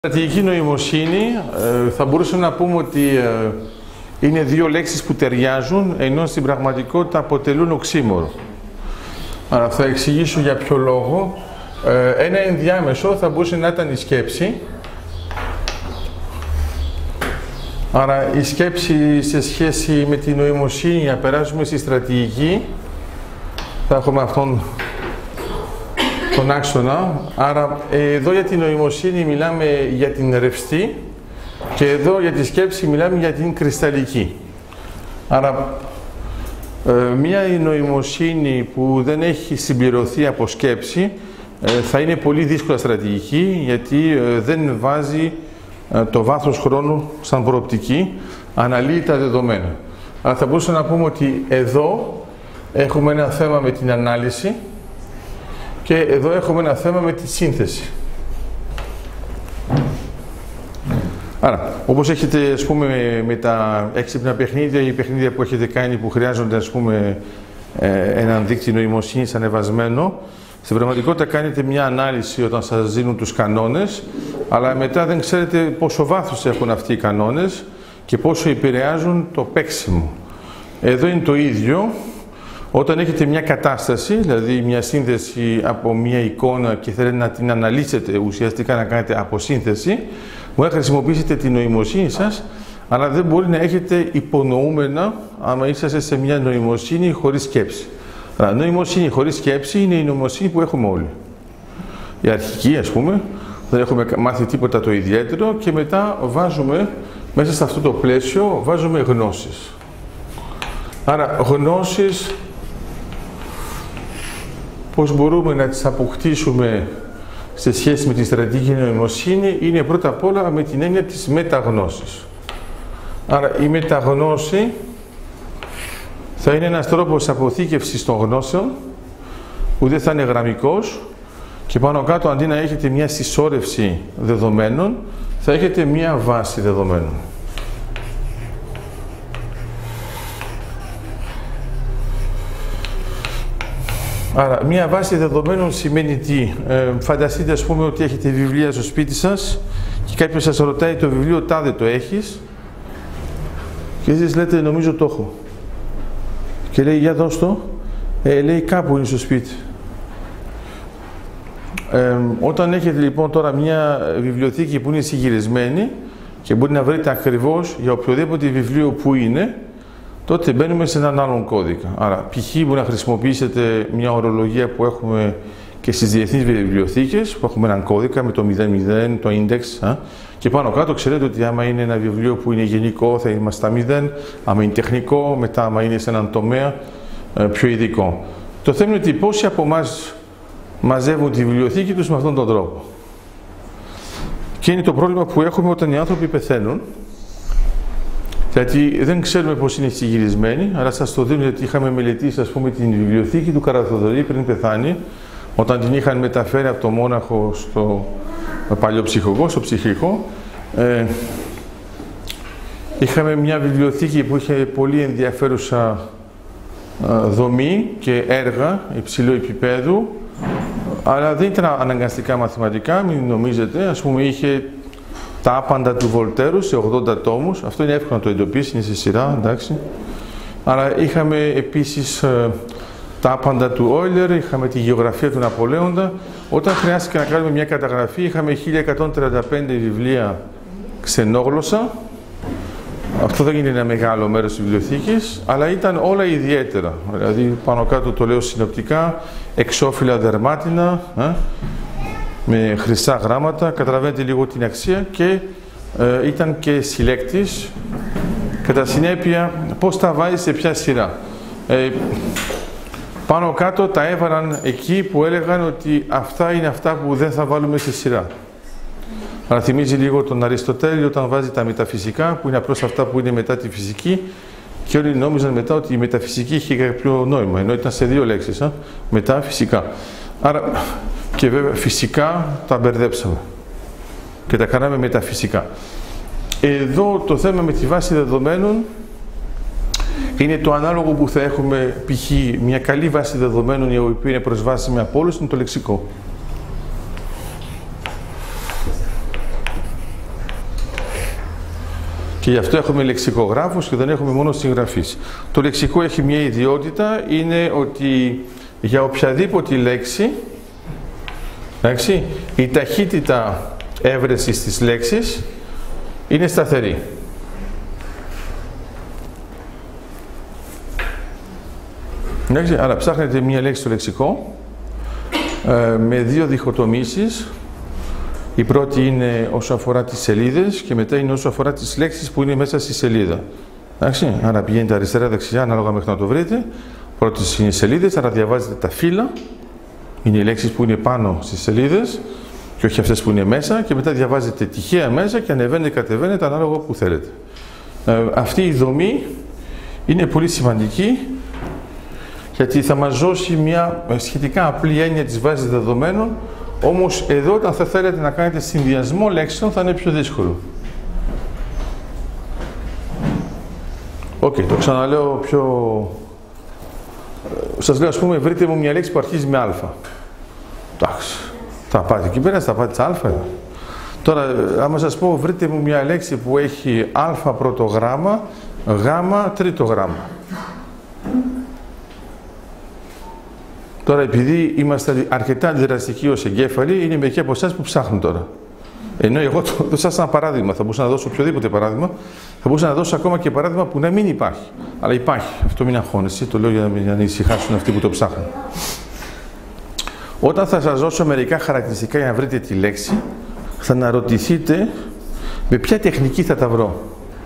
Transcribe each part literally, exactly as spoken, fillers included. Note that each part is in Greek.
Στρατηγική νοημοσύνη, ε, θα μπορούσαμε να πούμε ότι ε, είναι δύο λέξεις που ταιριάζουν, ενώ στην πραγματικότητα αποτελούν οξύμορο. Άρα θα εξηγήσω για ποιο λόγο. Ε, ένα ενδιάμεσο θα μπορούσε να ήταν η σκέψη. Άρα η σκέψη σε σχέση με τη νοημοσύνη, να περάσουμε στη στρατηγική, θα έχουμε αυτόν τον άξονα. Άρα εδώ για την νοημοσύνη μιλάμε για την ρευστή και εδώ για τη σκέψη μιλάμε για την κρυσταλλική. Άρα ε, μια νοημοσύνη που δεν έχει συμπληρωθεί από σκέψη ε, θα είναι πολύ δύσκολα στρατηγική, γιατί ε, δεν βάζει ε, το βάθος χρόνου σαν προοπτική, αναλύει τα δεδομένα. Άρα θα μπορούσαμε να πούμε ότι εδώ έχουμε ένα θέμα με την ανάλυση και εδώ έχουμε ένα θέμα με τη σύνθεση. Άρα, όπως έχετε, ας πούμε, με τα έξυπνα παιχνίδια ή παιχνίδια που έχετε κάνει που χρειάζονται, ας πούμε, έναν δείκτη νοημοσύνης ανεβασμένο, στην πραγματικότητα κάνετε μια ανάλυση όταν σας δίνουν τους κανόνες, αλλά μετά δεν ξέρετε πόσο βάθος έχουν αυτοί οι κανόνες και πόσο επηρεάζουν το παίξιμο. Εδώ είναι το ίδιο. Όταν έχετε μια κατάσταση, δηλαδή μια σύνθεση από μια εικόνα και θέλετε να την αναλύσετε, ουσιαστικά να κάνετε αποσύνθεση, μπορεί να χρησιμοποιήσετε την νοημοσύνη σας, αλλά δεν μπορεί να έχετε υπονοούμενα άμα είσαστε σε μια νοημοσύνη χωρίς σκέψη. Αλλά νοημοσύνη χωρίς σκέψη είναι η νοημοσύνη που έχουμε όλοι. Η αρχική, ας πούμε, δεν έχουμε μάθει τίποτα το ιδιαίτερο και μετά βάζουμε, μέσα σε αυτό το πλαίσιο, βάζουμε γνώσεις. Άρα γνώσεις, πώς μπορούμε να τις αποκτήσουμε σε σχέση με τη στρατηγική νοημοσύνη, είναι πρώτα απ' όλα με την έννοια της μεταγνώσης. Άρα η μεταγνώση θα είναι ένας τρόπος αποθήκευσης των γνώσεων που δεν θα είναι γραμμικός και πάνω κάτω, αντί να έχετε μια συσσόρευση δεδομένων, θα έχετε μια βάση δεδομένων. Άρα, μία βάση δεδομένων σημαίνει τι? Ε, φανταστείτε, ας πούμε, ότι έχετε βιβλία στο σπίτι σας και κάποιος σας ρωτάει το βιβλίο τάδε το έχεις και εσείς λέτε νομίζω το έχω. Και λέει για δώσ' το. Ε, λέει κάπου είναι στο σπίτι. Ε, όταν έχετε λοιπόν τώρα μια βιβλιοθήκη που είναι συγγυρισμένη και μπορεί να βρείτε ακριβώς για οποιοδήποτε βιβλίο που είναι, τότε μπαίνουμε σε έναν άλλον κώδικα. Άρα, π.χ. μπορεί να χρησιμοποιήσετε μια ορολογία που έχουμε και στις διεθνείς βιβλιοθήκες, που έχουμε έναν κώδικα με το μηδέν μηδέν, το index, α, και πάνω κάτω ξέρετε ότι άμα είναι ένα βιβλίο που είναι γενικό θα είμαστε στα μηδέν, άμα είναι τεχνικό, μετά άμα είναι σε έναν τομέα πιο ειδικό. Το θέμα είναι ότι πόσοι από εμάς μαζεύουν τη βιβλιοθήκη τους με αυτόν τον τρόπο. Και είναι το πρόβλημα που έχουμε όταν οι άνθρωποι πεθαίνουν. Γιατί δεν ξέρουμε πώς είναι συγγυρισμένοι, αλλά σας το δίνω γιατί είχαμε μελετήσει, ας πούμε, την βιβλιοθήκη του Καραθοδωρή πριν πεθάνει, όταν την είχαν μεταφέρει από το Μόναχο στο παλιοψυχικό, στο ψυχικό. Ε, είχαμε μια βιβλιοθήκη που είχε πολύ ενδιαφέρουσα ε, δομή και έργα υψηλού επίπεδου, αλλά δεν ήταν αναγκαστικά μαθηματικά, μην νομίζετε. Ας πούμε, είχε τα άπαντα του Βολτέρου σε ογδόντα τόμους, αυτό είναι εύκολο να το εντοπίσει, είναι σε σειρά, εντάξει. Αλλά είχαμε επίσης ε, τα άπαντα του Όιλερ, είχαμε τη γεωγραφία του Ναπολέοντα. Όταν χρειάστηκε να κάνουμε μια καταγραφή, είχαμε χίλια εκατόν τριάντα πέντε βιβλία ξενόγλωσσα. Αυτό δεν είναι ένα μεγάλο μέρος της βιβλιοθήκης, αλλά ήταν όλα ιδιαίτερα. Δηλαδή, πάνω κάτω το λέω συνοπτικά, εξώφυλλα δερμάτινα, ε, με χρυσά γράμματα, καταλαβαίνετε λίγο την αξία, και ε, ήταν και συλλέκτης. Κατά συνέπεια, πώς τα βάζει σε ποια σειρά. Ε, πάνω κάτω τα έβαλαν εκεί που έλεγαν ότι αυτά είναι αυτά που δεν θα βάλουμε σε σειρά. Αλλά θυμίζει λίγο τον Αριστοτέλη όταν βάζει τα μεταφυσικά, που είναι απλώς αυτά που είναι μετά τη φυσική, και όλοι νόμιζαν μετά ότι η μεταφυσική είχε κάποιο νόημα, ενώ ήταν σε δύο λέξεις, α, μετά φυσικά. Άρα, και βέβαια φυσικά τα μπερδέψαμε και τα κάναμε μεταφυσικά. Εδώ το θέμα με τη βάση δεδομένων είναι το ανάλογο που θα έχουμε, π.χ. μια καλή βάση δεδομένων η οποία είναι προσβάσιμη από όλους, είναι το λεξικό. Και γι' αυτό έχουμε λεξικογράφους και δεν έχουμε μόνο συγγραφείς. Το λεξικό έχει μια ιδιότητα, είναι ότι για οποιαδήποτε λέξη, εντάξει, η ταχύτητα έβρεσης της λέξης είναι σταθερή. Εντάξει, άρα ψάχνετε μια λέξη στο λεξικό ε, με δύο διχοτομήσεις. Η πρώτη είναι όσο αφορά τις σελίδες και μετά είναι όσο αφορά τις λέξεις που είναι μέσα στη σελίδα. Εντάξει, άρα πηγαίνετε αριστερά-δεξιά ανάλογα μέχρι να το βρείτε. Πρώτη είναι οι σελίδες, άρα διαβάζετε τα φύλλα. Είναι οι λέξεις που είναι πάνω στις σελίδες και όχι αυτές που είναι μέσα. Και μετά διαβάζετε τυχαία μέσα και ανεβαίνετε, κατεβαίνετε ανάλογα που θέλετε. Ε, αυτή η δομή είναι πολύ σημαντική γιατί θα μας δώσει μια σχετικά απλή έννοια της βάσης δεδομένων. Όμως εδώ όταν θα θέλετε να κάνετε συνδυασμό λέξεων θα είναι πιο δύσκολο. Οκ, okay, το ξαναλέω πιο... Σας λέω, ας πούμε, βρείτε μου μια λέξη που αρχίζει με α. Εντάξει, θα πάτε εκεί πέρα, θα πάτε α. Τώρα, άμα σας πω, βρείτε μου μια λέξη που έχει α πρώτο γράμμα, γ τρίτο γράμμα. Τώρα, επειδή είμαστε αρκετά αντιδραστικοί ως εγκέφαλοι, είναι μερικοί από εσάς που ψάχνουν τώρα. Ενώ εγώ το δώσα ένα παράδειγμα, θα μπορούσα να δώσω οποιοδήποτε παράδειγμα, θα μπορούσα να δώσω ακόμα και παράδειγμα που να μην υπάρχει. Αλλά υπάρχει. Αυτό μην αγχώνεσαι, το λέω για να μην ησυχάσουν αυτοί που το ψάχνουν. Όταν θα σας δώσω μερικά χαρακτηριστικά για να βρείτε τη λέξη, θα αναρωτηθείτε με ποια τεχνική θα τα βρω.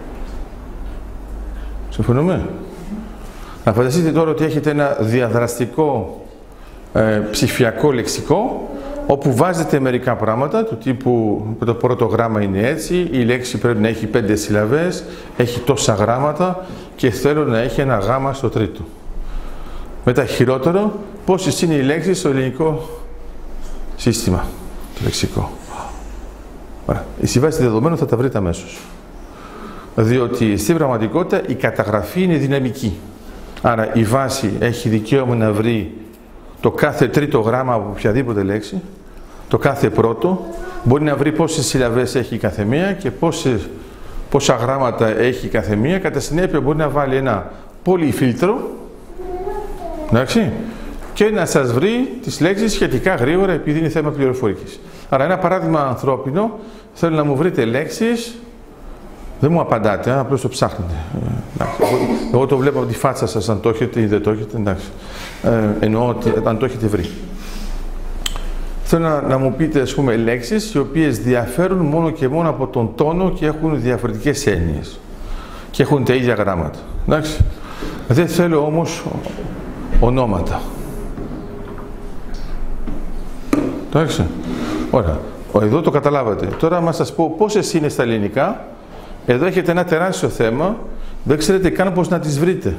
Συμφωνούμε? Να φανταστείτε τώρα ότι έχετε ένα διαδραστικό ε, ψηφιακό λεξικό, όπου βάζετε μερικά πράγματα, του τύπου το πρώτο γράμμα είναι έτσι, η λέξη πρέπει να έχει πέντε συλλαβές, έχει τόσα γράμματα και θέλω να έχει ένα γάμα στο τρίτο. Μετά χειρότερο, πόσες είναι οι λέξεις στο ελληνικό σύστημα, το λεξικό. Η συμβάση δεδομένων θα τα βρείτε αμέσως. Διότι στην πραγματικότητα η καταγραφή είναι δυναμική. Άρα η βάση έχει δικαίωμα να βρει το κάθε τρίτο γράμμα από οποιαδήποτε λέξη, το κάθε πρώτο, μπορεί να βρει πόσες συλλαβές έχει η καθεμία και πόσες, πόσα γράμματα έχει η καθεμία. Κατά συνέπεια μπορεί να βάλει ένα πολυφίλτρο, εντάξει, και να σας βρει τις λέξεις σχετικά γρήγορα επειδή είναι θέμα πληροφορικής. Άρα ένα παράδειγμα ανθρώπινο, θέλω να μου βρείτε λέξεις, δεν μου απαντάτε, απλώς το ψάχνετε. Ε, εγώ, εγώ το βλέπω από τη φάτσα σας, αν το έχετε ή δεν το έχετε, εντάξει. Ε, εννοώ ότι αν το έχετε βρει. Θέλω να, να μου πείτε, ας πούμε, λέξεις οι οποίες διαφέρουν μόνο και μόνο από τον τόνο και έχουν διαφορετικές έννοιες. Και έχουν τα ίδια γράμματα. Εντάξει. Δεν θέλω όμως ονόματα. Εντάξει. Ωραία. Εδώ το καταλάβατε. Τώρα, άμα σας πω πόσες είναι στα ελληνικά, εδώ έχετε ένα τεράστιο θέμα, δεν ξέρετε καν πώς να τις βρείτε.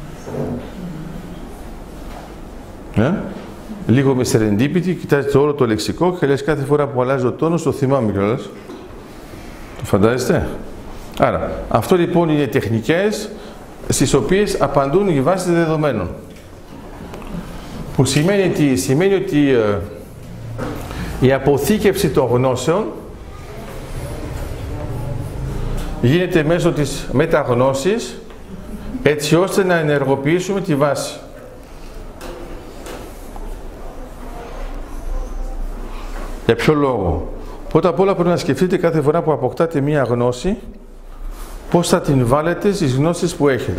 Ε? Λίγο με serendipity, κοιτάζετε όλο το λεξικό και λες κάθε φορά που αλλάζει ο τόνος, το θυμάμαι κιόλας. Το φαντάζεστε? Άρα, αυτό λοιπόν είναι τεχνικές στις οποίες απαντούν οι βάσεις δεδομένων. Που σημαίνει, τι? Σημαίνει ότι ε, η αποθήκευση των γνώσεων γίνεται μέσω της μεταγνώσης, έτσι ώστε να ενεργοποιήσουμε τη βάση. Για ποιο λόγο? Πρώτα απ' όλα πρέπει να σκεφτείτε κάθε φορά που αποκτάτε μία γνώση, πώς θα την βάλετε στις γνώσεις που έχετε.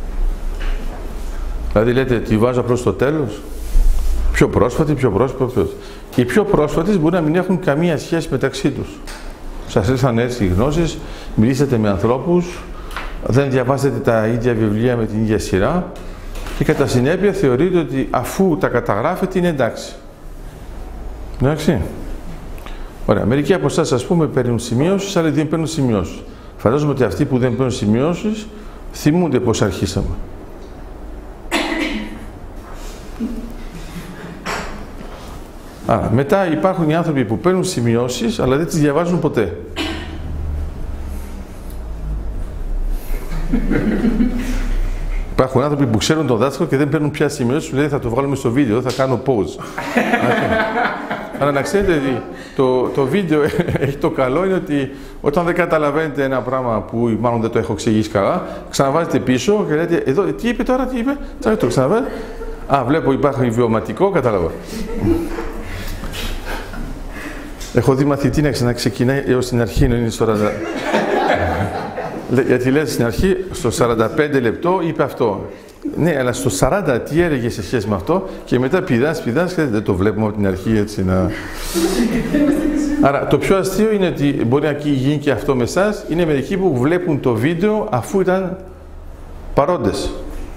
Δηλαδή λέτε, τη βάζω προς το τέλος, πιο πρόσφατη, πιο πρόσφατη, πιο... Οι πιο πρόσφατες μπορεί να μην έχουν καμία σχέση μεταξύ τους. Σας ήρθαν έτσι οι γνώσεις, μιλήσατε με ανθρώπους, δεν διαβάσετε τα ίδια βιβλία με την ίδια σειρά και κατά συνέπεια θεωρείτε ότι αφού τα καταγράφετε είναι εντάξει. Εντάξει. Ωραία. Μερικοί από εσάς, ας πούμε, παίρνουν σημειώσεις, άλλοι δεν παίρνουν σημειώσεις. Φαντάζομαι ότι αυτοί που δεν παίρνουν σημειώσεις θυμούνται πώς αρχίσαμε. Άρα, μετά υπάρχουν οι άνθρωποι που παίρνουν σημειώσεις, αλλά δεν τις διαβάζουν ποτέ. Υπάρχουν άνθρωποι που ξέρουν τον δάσκαλο και δεν παίρνουν πια σημειώσεις, σου λέει θα το βγάλουμε στο βίντεο, θα κάνω pause. Αλλά να ξέρετε ότι το, το βίντεο έχει το καλό είναι ότι όταν δεν καταλαβαίνετε ένα πράγμα που μάλλον δεν το έχω εξηγήσει καλά, ξαναβάζετε πίσω και λέτε εδώ, τι είπε τώρα, τι είπε, θα το ξαναβάζετε. Α, βλέπω υπάρχει βιωματικό, κατάλαβα. Έχω δει μαθητή να ξαναξεκινάει έως την αρχή, είναι στο σαράντα. Γιατί λέτε στην αρχή, στο σαράντα πέντε λεπτό είπε αυτό. Ναι, αλλά στο σαράντα τι έλεγε σε σχέση με αυτό και μετά πηδάς, πηδάς και δεν το βλέπουμε από την αρχή έτσι να... Άρα το πιο αστείο είναι ότι μπορεί να γίνει και αυτό με εσάς, είναι μερικοί που βλέπουν το βίντεο αφού ήταν παρόντες.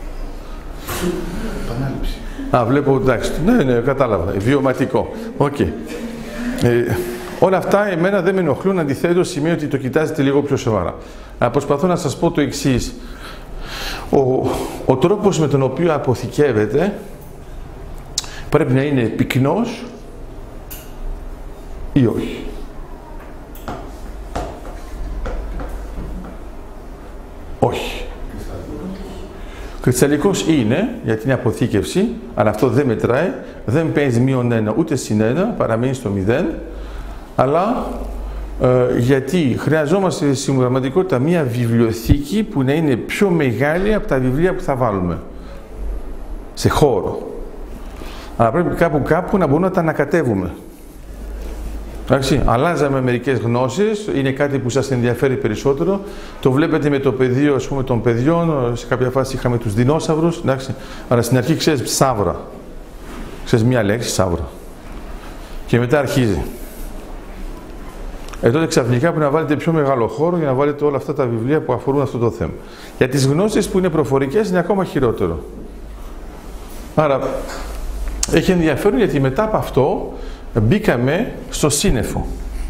Α, βλέπω, εντάξει, ναι, ναι, κατάλαβα, βιωματικό. Okay. Ε, όλα αυτά εμένα δεν με ενοχλούν, αντιθέτως σημαίνει ότι το κοιτάζετε λίγο πιο σοβαρά. Αλλά προσπαθώ να σας πω το εξής. Ο, ο τρόπος με τον οποίο αποθηκεύεται πρέπει να είναι πυκνός ή όχι. Όχι. Κρυσταλλικός είναι, γιατί είναι αποθήκευση, αλλά αυτό δεν μετράει, δεν παίζει μείον ένα ούτε συν ένα, παραμένει στο μηδέν, αλλά ε, γιατί χρειαζόμαστε στην πραγματικότητα μία βιβλιοθήκη που να είναι πιο μεγάλη από τα βιβλία που θα βάλουμε σε χώρο. Αλλά πρέπει κάπου κάπου να μπορούμε να τα ανακατεύουμε. Εντάξει, αλλάζαμε μερικές γνώσεις, είναι κάτι που σας ενδιαφέρει περισσότερο. Το βλέπετε με το πεδίο, ας πούμε, των παιδιών. Σε κάποια φάση είχαμε τους δεινόσαυρους. Εντάξει, αλλά στην αρχή ξέρεις σαύρα. Ξέρεις μία λέξη, σαύρα. Και μετά αρχίζει. Ε, τότε ξαφνικά πρέπει να βάλετε πιο μεγάλο χώρο για να βάλετε όλα αυτά τα βιβλία που αφορούν αυτό το θέμα. Για τις γνώσεις που είναι προφορικές είναι ακόμα χειρότερο. Άρα έχει ενδιαφέρον γιατί μετά από αυτό μπήκαμε στο σύννεφο.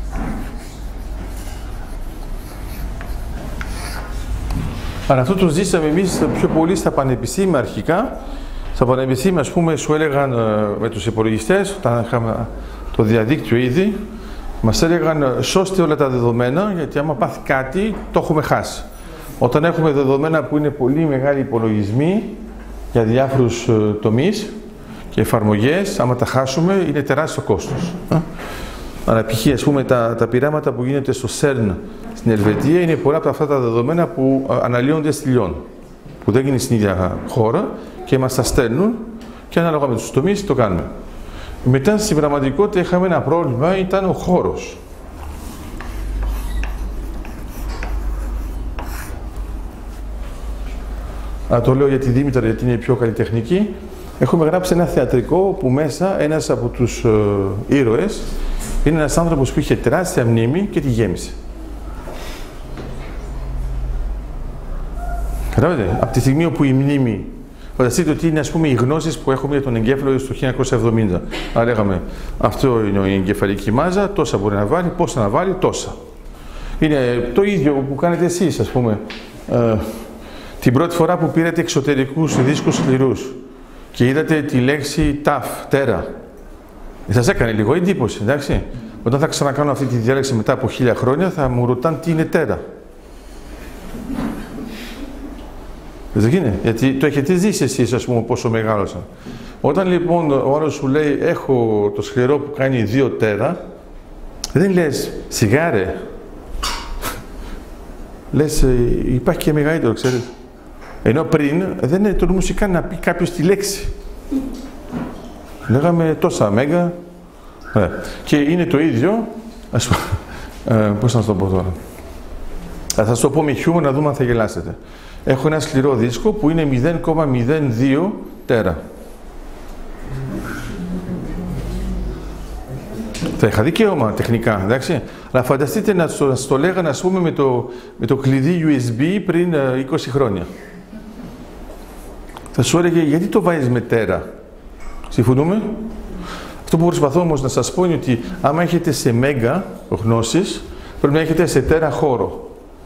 Αλλά αυτό το ζήσαμε εμείς πιο πολύ στα πανεπιστήμια αρχικά. Στα πανεπιστήμια, ας πούμε, σου έλεγαν με τους υπολογιστές, όταν είχαμε το διαδίκτυο ήδη, μας έλεγαν σώστε όλα τα δεδομένα, γιατί άμα πάθει κάτι, το έχουμε χάσει. Όταν έχουμε δεδομένα που είναι πολύ μεγάλοι υπολογισμοί για διάφορους τομείς και εφαρμογές, άμα τα χάσουμε, είναι τεράστιο κόστος. Αλλά π.χ. ας πούμε τα, τα πειράματα που γίνεται στο σέρν στην Ελβετία είναι πολλά από αυτά τα δεδομένα που αναλύονται στη Λιόν, που δεν γίνει στην ίδια χώρα και μας τα στέλνουν και ανάλογα με τους τομείς το κάνουμε. Μετά στην πραγματικότητα είχαμε ένα πρόβλημα, ήταν ο χώρος. Α, το λέω για τη Δήμητρα γιατί είναι η πιο καλλιτεχνική. Έχουμε γράψει ένα θεατρικό που μέσα ένας από τους ε, ήρωες είναι ένας άνθρωπος που είχε τεράστια μνήμη και τη γέμισε. Καταλάβετε, από τη στιγμή όπου η μνήμη, φανταστείτε ότι είναι ας πούμε οι γνώσεις που έχουμε για τον εγκέφαλο στο χίλια εννιακόσια εβδομήντα. Άρα λέγαμε, αυτό είναι η εγκεφαλική μάζα, τόσα μπορεί να βάλει, πόσα να βάλει, τόσα. Είναι το ίδιο που κάνετε εσείς, ας πούμε, ε, την πρώτη φορά που πήρατε εξωτερικούς δίσκους σκληρούς και είδατε τη λέξη ταφ, τέρα. Σας έκανε λίγο εντύπωση, εντάξει. Όταν θα ξανακάνω αυτή τη διάλεξη μετά από χίλια χρόνια θα μου ρωτάνε τι είναι τέρα. Δεν είναι, γιατί το έχετε ζήσει εσείς, ας πούμε, πόσο μεγάλωσαν. Όταν λοιπόν ο άλλος σου λέει έχω το σκληρό που κάνει δύο τέρα, δεν λες σιγάρε. Λες υπάρχει και μεγαλύτερο, ξέρετε. Ενώ πριν δεν τολμούσε καν να πει κάποιος τη λέξη. Λέγαμε τόσα μέγα. Ε, και είναι το ίδιο. Ας πω, ε, πώς να σας το πω τώρα. Θα σας το πω με χιούμορ να δούμε αν θα γελάσετε. Έχω ένα σκληρό δίσκο που είναι μηδέν κόμμα μηδέν δύο τέρα. Θα είχα δικαίωμα τεχνικά, εντάξει. Αλλά φανταστείτε να το, το λέγανε, ας πούμε, με το, με το κλειδί γιου ες μπι πριν ε, είκοσι χρόνια. Θα σου έλεγε, γιατί το βάζεις με τέρα. Συμφωνούμε. Αυτό που προσπαθώ όμως να σας πω είναι ότι άμα έχετε σε μέγα γνώσεις, πρέπει να έχετε σε τέρα χώρο.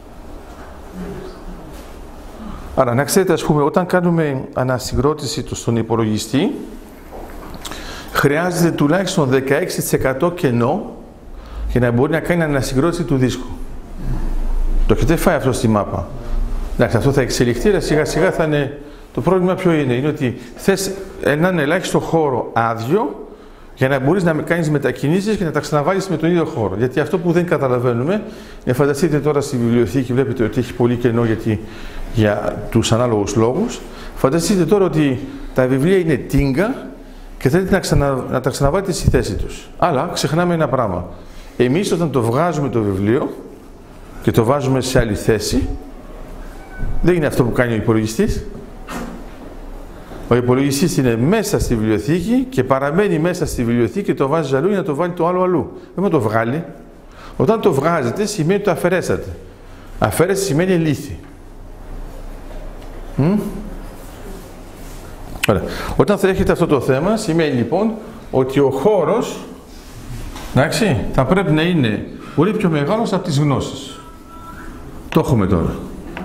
Άρα, να ξέρετε, ας πούμε, όταν κάνουμε ανασυγκρότηση στον υπολογιστή, χρειάζεται τουλάχιστον δεκαέξι τοις εκατό κενό για να μπορεί να κάνει ανασυγκρότηση του δίσκου. Το έχετε φάει αυτό στη μάπα. Εντάξει, αυτό θα εξελιχθεί, αλλά σιγά σιγά θα είναι... Το πρόβλημα ποιο είναι, είναι ότι θες έναν ελάχιστο χώρο άδειο για να μπορείς να κάνεις μετακινήσεις και να τα ξαναβάλεις με τον ίδιο χώρο. Γιατί αυτό που δεν καταλαβαίνουμε, ε, φανταστείτε τώρα στη βιβλιοθήκη, βλέπετε ότι έχει πολύ κενό γιατί, για τους ανάλογους λόγους. Φανταστείτε τώρα ότι τα βιβλία είναι τίγκα και θέλετε να, ξανα, να τα ξαναβάλετε στη θέση τους. Αλλά ξεχνάμε ένα πράγμα. Εμείς όταν το βγάζουμε το βιβλίο και το βάζουμε σε άλλη θέση, δεν είναι αυτό που κάνει ο υπολογιστής. Ο υπολογιστής είναι μέσα στη βιβλιοθήκη και παραμένει μέσα στη βιβλιοθήκη και το βάζει αλλού για να το βάλει το άλλο αλλού. Δεν θα το βγάλει. Όταν το βγάζετε σημαίνει ότι το αφαιρέσατε. Αφαίρεση σημαίνει λύθη. Mm? Ωραία. Όταν θα έχετε αυτό το θέμα, σημαίνει λοιπόν ότι ο χώρος, εντάξει, θα πρέπει να είναι πολύ πιο μεγάλος από τις γνώσεις. Το έχουμε τώρα.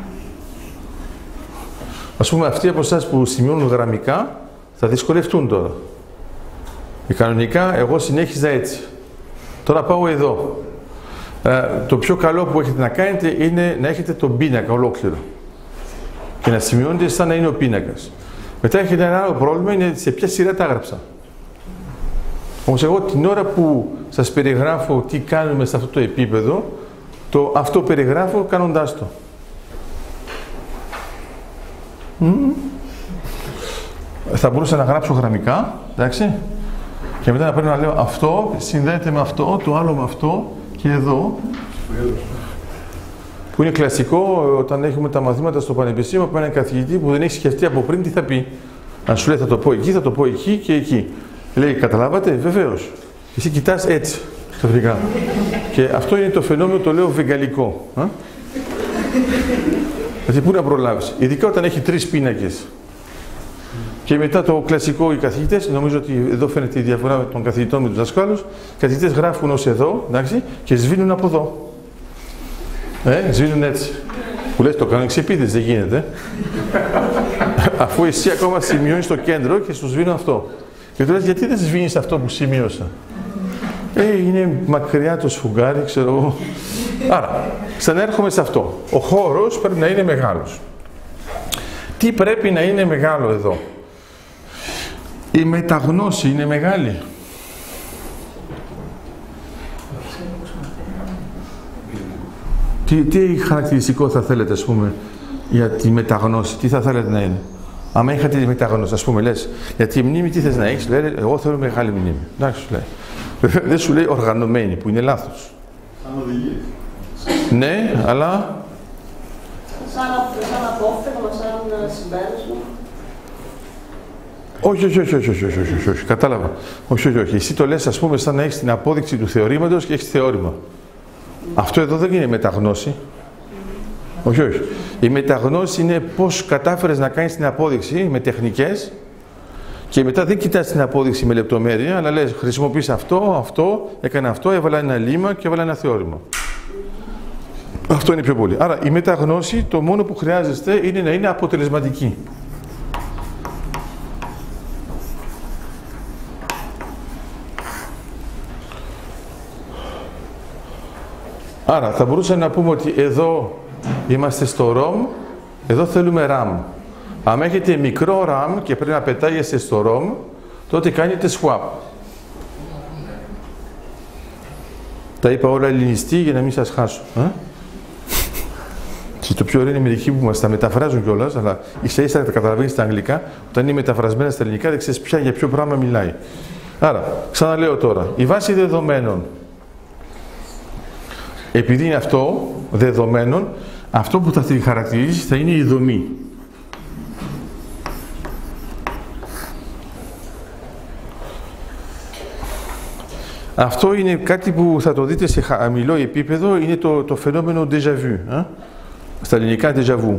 Ας πούμε, αυτοί από εσάς που σημειώνουν γραμμικά θα δυσκολευτούν τώρα. Και κανονικά εγώ συνέχιζα έτσι. Τώρα πάω εδώ. Ε, το πιο καλό που έχετε να κάνετε είναι να έχετε τον πίνακα ολόκληρο. Και να σημειώνετε σαν να είναι ο πίνακας. Μετά έχετε ένα άλλο πρόβλημα, είναι σε ποια σειρά τα έγραψα. Όμως εγώ την ώρα που σας περιγράφω τι κάνουμε σε αυτό το επίπεδο, το αυτό περιγράφω κάνοντάς το. Mm. Θα μπορούσα να γράψω γραμμικά, εντάξει, και μετά να πρέπει να λέω αυτό συνδέεται με αυτό, το άλλο με αυτό και εδώ, που είναι κλασικό όταν έχουμε τα μαθήματα στο πανεπιστήμιο από έναν καθηγητή που δεν έχει σκεφτεί από πριν τι θα πει. Αν σου λέει θα το πω εκεί, θα το πω εκεί και εκεί. Λέει, καταλάβατε, βεβαίως. Εσύ κοιτάς έτσι, ξαφνικά. Και αυτό είναι το φαινόμενο, το λέω βεγγαλικό. Α? Δηλαδή, πού να προλάβεις. Ειδικά όταν έχει τρεις πίνακες. Και μετά το κλασικό, οι καθηγητές, νομίζω ότι εδώ φαίνεται η διαφορά των καθηγητών με τους δασκάλους. Οι καθηγητές γράφουν ως εδώ, εντάξει, και σβήνουν από εδώ. Ε, σβήνουν έτσι. Που λες, το κάνω εξ επίθεσης, δεν γίνεται. Αφού εσύ ακόμα σημειώνεις το κέντρο και σου σβήνω αυτό. Και του λες, γιατί δεν σβήνεις αυτό που σημείωσα. Ε, είναι μακριά το σφουγγάρι, ξέρω εγώ. Άρα, ξανέρχομαι σε αυτό. Ο χώρος πρέπει να είναι μεγάλος. Τι πρέπει να είναι μεγάλο εδώ. Η μεταγνώση είναι μεγάλη. Τι, τι χαρακτηριστικό θα θέλετε, ας πούμε, για τη μεταγνώση, τι θα θέλετε να είναι. Άμα είχατε τη μεταγνώση, ας πούμε, λες, για τη μνήμη τι θες να έχεις, λέει, εγώ θέλω μεγάλη μνήμη. Εντάξει, σου λέει. Δεν σου λέει οργανωμένη, που είναι λάθος. Σαν οδηγίες. Ναι, αλλά... Σαν, σαν απόφθεγμα, σαν συμπέρασμα. Όχι, όχι, όχι, όχι, όχι, όχι, όχι, όχι, όχι, κατάλαβα. Όχι, όχι, όχι. Εσύ το λες, ας πούμε, σαν να έχεις την απόδειξη του θεωρήματος και έχεις θεώρημα. Mm. Αυτό εδώ δεν είναι μεταγνώση. Mm. Όχι, όχι. Η μεταγνώση είναι πώς κατάφερες να κάνεις την απόδειξη με τεχνικές και μετά δεν κοιτάς την απόδειξη με λεπτομέρεια, αλλά λες, χρησιμοποιείς αυτό, αυτό, έκανα αυτό, έβαλα ένα λίμα και έβαλα ένα θεώρημα. Mm. Αυτό είναι πιο πολύ. Άρα, η μεταγνώση, το μόνο που χρειάζεστε είναι να είναι αποτελεσματική. Άρα θα μπορούσαμε να πούμε ότι εδώ είμαστε στο ROM, εδώ θέλουμε RAM. Αν έχετε μικρό RAM και πρέπει να πετάγεστε στο ROM, τότε κάνετε swap. Τα είπα όλα ελληνιστή για να μην σας χάσω. Ε? Και το πιο ωραίο είναι μερικοί που μας τα μεταφράζουν κιόλας, αλλά ίσα ίσα τα καταλαβαίνεις στα αγγλικά, όταν είναι μεταφρασμένα στα ελληνικά δεν ξέρεις πια για ποιο πράγμα μιλάει. Άρα, ξαναλέω τώρα, η βάση δεδομένων. Επειδή είναι αυτό, δεδομένων, αυτό που θα τη χαρακτηρίσει θα είναι η δομή. Αυτό είναι κάτι που θα το δείτε σε χαμηλό επίπεδο, είναι το, το φαινόμενο déjà vu. Ε? Στα ελληνικά déjà vu.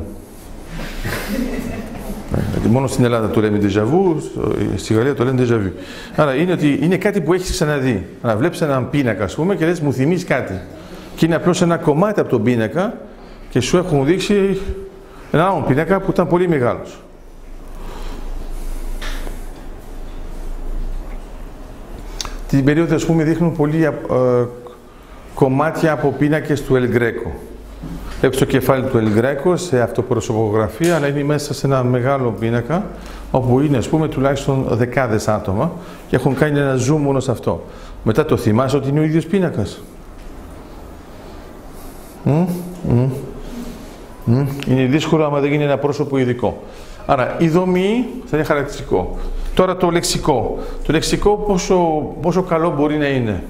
Μόνο στην Ελλάδα το λέμε déjà vu, στη Γαλλία το λένε déjà vu. Άρα είναι, ότι είναι κάτι που έχεις ξαναδεί. Να βλέπεις έναν πίνακα, ας πούμε, και λες μου θυμίζει κάτι. Και είναι απλώς ένα κομμάτι από τον πίνακα και σου έχουν δείξει έναν άλλο πίνακα που ήταν πολύ μεγάλος. Την περίοδο, ας πούμε, δείχνουν πολλοί ε, κομμάτια από πίνακες του El Greco. Βλέπεις το κεφάλι του El Greco σε αυτοπροσωπογραφία, αλλά είναι μέσα σε ένα μεγάλο πίνακα, όπου είναι, ας πούμε, τουλάχιστον δεκάδες άτομα και έχουν κάνει ένα zoom μόνο σε αυτό. Μετά το θυμάσαι ότι είναι ο ίδιος πίνακας. Mm, mm, mm. Είναι δύσκολο άμα δεν γίνει ένα πρόσωπο ειδικό. Άρα η δομή θα είναι χαρακτηριστικό. Τώρα το λεξικό. Το λεξικό πόσο, πόσο καλό μπορεί να είναι.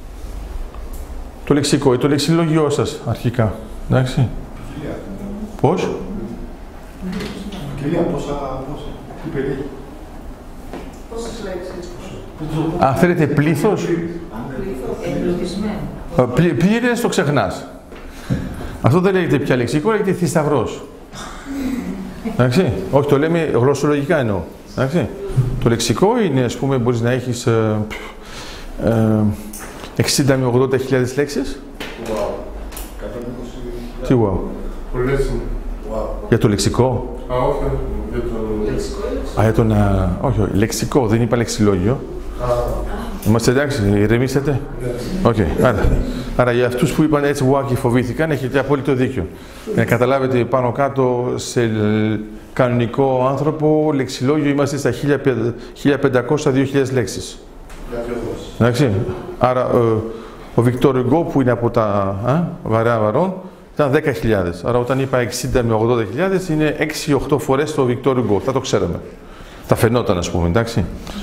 Το λεξικό ή το λεξιλόγιό σας αρχικά. Εντάξει. Πώς? Κυρία, πόσα, πόσα, τι περιέχει. Πόσες λέξεις. Αν θέλετε πλήθος. Εμπλουτισμένο. Πλήρες το ξεχνάς. Αυτό δεν λέγεται πια λεξικό, λέγεται θησαυρός. Εντάξει. Όχι, το λέμε γλωσσολογικά εννοώ. Εντάξει. Το λεξικό είναι, ας πούμε, μπορείς να έχεις ε, ε, εξήντα με ογδόντα χιλιάδες λέξεις. Wow. Τι wow. Πολλές. Wow. Για το λεξικό. Α, όχι, για το... Λεξικό ή Α, για το να... Όχι, όχι, λεξικό, δεν είπα λεξιλόγιο. Είμαστε εντάξει, ηρεμήσετε. Οκ, okay. άρα, άρα για αυτούς που είπαν έτσι wow και φοβήθηκαν, έχετε απόλυτο δίκιο. Για να καταλάβετε πάνω κάτω σε κανονικό άνθρωπο, λεξιλόγιο είμαστε στα χίλια πεντακόσια με δύο χιλιάδες λέξεις. Εντάξει, άρα ο Βικτόρ Ουγκό που είναι από τα α, βαρέα βαρών ήταν δέκα χιλιάδες. Άρα όταν είπα εξήντα με ογδόντα χιλιάδες είναι έξι οχτώ φορές το Βικτόρ Ουγκό. Θα το ξέραμε. Θα φαινόταν, ας πούμε, εντάξει.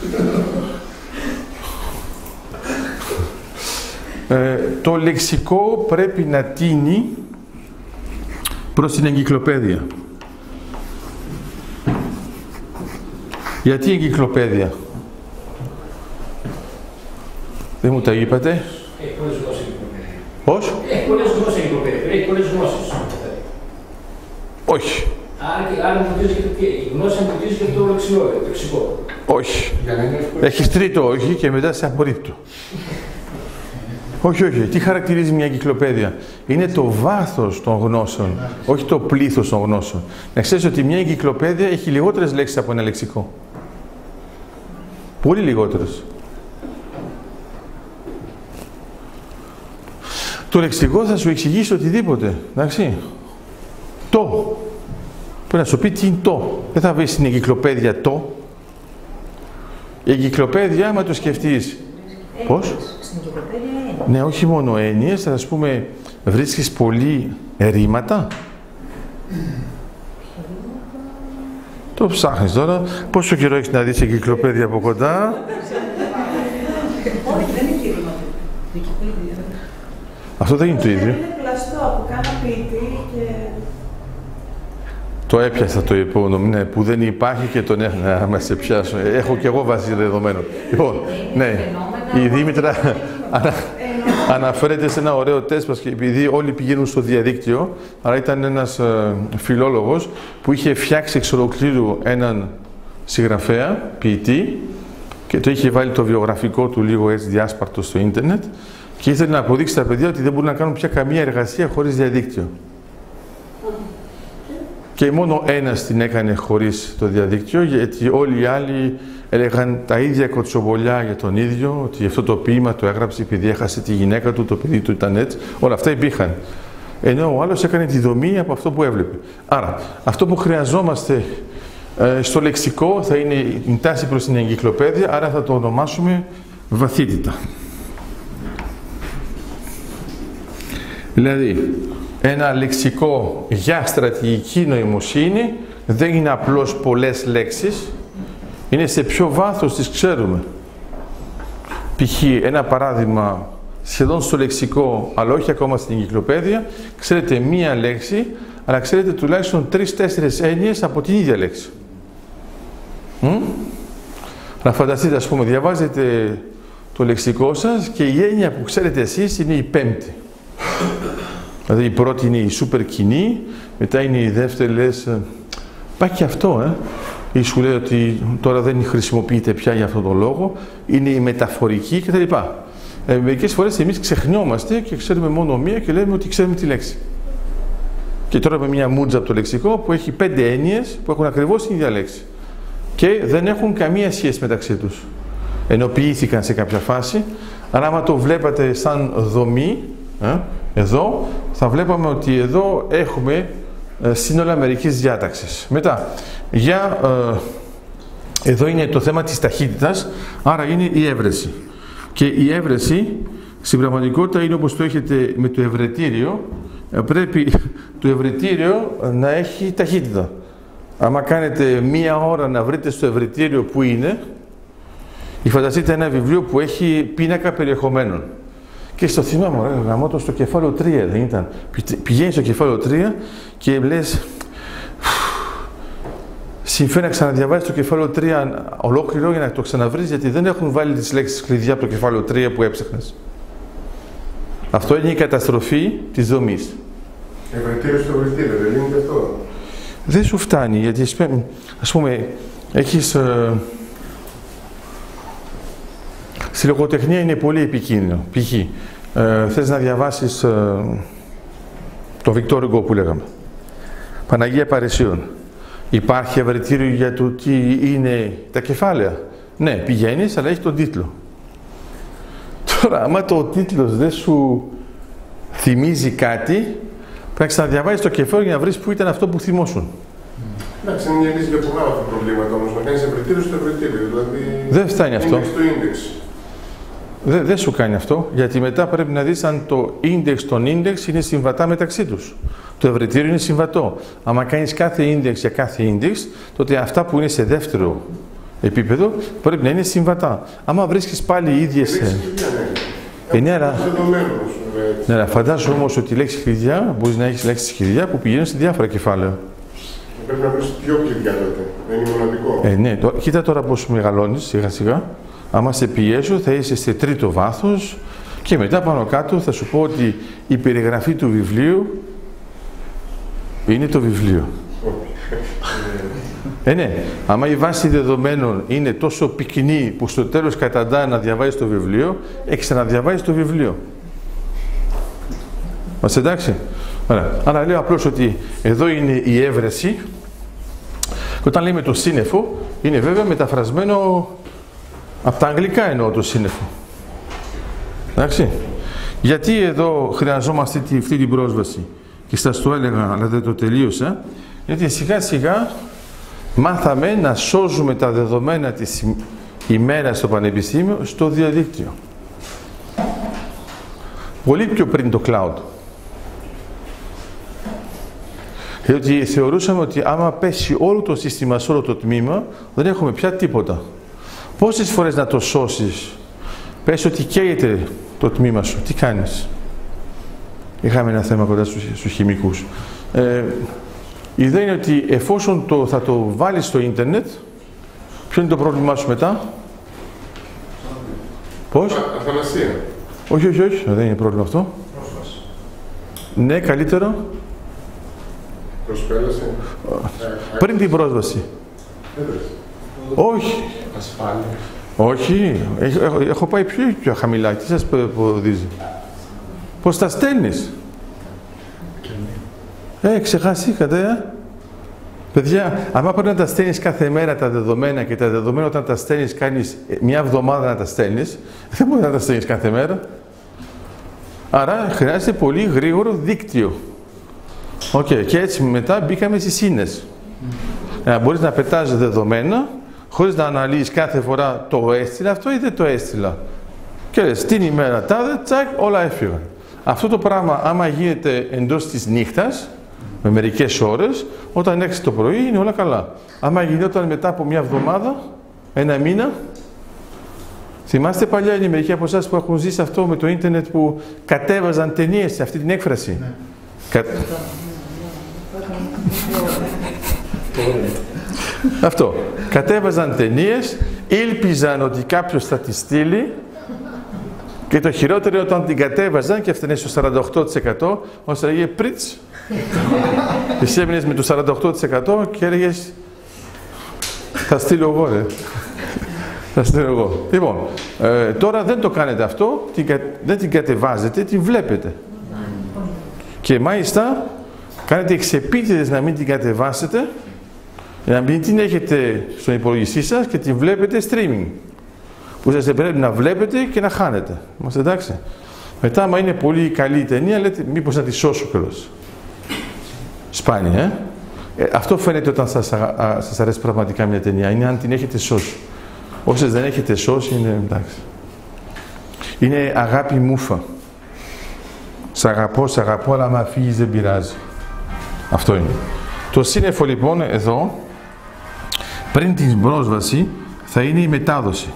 Ε, το λεξικό πρέπει να τίνει προς την εγκυκλοπαίδεια. Γιατί εγκυκλοπαίδεια? Δεν μου τα είπατε. Έχει πολλές γνώσεις εγκυκλοπαίδεια. Πώς? Έχει πολλές γνώσεις εγκυκλοπαίδεια. Έχει πολλές γνώσεις. Όχι. Άρα εμποδίζει και η γνώση εμποδίζει και το λεξικό. Όχι. Έχεις τρίτο όχι και μετά σε απορρίπτω. Όχι, όχι. Τι χαρακτηρίζει μια εγκυκλοπαίδεια? Είναι το βάθος των γνώσεων, όχι το πλήθος των γνώσεων. Να ξέρεις ότι μια εγκυκλοπαίδεια έχει λιγότερες λέξεις από ένα λεξικό. Πολύ λιγότερες. Το λεξικό θα σου εξηγήσει οτιδήποτε, εντάξει. Το. Πρέπει να σου πει τι είναι το. Δεν θα βρεις στην εγκυκλοπαίδεια το. Η εγκυκλοπαίδεια, άμα το σκεφτείς. Πώς? Στην εγκυκλοπαίδεια είναι. Ναι, όχι μόνο έννοιες, ας πούμε, βρίσκεις πολύ ρήματα. Το ψάχνεις τώρα. Πόσο καιρό έχεις να δεις εγκυκλοπαίδεια από κοντά? Όχι, δεν έχει ρήματα. Αυτό δεν είναι το ίδιο. Είναι πλαστό που κάνω ποιητή και... Το έπιασα το επόμενο, ναι, που δεν υπάρχει και τον έχανα να μας σε πιάσω. Έχω και εγώ βάση δεδομένων. Λοιπόν, ναι, η Δήμητρα ανα, αναφέρεται σε ένα ωραίο τεστ μας, επειδή όλοι πηγαίνουν στο διαδίκτυο, αλλά ήταν ένας ε, φιλόλογος που είχε φτιάξει εξ ολοκλήρου έναν συγγραφέα, ποιητή, και το είχε βάλει το βιογραφικό του λίγο έτσι διάσπαρτο στο ίντερνετ και ήθελε να αποδείξει στα παιδιά ότι δεν μπορούν να κάνουν πια καμία εργασία χωρίς διαδίκτυο. Και μόνο ένας την έκανε χωρίς το διαδίκτυο, γιατί όλοι οι άλλοι έλεγαν τα ίδια κοτσομπολιά για τον ίδιο, ότι αυτό το ποίημα το έγραψε επειδή έχασε τη γυναίκα του, το παιδί του ήταν έτσι. Όλα αυτά υπήρχαν. Ενώ ο άλλος έκανε τη δομή από αυτό που έβλεπε. Άρα, αυτό που χρειαζόμαστε ε, στο λεξικό θα είναι η τάση προς την εγκυκλοπαίδεια, άρα θα το ονομάσουμε βαθύτητα. Δηλαδή, ένα λεξικό για στρατηγική νοημοσύνη δεν είναι απλώς πολλές λέξεις, είναι σε ποιο βάθος τις ξέρουμε. Π.χ. ένα παράδειγμα σχεδόν στο λεξικό, αλλά όχι ακόμα στην εγκυκλοπαίδεια, ξέρετε μία λέξη, αλλά ξέρετε τουλάχιστον τρεις-τέσσερις έννοιες από την ίδια λέξη. Μ? Να φανταστείτε, ας πούμε, διαβάζετε το λεξικό σας και η έννοια που ξέρετε εσείς είναι η πέμπτη. Δηλαδή η πρώτη είναι η σούπερ κοινή, μετά είναι η δεύτερη, λες, πάει και αυτό, ε. Ή σου λέει ότι τώρα δεν χρησιμοποιείται πια για αυτόν τον λόγο, είναι η μεταφορική κτλ. Ε, μερικές φορές εμείς ξεχνιόμαστε και ξέρουμε μόνο μία και λέμε ότι ξέρουμε τη λέξη. Και τώρα με μια μούτζα από το λεξικό που έχει πέντε έννοιες που έχουν ακριβώς την ίδια λέξη. Και δεν έχουν καμία σχέση μεταξύ τους. Ενοποιήθηκαν σε κάποια φάση, αλλά άμα το βλέπατε σαν δομή, ε, εδώ, θα βλέπαμε ότι εδώ έχουμε ε, σύνολα μερικής διάταξης. Μετά, για, ε, εδώ είναι το θέμα της ταχύτητας, άρα είναι η έβρεση. Και η έβρεση, στην πραγματικότητα, είναι όπως το έχετε με το ευρετήριο, ε, πρέπει το ευρετήριο να έχει ταχύτητα. Άμα κάνετε μία ώρα να βρείτε στο ευρετήριο που είναι, ή φανταστείτε ένα βιβλίο που έχει πίνακα περιεχομένων. Και στο θυμάμαι, ωραία, γαμώτο, στο κεφάλαιο τρία δεν ήταν. Πηγαίνει στο κεφάλαιο τρία και λες, συμφέρει να ξαναδιαβάζεις το κεφάλαιο τρία ολόκληρο για να το ξαναβρεις, γιατί δεν έχουν βάλει τις λέξεις κλειδιά από το κεφάλαιο τρία που έψαχνες. Αυτό είναι η καταστροφή της δομής. Ευρετήριο στο ευρετήριο, δεν είναι αυτό. Δεν σου φτάνει, γιατί ας πούμε, έχεις... Ε, στη λογοτεχνία είναι πολύ επικίνδυνο. Π.χ. Ε, θες να διαβάσεις ε, το Βικτόρ Ουγκό που λέγαμε. Παναγία Παρισίων. Υπάρχει ευρετήριο για το τι είναι τα κεφάλαια. Ναι, πηγαίνεις, αλλά έχει τον τίτλο. Τώρα, άμα το τίτλος δεν σου θυμίζει κάτι, πρέπει να ξαναδιαβάζεις το κεφάλαιο για να βρεις που ήταν αυτό που θυμόσουν. Εντάξει, είναι μια λύση για πολλά αυτά τα προβλήματα όμως. Να κάνεις ευρετήριο στο ευρετήριο. Δηλαδή, δεν φτάνει αυτό. Index to index. Δεν δε σου κάνει αυτό, γιατί μετά πρέπει να δεις αν το index των index είναι συμβατά μεταξύ τους. Το ευρετήριο είναι συμβατό. άμα κάνεις κάθε index για κάθε index, τότε αυτά που είναι σε δεύτερο επίπεδο πρέπει να είναι συμβατά. Άμα βρίσκεις πάλι οι ίδιες... Ε, ναι, αλλά... ναι, αλλά φαντάσου όμως ότι η λέξη κλειδιά, μπορείς να έχεις λέξεις κλειδιά που πηγαίνουν σε διάφορα κεφάλαια. Πρέπει να βρεις πιο κλειδιά τότε. Δεν είναι μοναδικό. Ε, ναι, το, κοίτα τώρα πώς μεγαλώνεις σιγά σιγά. Άμα σε πιέσω θα είσαι σε τρίτο βάθος και μετά πάνω κάτω θα σου πω ότι η περιγραφή του βιβλίου είναι το βιβλίο. Ε, ναι. Άμα η βάση δεδομένων είναι τόσο πυκνή που στο τέλος καταντά να διαβάζεις το βιβλίο, έχεις να διαβάζεις το βιβλίο. Μας εντάξει. Άρα, άρα λέω απλώς ότι εδώ είναι η έβρεση και όταν λέμε το σύννεφο είναι βέβαια μεταφρασμένο από τα αγγλικά, εννοώ το σύννεφο. Εντάξει. Γιατί εδώ χρειαζόμαστε αυτή την πρόσβαση και σας το έλεγα αλλά δεν το τελείωσα, γιατί σιγά σιγά μάθαμε να σώζουμε τα δεδομένα της ημέρας στο πανεπιστήμιο στο διαδίκτυο. Πολύ πιο πριν το cloud. Διότι θεωρούσαμε ότι άμα πέσει όλο το σύστημα σε όλο το τμήμα, δεν έχουμε πια τίποτα. Πόσες φορές να το σώσεις, πες ότι καίγεται το τμήμα σου, τι κάνεις. Είχαμε ένα θέμα κοντά στους, στους χημικούς. Ε, η ιδέα είναι ότι εφόσον το, θα το βάλεις στο ίντερνετ, ποιο είναι το πρόβλημά σου μετά. Πώς? Αθανασία. Όχι, όχι, όχι, δεν είναι πρόβλημα αυτό. Πρόσβαση. Ναι, καλύτερο. Προσπέλαση. Πριν την πρόσβαση. Όχι. Ασφάλεια. Όχι. Έχω, έχω, έχω πάει πιο, πιο χαμηλά. Τι σας ποδίζει. Πώς τα στέλνεις. Ε, ξεχάσηκατε, ε. Παιδιά, άμα πρέπει να τα στέλνεις κάθε μέρα τα δεδομένα και τα δεδομένα όταν τα στέλνεις κάνεις μια εβδομάδα να τα στέλνεις, δεν μπορεί να τα στέλνεις κάθε μέρα. Άρα χρειάζεται πολύ γρήγορο δίκτυο. Οκ, okay. Και έτσι μετά μπήκαμε στις σύνες. Mm. Να μπορείς να πετάς δεδομένα χωρίς να αναλύεις κάθε φορά το έστειλα αυτό ή δεν το έστειλα. Και λες, την ημέρα τάδε, τσακ, όλα έφυγαν. Αυτό το πράγμα, άμα γίνεται εντός της νύχτας, με μερικές ώρες, όταν έρχεσαι το πρωί είναι όλα καλά. Άμα γινόταν μετά από μια εβδομάδα, ένα μήνα, θυμάστε παλιά είναι μερικοί από εσάς που έχουν ζήσει αυτό με το ίντερνετ που κατέβαζαν ταινίες σε αυτή την έκφραση. Ναι. Κα... αυτό. Κατέβαζαν ταινίες, ήλπιζαν ότι κάποιος θα τη στείλει και το χειρότερο όταν την κατέβαζαν και έφτανε στο σαράντα οκτώ τοις εκατό, όσο έλεγε πριτς. Εσύ έμεινες με το σαράντα οκτώ τοις εκατό και έλεγες θα στείλω εγώ, ρε. Θα στείλω εγώ. Λοιπόν, ε, τώρα δεν το κάνετε αυτό, την, δεν την κατεβάζετε, την βλέπετε. Και μάλιστα κάνετε εξεπίτηδες να μην την κατεβάσετε, να μην την έχετε στον υπολογιστή σας και την βλέπετε streaming. Που σας πρέπει να βλέπετε και να χάνετε. Είμαστε εντάξει. Μετά, άμα είναι πολύ καλή η ταινία, λέτε μήπως να τη σώσω κιόλας. Σπάνια, ε? ε? Αυτό φαίνεται όταν σας, α, σας αρέσει πραγματικά μια ταινία. Είναι αν την έχετε σώσει. Όσες δεν έχετε σώσει, είναι εντάξει. Είναι αγάπη μούφα. Σ' αγαπώ, σ' αγαπώ, αλλά άμα φύγεις δεν πειράζει. Αυτό είναι. Το σύννεφο λοιπόν εδώ, πριν την πρόσβαση, θα είναι η μετάδοση.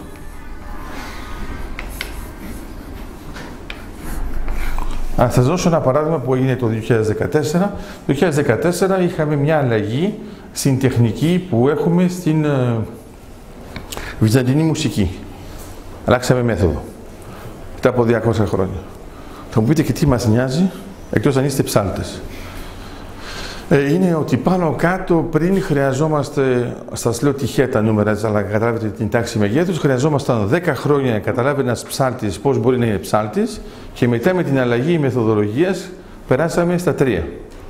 Α, θα σας δώσω ένα παράδειγμα που έγινε το δύο χιλιάδες δεκατέσσερα. Το δύο χιλιάδες δεκατέσσερα είχαμε μια αλλαγή στην τεχνική που έχουμε στην ε, βυζαντινή μουσική. Αλλάξαμε μέθοδο. Μετά από διακόσια χρόνια. Θα μου πείτε και τι μας νοιάζει, εκτός αν είστε ψάλτες. Ε, είναι ότι πάνω κάτω πριν χρειαζόμαστε, σας λέω τυχαία τα νούμερα, αλλά καταλάβετε την τάξη μεγέθους, χρειαζόμασταν δέκα χρόνια να καταλάβει ένας ψάλτης πώς μπορεί να είναι ψάλτης και μετά με την αλλαγή μεθοδολογίας περάσαμε στα τρία.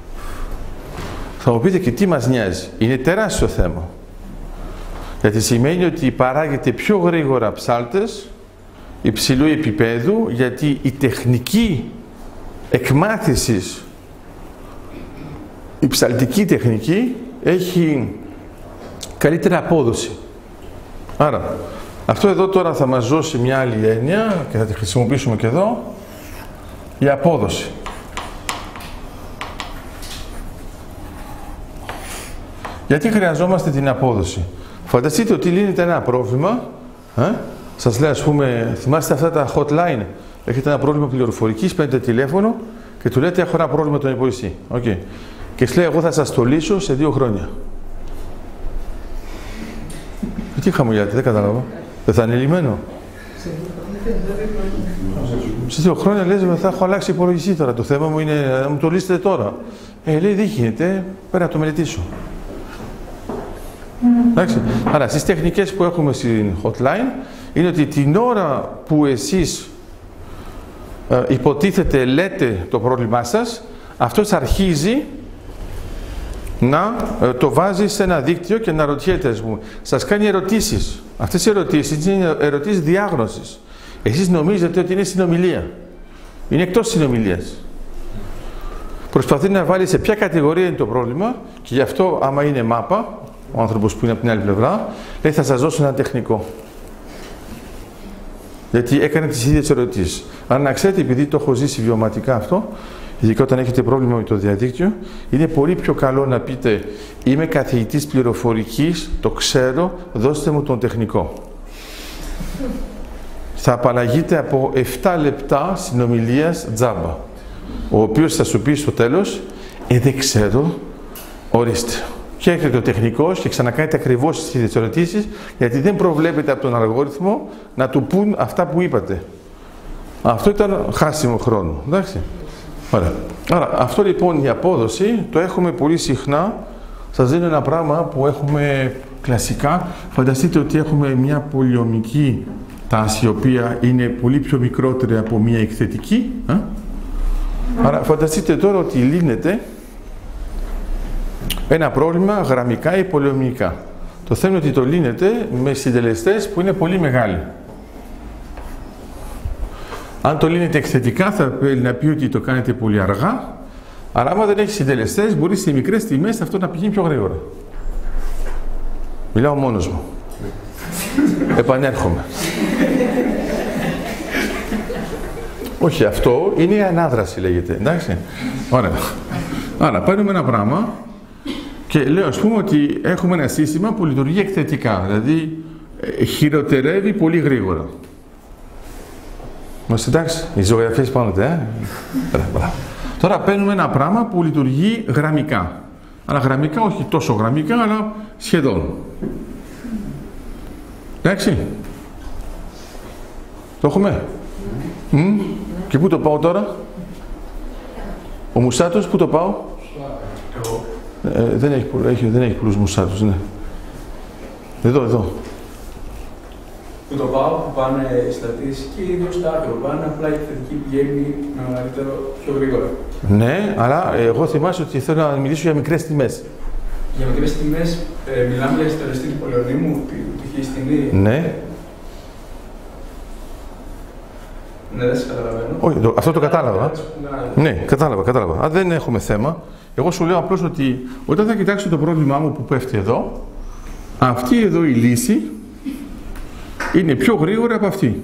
Θα μου πείτε και τι μας νοιάζει. Είναι τεράστιο θέμα. Γιατί σημαίνει ότι παράγεται πιο γρήγορα ψάλτες υψηλού επίπεδου, γιατί η τεχνική εκμάθησης, η ψαλτική τεχνική έχει καλύτερη απόδοση. Άρα, αυτό εδώ τώρα θα μας δώσει μια άλλη έννοια και θα τη χρησιμοποιήσουμε και εδώ, η απόδοση. Γιατί χρειαζόμαστε την απόδοση? Φανταστείτε ότι λύνεται ένα πρόβλημα, ε? Σας λέει, ας πούμε, θυμάστε αυτά τα hotline, έχετε ένα πρόβλημα πληροφορικής, παίρνετε τηλέφωνο και του λέτε έχω ένα πρόβλημα με τον υπολογιστή. Okay. Και σου λέει, εγώ θα σας το λύσω σε δύο χρόνια. Τι χαμογελάτε, δεν καταλαβαίνω. Δεν θα είναι λυμένο? Σε δύο χρόνια λες, θα έχω αλλάξει υπολογιστή τώρα. Το θέμα μου είναι να μου το λύσετε τώρα. Ε, λέει, δεν γίνεται, πέρα να το μελετήσω. Εντάξει. Άρα, στις τεχνικές που έχουμε στην hotline, είναι ότι την ώρα που εσείς ε, υποτίθεται λέτε το πρόβλημά σας, αυτός αρχίζει να ε, το βάζει σε ένα δίκτυο και να ρωτιέται, ας πούμε. Σας κάνει ερωτήσεις. Αυτές οι ερωτήσεις είναι ερωτήσεις διάγνωσης. Εσείς νομίζετε ότι είναι συνομιλία. Είναι εκτός συνομιλίας. Προσπαθεί να βάλει σε ποια κατηγορία είναι το πρόβλημα και γι' αυτό άμα είναι μάπα, ο άνθρωπος που είναι από την άλλη πλευρά, λέει θα σας δώσω ένα τεχνικό. Γιατί έκανε τις ίδιες ερωτήσεις. Αν να ξέρετε, επειδή το έχω ζήσει βιωματικά αυτό, ειδικά όταν έχετε πρόβλημα με το διαδίκτυο, είναι πολύ πιο καλό να πείτε είμαι καθηγητής πληροφορικής, το ξέρω, δώστε μου τον τεχνικό. Θα απαλλαγείτε από επτά λεπτά συνομιλίας τζάμπα, ο οποίος θα σου πει στο τέλος, ε, δεν ξέρω, ορίστε. Και έρχεται ο τεχνικός και ξανακάνετε ακριβώς τις ίδιες ερωτήσεις, γιατί δεν προβλέπεται από τον αλγόριθμο να του πούν αυτά που είπατε. Αυτό ήταν χάσιμο χρόνο. Εντάξει. Ωραία. Άρα, αυτό λοιπόν η απόδοση το έχουμε πολύ συχνά. Σας δίνω ένα πράγμα που έχουμε κλασικά. Φανταστείτε ότι έχουμε μια πολυομική τάση, η οποία είναι πολύ πιο μικρότερη από μια εκθετική. Ε? Άρα, φανταστείτε τώρα ότι λύνεται ένα πρόβλημα γραμμικά ή πολυομικά. Το θέμα είναι ότι το λύνεται με συντελεστές που είναι πολύ μεγάλοι. Αν το λύνετε εκθετικά θα να πει ότι το κάνετε πολύ αργά, αλλά άμα δεν έχει συντελεστές μπορεί σε μικρές τιμές αυτό να πηγαίνει πιο γρήγορα. Μιλάω μόνος μου. Επανέρχομαι. Όχι, αυτό είναι η ανάδραση λέγεται, εντάξει. Ωραία. Άρα πάρουμε ένα πράγμα και λέω ας πούμε ότι έχουμε ένα σύστημα που λειτουργεί εκθετικά, δηλαδή χειροτερεύει πολύ γρήγορα. Είμαστε εντάξει, οι ζωγραφίες πάνω τε, ε? Τώρα παίρνουμε ένα πράγμα που λειτουργεί γραμμικά. Αλλά γραμμικά, όχι τόσο γραμμικά, αλλά σχεδόν. Εντάξει. Το έχουμε. Mm. Και πού το πάω τώρα? Ο Μουσάτος, πού το πάω? Ε, δεν, έχει, έχει, δεν έχει πολλούς Μουσάτους, ναι. Εδώ, εδώ. Που το πάω, που πάνε οι στατήσεις και οι δύο στα άκρα πάνε, απλά η θετική πηγαίνει με μεγαλύτερο πιο γρήγορα. Ναι, αλλά εγώ θυμάσαι ότι θέλω να μιλήσω για μικρές τιμές. Για μικρές τιμές, ε, μιλάμε για συντελεστή του πολεονίμου, του χειριστηνή. Ναι. Ναι, δεν σε καταλαβαίνω. Όχι, το, αυτό το κατάλαβα. Να, Ναι, κατάλαβα, κατάλαβα. Αν δεν έχουμε θέμα, εγώ σου λέω απλώς ότι όταν θα κοιτάξω το πρόβλημά μου που πέφτει εδώ, αυτή εδώ η λύση είναι πιο γρήγορα από αυτή.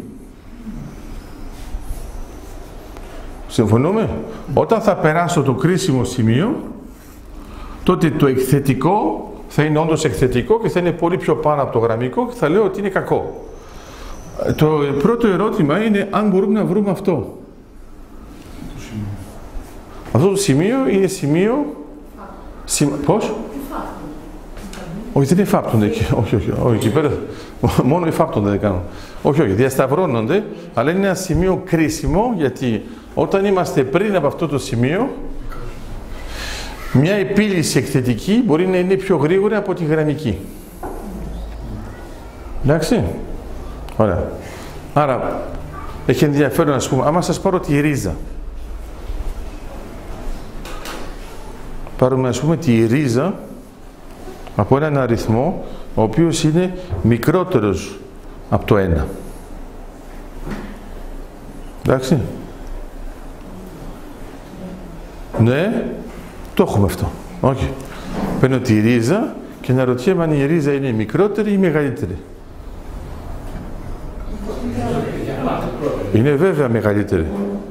Συμφωνούμε? Όταν θα περάσω το κρίσιμο σημείο, τότε το εκθετικό θα είναι όντως εκθετικό και θα είναι πολύ πιο πάνω από το γραμμικό και θα λέω ότι είναι κακό. Το πρώτο ερώτημα είναι αν μπορούμε να βρούμε αυτό. Αυτό το σημείο είναι σημείο... Σημα... Πώς? Όχι, δεν εφάπτονται εκεί. Όχι, όχι, όχι, εκεί πέρα. Μόνο εφάπτονται δεν κάνουν. Όχι, όχι, διασταυρώνονται, αλλά είναι ένα σημείο κρίσιμο, γιατί όταν είμαστε πριν από αυτό το σημείο, μια επίλυση εκθετική μπορεί να είναι πιο γρήγορη από τη γραμμική. Εντάξει. Ωραία. Άρα, έχει ενδιαφέρον να πούμε, άμα σας πάρω τη ρίζα. Πάρουμε, ας πούμε, τη ρίζα από έναν αριθμό, ο οποίος είναι μικρότερος από το ένα. Εντάξει. Ναι, το έχουμε αυτό. Όχι. Παίρνω τη ρίζα και να ρωτιέμαι αν η ρίζα είναι μικρότερη ή μεγαλύτερη. Είναι βέβαια μεγαλύτερη.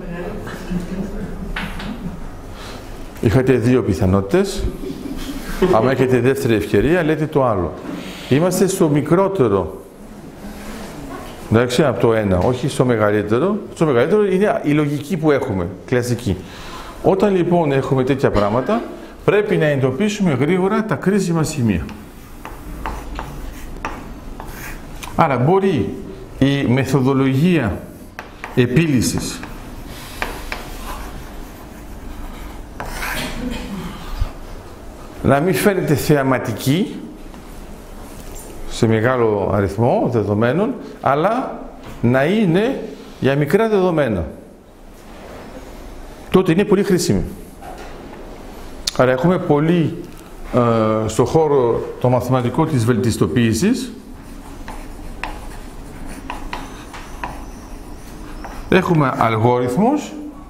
Είχατε δύο πιθανότητες. Αν έχετε δεύτερη ευκαιρία, λέτε το άλλο. Είμαστε στο μικρότερο. Εντάξει, από το ένα, όχι στο μεγαλύτερο. Στο μεγαλύτερο είναι η λογική που έχουμε, κλασική. Όταν λοιπόν έχουμε τέτοια πράγματα, πρέπει να εντοπίσουμε γρήγορα τα κρίσιμα σημεία. Άρα μπορεί η μεθοδολογία επίλυσης να μην φαίνεται θεαματική σε μεγάλο αριθμό δεδομένων, αλλά να είναι για μικρά δεδομένα. Τότε είναι πολύ χρήσιμη. Άρα έχουμε πολύ ε, στο χώρο το μαθηματικό της βελτιστοποίησης. Έχουμε αλγόριθμους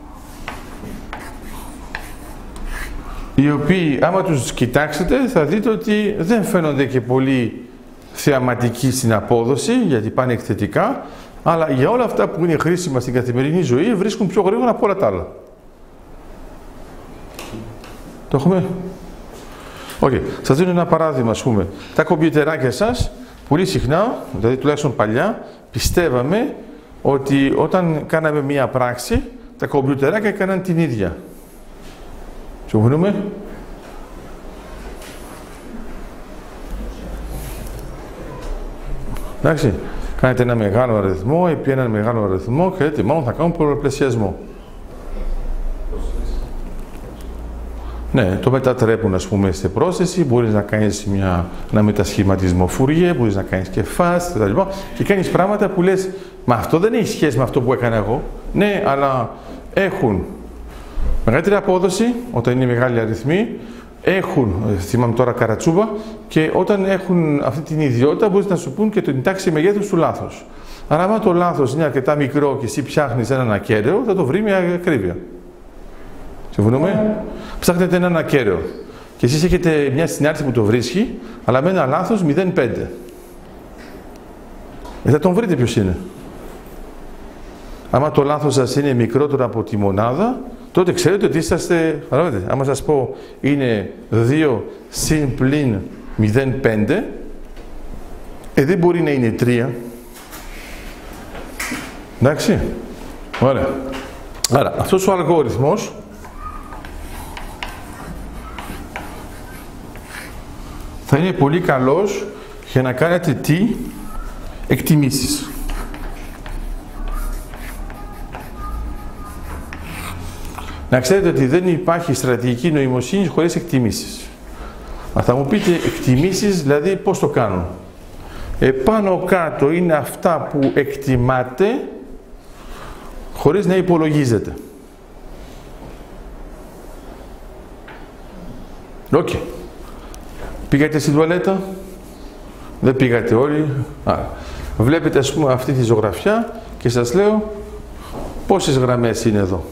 οι οποίοι άμα τους κοιτάξετε θα δείτε ότι δεν φαίνονται και πολύ θεαματικοί στην απόδοση, γιατί πάνε εκθετικά, αλλά για όλα αυτά που είναι χρήσιμα στην καθημερινή ζωή βρίσκουν πιο γρήγορα από όλα τα άλλα. Το έχουμε? Okay. Σας δίνω ένα παράδειγμα, ας πούμε. Τα κομπιουτεράκια σας, πολύ συχνά, δηλαδή τουλάχιστον παλιά, πιστεύαμε ότι όταν κάναμε μία πράξη, τα κομπιουτεράκια έκαναν την ίδια. Συμφωνούμε? Εντάξει, κάνετε ένα μεγάλο αριθμό, επί έναν μεγάλο αριθμό και λέτε, μάλλον θα κάνουμε πολλαπλασιασμό. Ναι, το μετατρέπουν, ας πούμε, σε πρόσθεση, μπορείς να κάνεις μια, ένα μετασχηματισμό Φουριέ, μπορείς να κάνεις και fast κτλ. Και κάνεις πράγματα που λες, μα αυτό δεν έχει σχέση με αυτό που έκανα εγώ. Ναι, αλλά έχουν μεγαλύτερη απόδοση όταν είναι μεγάλοι αριθμοί, έχουν, θυμάμαι τώρα καρατσούμπα, και όταν έχουν αυτή την ιδιότητα μπορείς να σου πούν και την τάξη μεγέθους του λάθος. Άρα, άμα το λάθος είναι αρκετά μικρό και εσύ ψάχνεις έναν ακέραιο, θα το βρει με ακρίβεια. Συμφωνούμε? Ψάχνετε έναν ακέραιο και εσείς έχετε μια συνάρτηση που το βρίσκει, αλλά με ένα λάθος μηδέν κόμμα πέντε. Ε, θα τον βρείτε ποιος είναι. Άμα το λάθος σας είναι μικρότερο από τη μονάδα, τότε ξέρετε ότι είσαστε, παραδείγματι, άμα σας πω είναι δύο συν πλην μηδέν κόμμα πέντε, ε, δεν μπορεί να είναι τρία. Εντάξει. Ωραία. Άρα, αυτός ο αλγόριθμος θα είναι πολύ καλός για να κάνετε τι? Εκτιμήσεις. Να ξέρετε ότι δεν υπάρχει στρατηγική νοημοσύνη χωρίς εκτιμήσεις. Μα θα μου πείτε εκτιμήσεις, δηλαδή πώς το κάνω? Επάνω κάτω είναι αυτά που εκτιμάτε χωρίς να υπολογίζετε. Οκ. Okay. Πήγατε στην τουαλέτα? Δεν πήγατε όλοι? Α, βλέπετε, ας πούμε, αυτή τη ζωγραφιά και σας λέω Πόσες γραμμές είναι εδώ?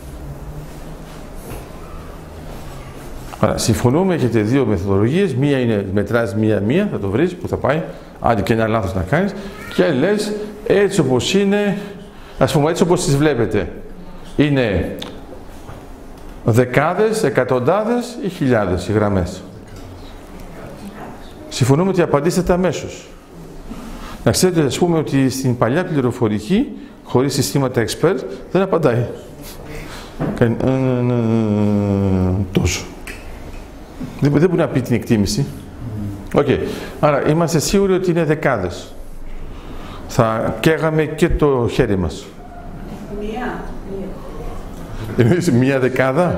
Άρα, συμφωνούμε, έχετε δύο μεθοδολογίες. Μία είναι μετράς μία-μία, θα το βρεις που θα πάει. Άντε και ένα λάθος να κάνεις. Και άλλη λες έτσι όπως είναι, ας πούμε έτσι όπως τις βλέπετε. Είναι δεκάδες, εκατοντάδες ή χιλιάδες οι γραμμές? Συμφωνούμε ότι απαντήσετε αμέσως. Να ξέρετε, ας πούμε, ότι στην παλιά πληροφορική, χωρίς συστήματα expert, δεν απαντάει. Κάνει ε, ε, ε, τόσο. Δεν, δεν μπορεί να πει την εκτίμηση. Οκ. Okay. Άρα είμαστε σίγουροι ότι είναι δεκάδες. Θα καίγαμε και το χέρι μας. Μία. Εννοείς μία δεκάδα?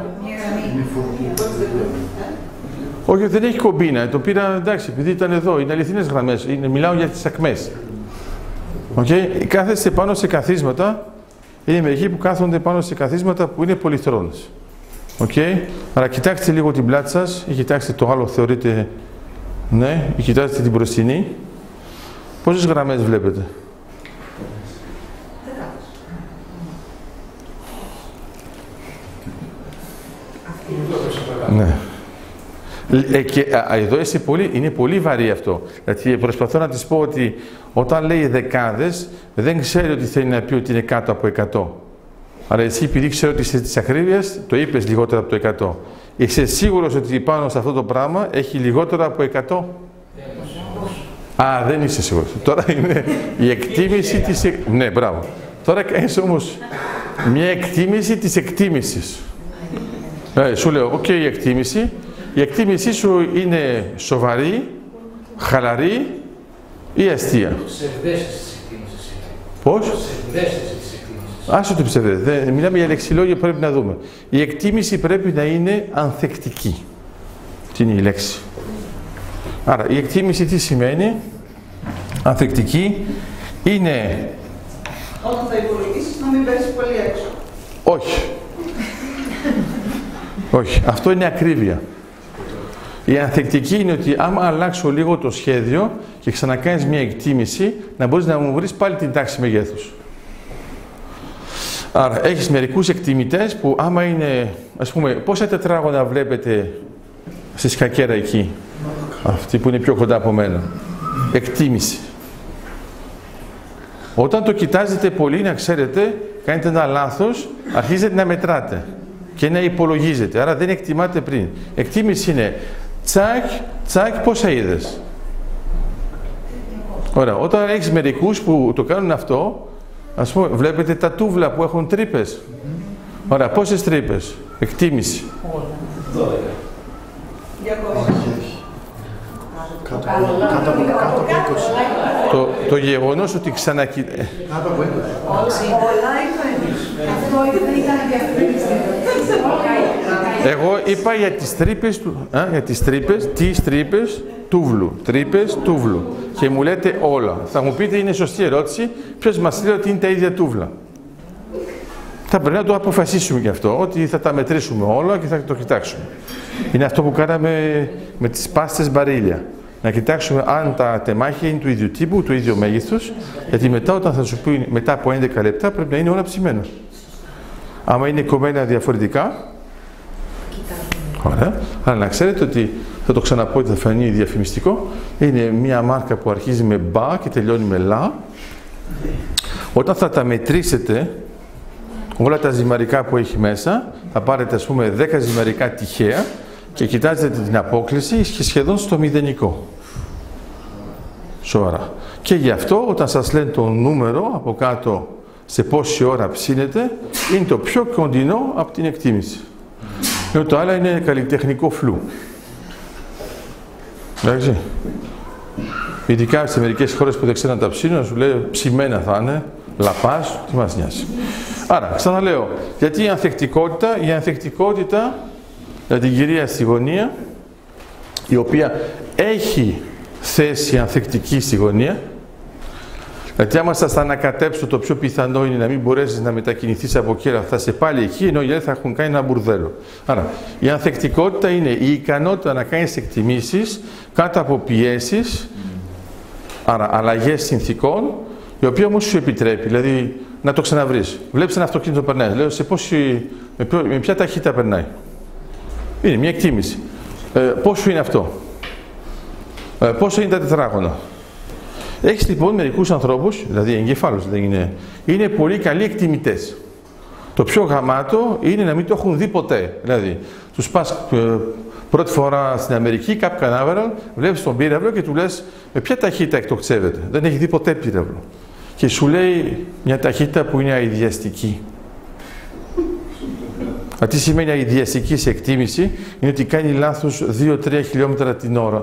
Όχι, δεν έχει κομπίνα. Το πήρα, εντάξει, επειδή ήταν εδώ. Είναι αληθινές γραμμές. Είναι, μιλάω για τις ακμές. Okay. Κάθεστε πάνω σε καθίσματα. Είναι μερικοί που κάθονται πάνω σε καθίσματα που είναι πολυθρόνες. Okay. Άρα κοιτάξτε λίγο την πλάτη σας ή κοιτάξτε το άλλο, θεωρείτε, ναι, ή κοιτάξτε την μπροστινή. Πόσες γραμμές βλέπετε? Ναι. Ε, και α, εδώ είσαι πολύ, είναι πολύ βαρύ αυτό. Δηλαδή προσπαθώ να της πω ότι όταν λέει δεκάδες δεν ξέρει ότι θέλει να πει ότι είναι κάτω από εκατό. Άρα εσύ, επειδή ξέρω ότι είσαι της ακρίβειας, το είπες λιγότερο από το εκατό. Είσαι σίγουρος ότι πάνω σε αυτό το πράγμα έχει λιγότερο από εκατό? Α, δεν είσαι σίγουρος. Τώρα είναι η εκτίμηση της... Ναι, μπράβο. Τώρα κάνεις όμως μια εκτίμηση της εκτίμησης. Ε, σου λέω, οκ, okay, η εκτίμηση. Η εκτίμησή σου είναι σοβαρή, χαλαρή ή αστεία? Ψευδέστηση της εκτίμησης. Πώς? Ψευδέστηση της εκτίμησης. Άσο το ψευδέ. Μιλάμε για λεξιλόγια που πρέπει να δούμε. Η εκτίμηση πρέπει να είναι ανθεκτική. Τι είναι η λέξη? Άρα η εκτίμηση τι σημαίνει? Ανθεκτική είναι... Όταν θα υπολογίσεις να μην πέσει πολύ έξω. Όχι. Όχι. Αυτό είναι ακρίβεια. Η ανθεκτική είναι ότι άμα αλλάξω λίγο το σχέδιο και ξανακάνεις μια εκτίμηση, να μπορείς να μου βρεις πάλι την τάξη μεγέθους. Άρα έχεις μερικούς εκτιμητές που άμα είναι, ας πούμε, πόσα τετράγωνα βλέπετε στη σκακέρα εκεί, αυτή που είναι πιο κοντά από μένα? Εκτίμηση. Όταν το κοιτάζετε πολύ, να ξέρετε, κάνετε ένα λάθος, αρχίζετε να μετράτε και να υπολογίζετε. Άρα δεν εκτιμάτε πριν. Εκτίμηση είναι τσακ, τσακ, πόσα είδες? Ωραία. Όταν έχεις μερικούς που το κάνουν αυτό, ας πούμε, βλέπετε τα τούβλα που έχουν τρύπες. Ωραία. Πόσες τρύπες? Εκτίμηση. Κάτω από είκοσι. Το, το γεγονός ότι ξανακοι... Κάτω από είκοσι. Όλα είναι. Αυτό δεν ήταν διαφήμιση. Εγώ είπα για τις τρύπες, του, α, για τις τρύπες, τις τρύπες τούβλου, τρύπες τούβλου. Και μου λέτε όλα. Θα μου πείτε, είναι σωστή ερώτηση, ποιος μας λέει ότι είναι τα ίδια τούβλα? Θα πρέπει να το αποφασίσουμε γι' αυτό, ότι θα τα μετρήσουμε όλα και θα το κοιτάξουμε. Είναι αυτό που κάναμε με τις πάστες μπαρίλια. Να κοιτάξουμε αν τα τεμάχια είναι του ίδιου τύπου, του ίδιου μέγεθους, γιατί μετά, όταν θα σου πει μετά από έντεκα λεπτά, πρέπει να είναι όλα ψημένα. Άμα είναι κομμένα διαφορετικά, ωραία. Αλλά να ξέρετε ότι, θα το ξαναπώ ότι θα φανεί διαφημιστικό, είναι μια μάρκα που αρχίζει με μπα και τελειώνει με λα. Όταν θα τα μετρήσετε, όλα τα ζυμαρικά που έχει μέσα, θα πάρετε, ας πούμε, δέκα ζυμαρικά τυχαία και κοιτάζετε την απόκληση σχεδόν στο μηδενικό. Σοβαρά. Και γι' αυτό, όταν σας λένε το νούμερο από κάτω σε πόση ώρα ψήνετε, είναι το πιο κοντινό από την εκτίμηση. Ενώ το άλλο είναι καλλιτεχνικό φλου. Εντάξει. Ειδικά σε μερικές χώρες που δεν ξέρουν να τα ψήνουν, σου λέει ψημένα θα είναι, λαπάζ, τι μας νοιάζει. Άρα, ξαναλέω, γιατί η ανθεκτικότητα, η ανθεκτικότητα για την κυρία στη γωνία, η οποία έχει θέση ανθεκτική στη γωνία, γιατί άμα σας θα ανακατέψω, το πιο πιθανό είναι να μην μπορέσεις να μετακινηθείς από εκεί, θα είσαι πάλι εκεί, ενώ οι άλλοι θα έχουν κάνει ένα μπουρδέλο. Άρα, η ανθεκτικότητα είναι η ικανότητα να κάνεις εκτιμήσεις κάτω από πιέσεις, άρα αλλαγές συνθήκων, η οποία όμως σου επιτρέπει. Δηλαδή, να το ξαναβρεις. Βλέπεις ένα αυτοκίνητο περνάει. Λέω σε πόση, με, ποιο, με ποια ταχύτητα περνάει. Είναι μια εκτίμηση. Ε, πόσο είναι αυτό. Ε, πόσο είναι τα τετράγωνα. Έχεις λοιπόν μερικούς ανθρώπους, δηλαδή εγκεφάλους δεν είναι, είναι πολύ καλοί εκτιμητές. Το πιο γαμάτο είναι να μην το έχουν δει ποτέ. Δηλαδή, τους πας ε, πρώτη φορά στην Αμερική, Cape Canaveral, βλέπεις τον πύραυλο και του λες με ποια ταχύτητα εκτοξεύεται. Δεν έχει δει ποτέ πύραυλο. Και σου λέει μια ταχύτητα που είναι αηδιαστική. Τι σημαίνει αηδιαστική σε εκτίμηση, είναι ότι κάνει λάθος δύο με τρία χιλιόμετρα την ώρα.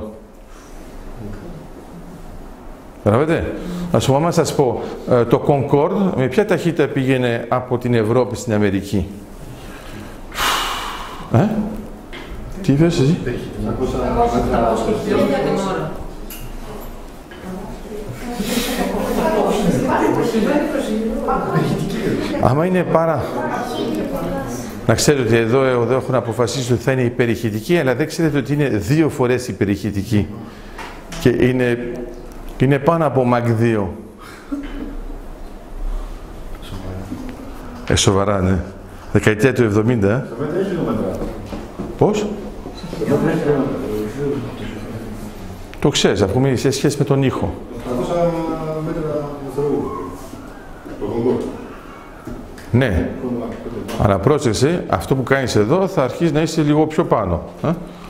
Καταλαβαίνετε. Ας πούμε, άμα σας πω, το Concorde με ποια ταχύτητα πήγαινε από την Ευρώπη στην Αμερική. Ε? Τι είπες εσύ? Άμα είναι πάρα... Να ξέρετε ότι εδώ, εδώ έχουν αποφασίσει ότι θα είναι υπερηχητική, αλλά δεν ξέρετε ότι είναι δύο φορές υπερηχητική. Και είναι, είναι πάνω από Μαχ δύο. Ε, σοβαρά, ναι. Δεκαετία του εβδομήντα, ε. Πώς? Το ξέρεις, αφού είναι σε σχέση με τον ήχο. οκτακόσια μέτρα δευτερόλεπτα. Το Concorde. Ναι. Αλλά πρόσεξε, αυτό που κάνεις εδώ θα αρχίσει να είσαι λίγο πιο πάνω. Ε?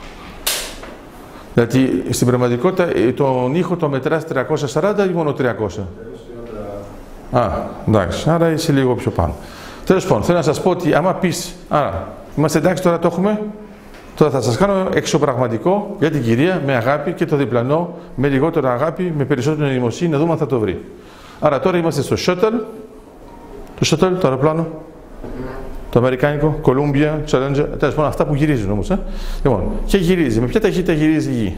Γιατί στην πραγματικότητα τον ήχο το μετράς τριακόσια σαράντα ή μόνο τριακόσια. Α, εντάξει, άρα είσαι λίγο πιο πάνω. Τέλος πάντων, θέλω να σας πω ότι άμα πεις, άρα, είμαστε εντάξει, τώρα το έχουμε, τώρα θα σας κάνω εξωπραγματικό για την κυρία με αγάπη και το διπλανό με λιγότερο αγάπη, με περισσότερη νοημοσύνη, να δούμε αν θα το βρει. Άρα τώρα είμαστε στο shuttle, το shuttle, το αεροπλάνο, το αμερικάνικο, Columbia, Challenger, τέλος πάντων αυτά που γυρίζουν όμως. Ε. Λοιπόν, και γυρίζει. Με ποια ταχύτητα γυρίζει η γη?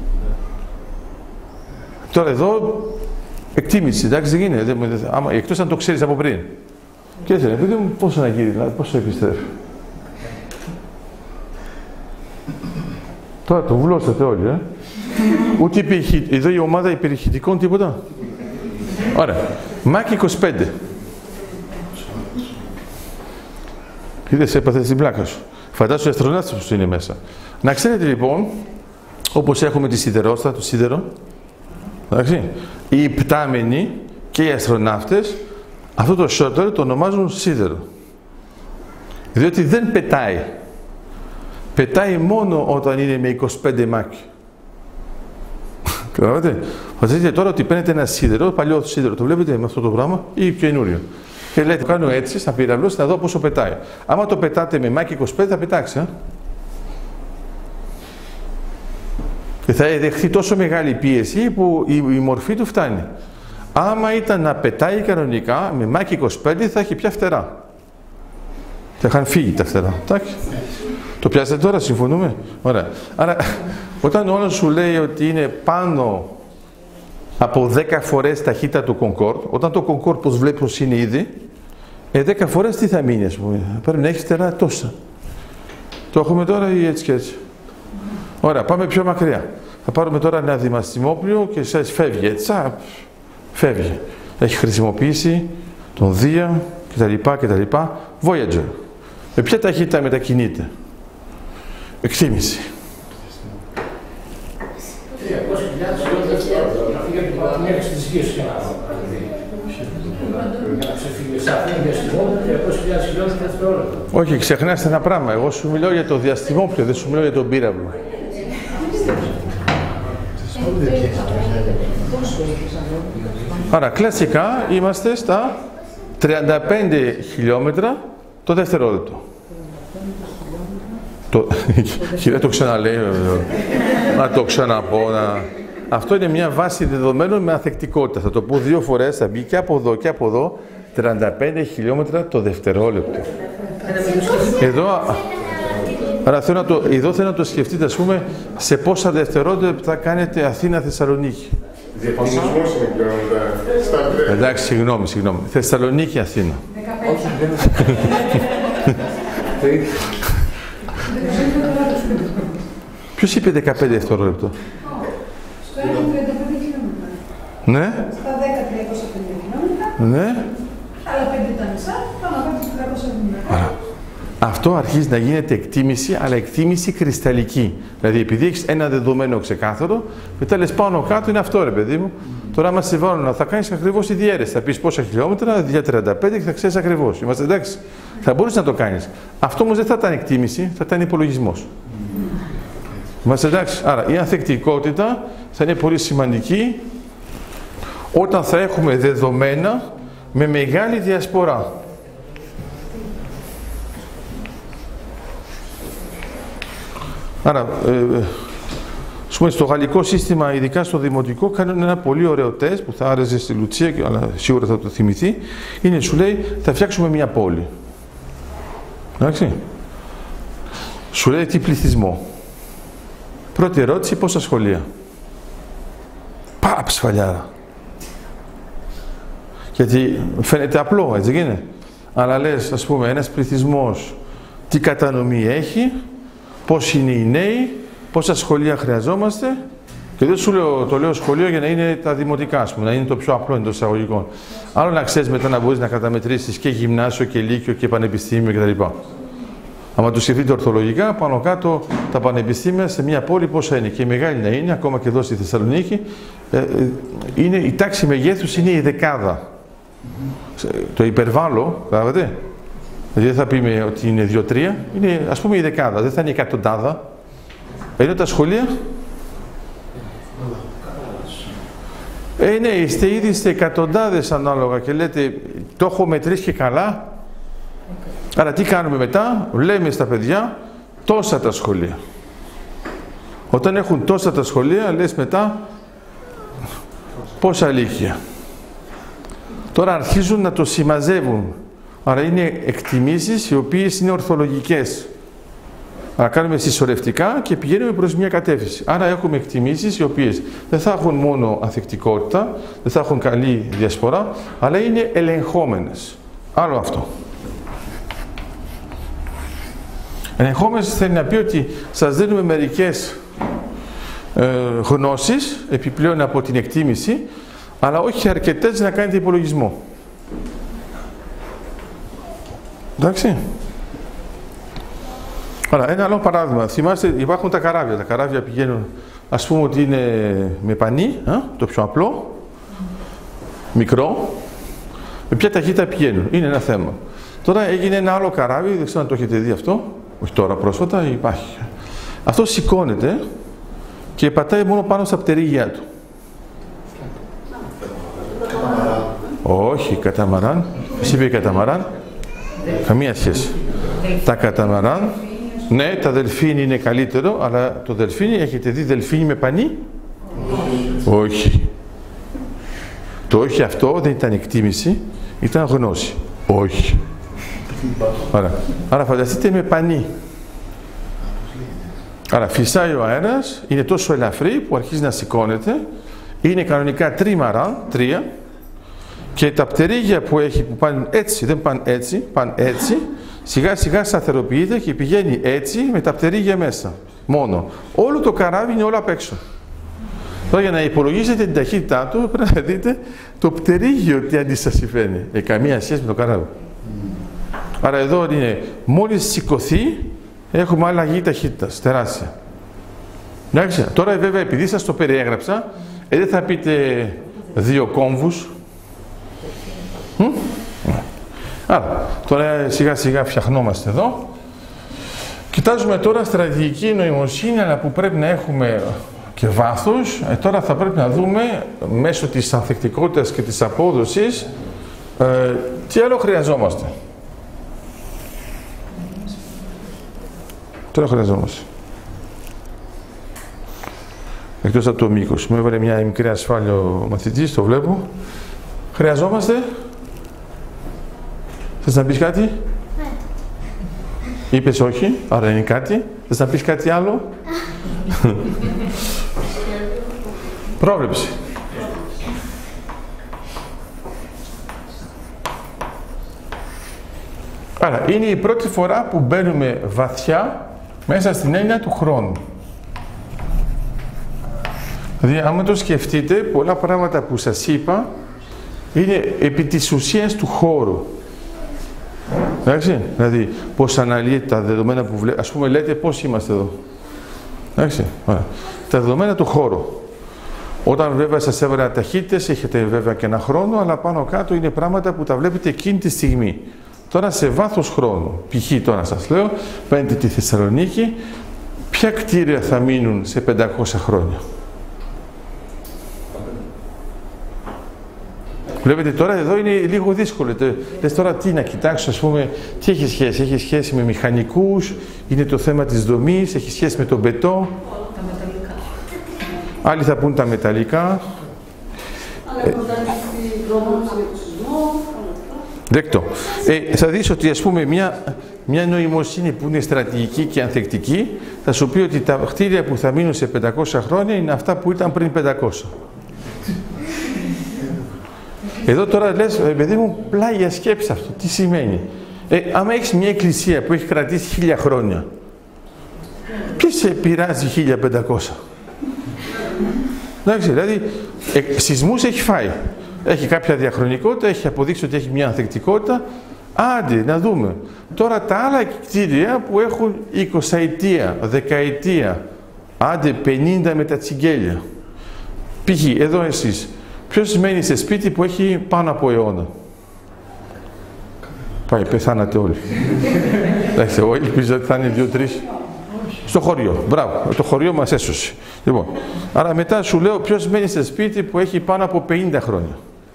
Τώρα εδώ εκτίμηση, εντάξει δεν γίνεται, άμα, εκτός αν το ξέρεις από πριν. Και έτσι, επειδή μου πόσο να γυρίζει, δηλαδή πόσο επιστρέφει. Τώρα το βουλώσατε όλοι, ε. Ούτε υπηρεχει... εδώ η ομάδα υπερηχητικών τίποτα. Ωραία. Μαχ είκοσι πέντε. Είδες, έπαθες την πλάκα σου. Φαντάσου οι αστροναύτες που είναι μέσα. Να ξέρετε λοιπόν, όπως έχουμε τη σιδερόστα, το σίδερο, εντάξει, οι υπτάμενοι και οι αστροναύτες, αυτό το shuttle το ονομάζουν σίδερο. Διότι δεν πετάει. Πετάει μόνο όταν είναι με είκοσι πέντε Μαχ. Καταλαβαίνετε. Φανταστείτε τώρα ότι παίρνετε ένα σίδερο, παλιό σίδερο, το βλέπετε με αυτό το πράγμα ή καινούριο. Και λέτε, κάνω έτσι, στα πυραυλός, να δω πόσο πετάει. Άμα το πετάτε με Μαχ είκοσι πέντε θα πετάξει. Ε? Και θα δεχθεί τόσο μεγάλη πίεση που η, η μορφή του φτάνει. Άμα ήταν να πετάει κανονικά με Μαχ είκοσι πέντε θα έχει πια φτερά. Θα είχαν φύγει τα φτερά. Εντάξει. Το πιάσατε τώρα, συμφωνούμε. Ωραία. Άρα, όταν όλος σου λέει ότι είναι πάνω από δέκα φορές ταχύτητα του Concorde, όταν το Concorde πως βλέπει πως είναι ήδη, ε, δέκα φορές τι θα μείνει, ας πούμε. Πρέπει να έχει φτερά τόσα. Το έχουμε τώρα ή έτσι και έτσι. Ωραία, πάμε πιο μακριά. Θα πάρουμε τώρα ένα δημαστημόπλιο και σας φεύγει έτσι. Α, φεύγει. Έχει χρησιμοποιήσει τον Δία κτλ. κτλ. Voyager. Με ποια ταχύτητα μετακινείται? Εκτίμηση. τριακόσιες χιλιάδες χιλιόμετρα να φύγει από την παραμέρωση της γης για να ξεφύγει σε αυτήν την διαστημόπλιο τριακόσιες χιλιάδες χιλιόμετρα δευτερόλεπτα. Όχι, ξεχνάστε ένα πράγμα. Εγώ σου μιλάω για το διαστημόπλιο, δεν σου μιλάω για τον πύραυλο. Άρα, κλασικά είμαστε στα τριάντα πέντε χιλιόμετρα το δευτερόλεπτο. Το... Κυρία, το ξαναλέει, να το ξαναπώ. Να... Αυτό είναι μια βάση δεδομένων με ανθεκτικότητα. Θα το πω δύο φορές, θα μπει και από εδώ και από εδώ, τριάντα πέντε χιλιόμετρα το δευτερόλεπτο. Εδώ, άρα θέλω να το, εδώ θέλω να το σκεφτείτε, ας πούμε, σε πόσα δευτερόλεπτα κάνετε Αθήνα-Θεσσαλονίκη. Διαπονισμός είναι πλέον στα Εντάξει, συγγνώμη, συγγνώμη. Θεσσαλονίκη-Αθήνα. Ποιος είπε δεκαπέντε δευτερόλεπτο? Στο ένα τριάντα πέντε χιλιόμετρα. Ναι. Στα δέκα τριακόσια πενήντα χιλιόμετρα. Ναι. Άλλα αυτό αρχίζει να γίνεται εκτίμηση, αλλά εκτίμηση κρυσταλλική. Δηλαδή, επειδή έχεις ένα δεδομένο ξεκάθαρο, μετά λες πάνω κάτω είναι αυτό, ρε παιδί μου. Τώρα, άμα σε βάλουν, θα κάνεις ακριβώς τη διαίρεση. Θα πεις πόσα χιλιόμετρα, για τριάντα πέντε και θα ξέρεις ακριβώς. Είμαστε εντάξει. Θα μπορείς να το κάνεις. Αυτό όμως δεν θα ήταν εκτίμηση, θα ήταν υπολογισμός. Είμαστε εντάξει. Άρα, η ανθεκτικότητα θα είναι πολύ σημαντική όταν θα έχουμε δεδομένα με μεγάλη διασπορά. Άρα, ε, ας πούμε, στο γαλλικό σύστημα, ειδικά στο δημοτικό, κάνουν ένα πολύ ωραίο τεστ που θα άρεσε στη Λουτσία, αλλά σίγουρα θα το θυμηθεί. Είναι, σου λέει, θα φτιάξουμε μια πόλη. Εντάξει. Σου λέει τι πληθυσμό. Πρώτη ερώτηση, πόσα σχολεία. Παπ, σφαλιάρα. Γιατί φαίνεται απλό, έτσι δεν είναι. Αλλά λες, ας πούμε, ένας πληθυσμός, τι κατανομή έχει, πώς είναι οι νέοι, πόσα σχολεία χρειαζόμαστε. Και δεν σου λέω, το λέω σχολείο για να είναι τα δημοτικά, ας πούμε, να είναι το πιο απλό εντός εισαγωγικών. Άλλο να ξέρεις μετά να μπορείς να καταμετρήσεις και γυμνάσιο και λύκειο και πανεπιστήμιο κτλ. άμα το σκεφτείτε ορθολογικά, πάνω κάτω τα πανεπιστήμια σε μια πόλη πόσα είναι. Και μεγάλη να είναι, ακόμα και εδώ στη Θεσσαλονίκη, ε, είναι, η τάξη μεγέθους είναι η δεκάδα. Mm-hmm. Το υπερβάλλω, καταλαβαίνετε. Δηλαδή δεν θα πούμε ότι είναι δύο τρία, είναι ας πούμε η δεκάδα, δεν θα είναι η εκατοντάδα. Ενώ τα σχολεία, ε, ναι, είστε ήδη σε εκατοντάδες ανάλογα και λέτε το έχω μετρήσει και καλά. Άρα τι κάνουμε μετά, λέμε στα παιδιά τόσα τα σχολεία. Όταν έχουν τόσα τα σχολεία, λες μετά πόσα λύκεια. Τώρα αρχίζουν να το συμμαζεύουν. Άρα είναι εκτιμήσεις οι οποίες είναι ορθολογικές. Άρα κάνουμε συσσωρευτικά και πηγαίνουμε προς μια κατεύθυνση. Άρα έχουμε εκτιμήσεις οι οποίες δεν θα έχουν μόνο ανθεκτικότητα, δεν θα έχουν καλή διασπορά, αλλά είναι ελεγχόμενες. Άλλο αυτό. Ελεγχόμενες θέλει να πει ότι σας δίνουμε μερικές ε, γνώσεις επιπλέον από την εκτίμηση, αλλά όχι αρκετές να κάνετε υπολογισμό. Εντάξει. Άρα, ένα άλλο παράδειγμα. Θυμάστε, υπάρχουν τα καράβια. Τα καράβια πηγαίνουν, ας πούμε ότι είναι με πανί, α, το πιο απλό, μικρό. Με ποια ταχύτητα πηγαίνουν. Είναι ένα θέμα. Τώρα έγινε ένα άλλο καράβι, δεν ξέρω αν το έχετε δει αυτό. Όχι τώρα πρόσφατα, υπάρχει. Αυτό σηκώνεται και πατάει μόνο πάνω στα πτερίγια του. Όχι, καταμαράν. Εσύ είπε καταμαράν. Καμία σχέση. Τα καταμαράν, ναι, τα δελφίνι είναι καλύτερο, αλλά το δελφίνι, έχετε δει δελφίνι με πανί? Όχι. Το όχι αυτό δεν ήταν εκτίμηση, ήταν γνώση. Όχι. Άρα, άρα φανταστείτε με πανί. Άρα φυσάει ο αέρας, είναι τόσο ελαφρύ που αρχίζει να σηκώνεται, είναι κανονικά τρίμαρα, τρία, και τα πτερίγια που έχει που πάνε έτσι, δεν πάνε έτσι, πάνε έτσι, σιγά σιγά σταθεροποιείται και πηγαίνει έτσι με τα πτερίγια μέσα. Μόνο. Όλο το καράβι είναι όλο απ' έξω. Τώρα για να υπολογίσετε την ταχύτητά του πρέπει να δείτε το πτερίγιο τι αντίσταση φαίνει. Ε, καμία σχέση με το καράβι. Άρα εδώ είναι μόλις σηκωθεί έχουμε αλλαγή ταχύτητας, τεράστια. Εντάξει, τώρα βέβαια επειδή σας το περιέγραψα, ε, δεν θα πείτε δύο κόμβους. Άρα, τώρα σιγά σιγά φτιαχνόμαστε εδώ. Κοιτάζουμε τώρα στρατηγική νοημοσύνη, αλλά που πρέπει να έχουμε και βάθος. Ε, τώρα θα πρέπει να δούμε μέσω της ανθεκτικότητας και της απόδοσης ε, τι άλλο χρειαζόμαστε. Τώρα χρειαζόμαστε. Εκτός από το μήκος. Μου έβαλε μια μικρή ασφάλεια ο μαθητής, το βλέπω. Χρειαζόμαστε. Θες να πεις κάτι? Ναι. Είπες όχι, άρα είναι κάτι. Θες να πεις κάτι άλλο? Πρόβλεψη. Άρα, είναι η πρώτη φορά που μπαίνουμε βαθιά μέσα στην έννοια του χρόνου. Δηλαδή, άμα το σκεφτείτε, πολλά πράγματα που σας είπα είναι επί της ουσίας του χώρου. Εντάξει, δηλαδή πώς αναλύεται τα δεδομένα που βλέπετε. Ας πούμε, λέτε πώς είμαστε εδώ. Εντάξει, ωραία. Τα δεδομένα του χώρου. Όταν βέβαια σας έβαλα ταχύτητες, έχετε βέβαια και ένα χρόνο, αλλά πάνω κάτω είναι πράγματα που τα βλέπετε εκείνη τη στιγμή. Τώρα σε βάθος χρόνου, π.χ. τώρα σας λέω, παίρνετε τη Θεσσαλονίκη, ποια κτίρια θα μείνουν σε πεντακόσια χρόνια. Βλέπετε τώρα εδώ είναι λίγο δύσκολο. Λες τώρα τι να κοιτάξω, ας πούμε, τι έχει σχέση. Έχει σχέση με μηχανικούς, είναι το θέμα της δομής, έχει σχέση με τον μπετό. Τα μεταλλικά. Άλλοι θα πούν τα μεταλλικά. Αλλά έχουν κάνει πρόγραμμα για το σεισμό. Δεκτό. Ε, θα δεις ότι, ας πούμε, μια, μια νοημοσύνη που είναι στρατηγική και ανθεκτική θα σου πει ότι τα κτίρια που θα μείνουν σε πεντακόσια χρόνια είναι αυτά που ήταν πριν πεντακόσια. Εδώ τώρα λες, παιδί μου, πλάγια σκέψη αυτό. Τι σημαίνει. Ε, άμα έχεις μια εκκλησία που έχει κρατήσει χίλια χρόνια, ποιος σε πειράζει χίλια πεντακόσια. Εντάξει, δηλαδή, ε, σεισμούς έχει φάει. Έχει κάποια διαχρονικότητα, έχει αποδείξει ότι έχει μια ανθεκτικότητα. Άντε, να δούμε. Τώρα τα άλλα κτίρια που έχουν εικοσαετία, δεκαετία, άντε πενήντα με τα τσιγκέλια. Π.χ. εδώ εσείς. Ποιος μένει σε σπίτι που έχει πάνω από αιώνα. Πάει, πεθάνατε όλοι. Εντάξει, εγώ ελπίζω ότι θα είναι δύο-τρεις. Στο χωριό, μπράβο, το χωριό μας έσωσε. Λοιπόν, άρα μετά σου λέω ποιος μένει σε σπίτι που έχει πάνω από πενήντα χρόνια.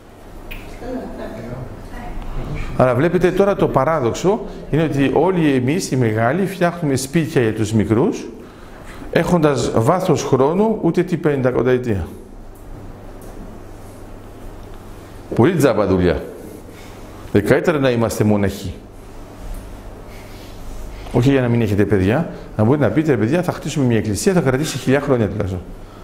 Άρα βλέπετε τώρα το παράδοξο είναι ότι όλοι εμείς οι μεγάλοι φτιάχνουμε σπίτια για τους μικρούς έχοντας βάθος χρόνου ούτε την πενηκονταετία. Πολύ τζάμπα δουλειά. Ε, καλύτερα να είμαστε μοναχοί. Όχι για να μην έχετε παιδιά, να μπορείτε να πείτε, παιδιά, θα χτίσουμε μια εκκλησία, θα κρατήσει χιλιά χρόνια τουλάχιστον.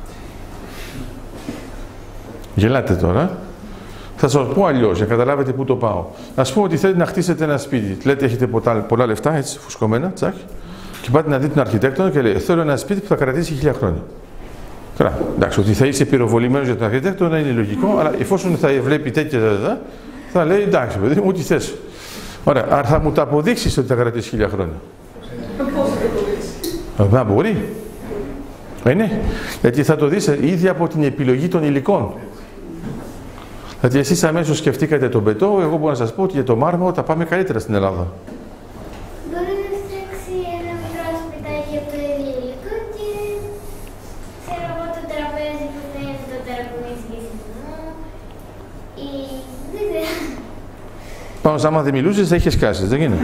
Γελάτε τώρα. Θα σας πω αλλιώς, για να καταλάβετε πού το πάω. Ας πούμε ότι θέλετε να χτίσετε ένα σπίτι. Λέτε, έχετε πολλά λεφτά, έτσι, φουσκωμένα, τσακ, και πάτε να δείτε τον αρχιτέκτονα και λέει, θέλω ένα σπίτι που θα κρατήσει χιλιά χρόνια. Καλά, εντάξει, ότι θα είσαι πυροβολημένος για τον αρχιτέκτονα είναι λογικό, αλλά εφόσον θα βλέπει τέτοια δεδομένα, θα λέει, εντάξει, παιδί μου, ό,τι θες. Ωραία, άρα θα μου τα αποδείξεις ότι θα κρατήσει χίλια χρόνια. Πώς θα το αποδείξεις. Δεν μπορεί. Ε, ναι, γιατί θα το δεις ήδη από την επιλογή των υλικών. Δηλαδή εσείς αμέσως σκεφτήκατε τον μπετό, εγώ μπορώ να σας πω ότι για το μάρμαρο τα πάμε καλύτερα στην Ελλάδα. Μπορεί να φτιάξει ένα μικρό σπιτάκι από το ίδιο υλικό και ξέρω εγώ το τραπέζι που θέλει το τερακουνίσει και σεισμό ή δεν ξέρω. Πάνω άμα δεν μιλούσες θα είχες κάσεις, δεν είναι.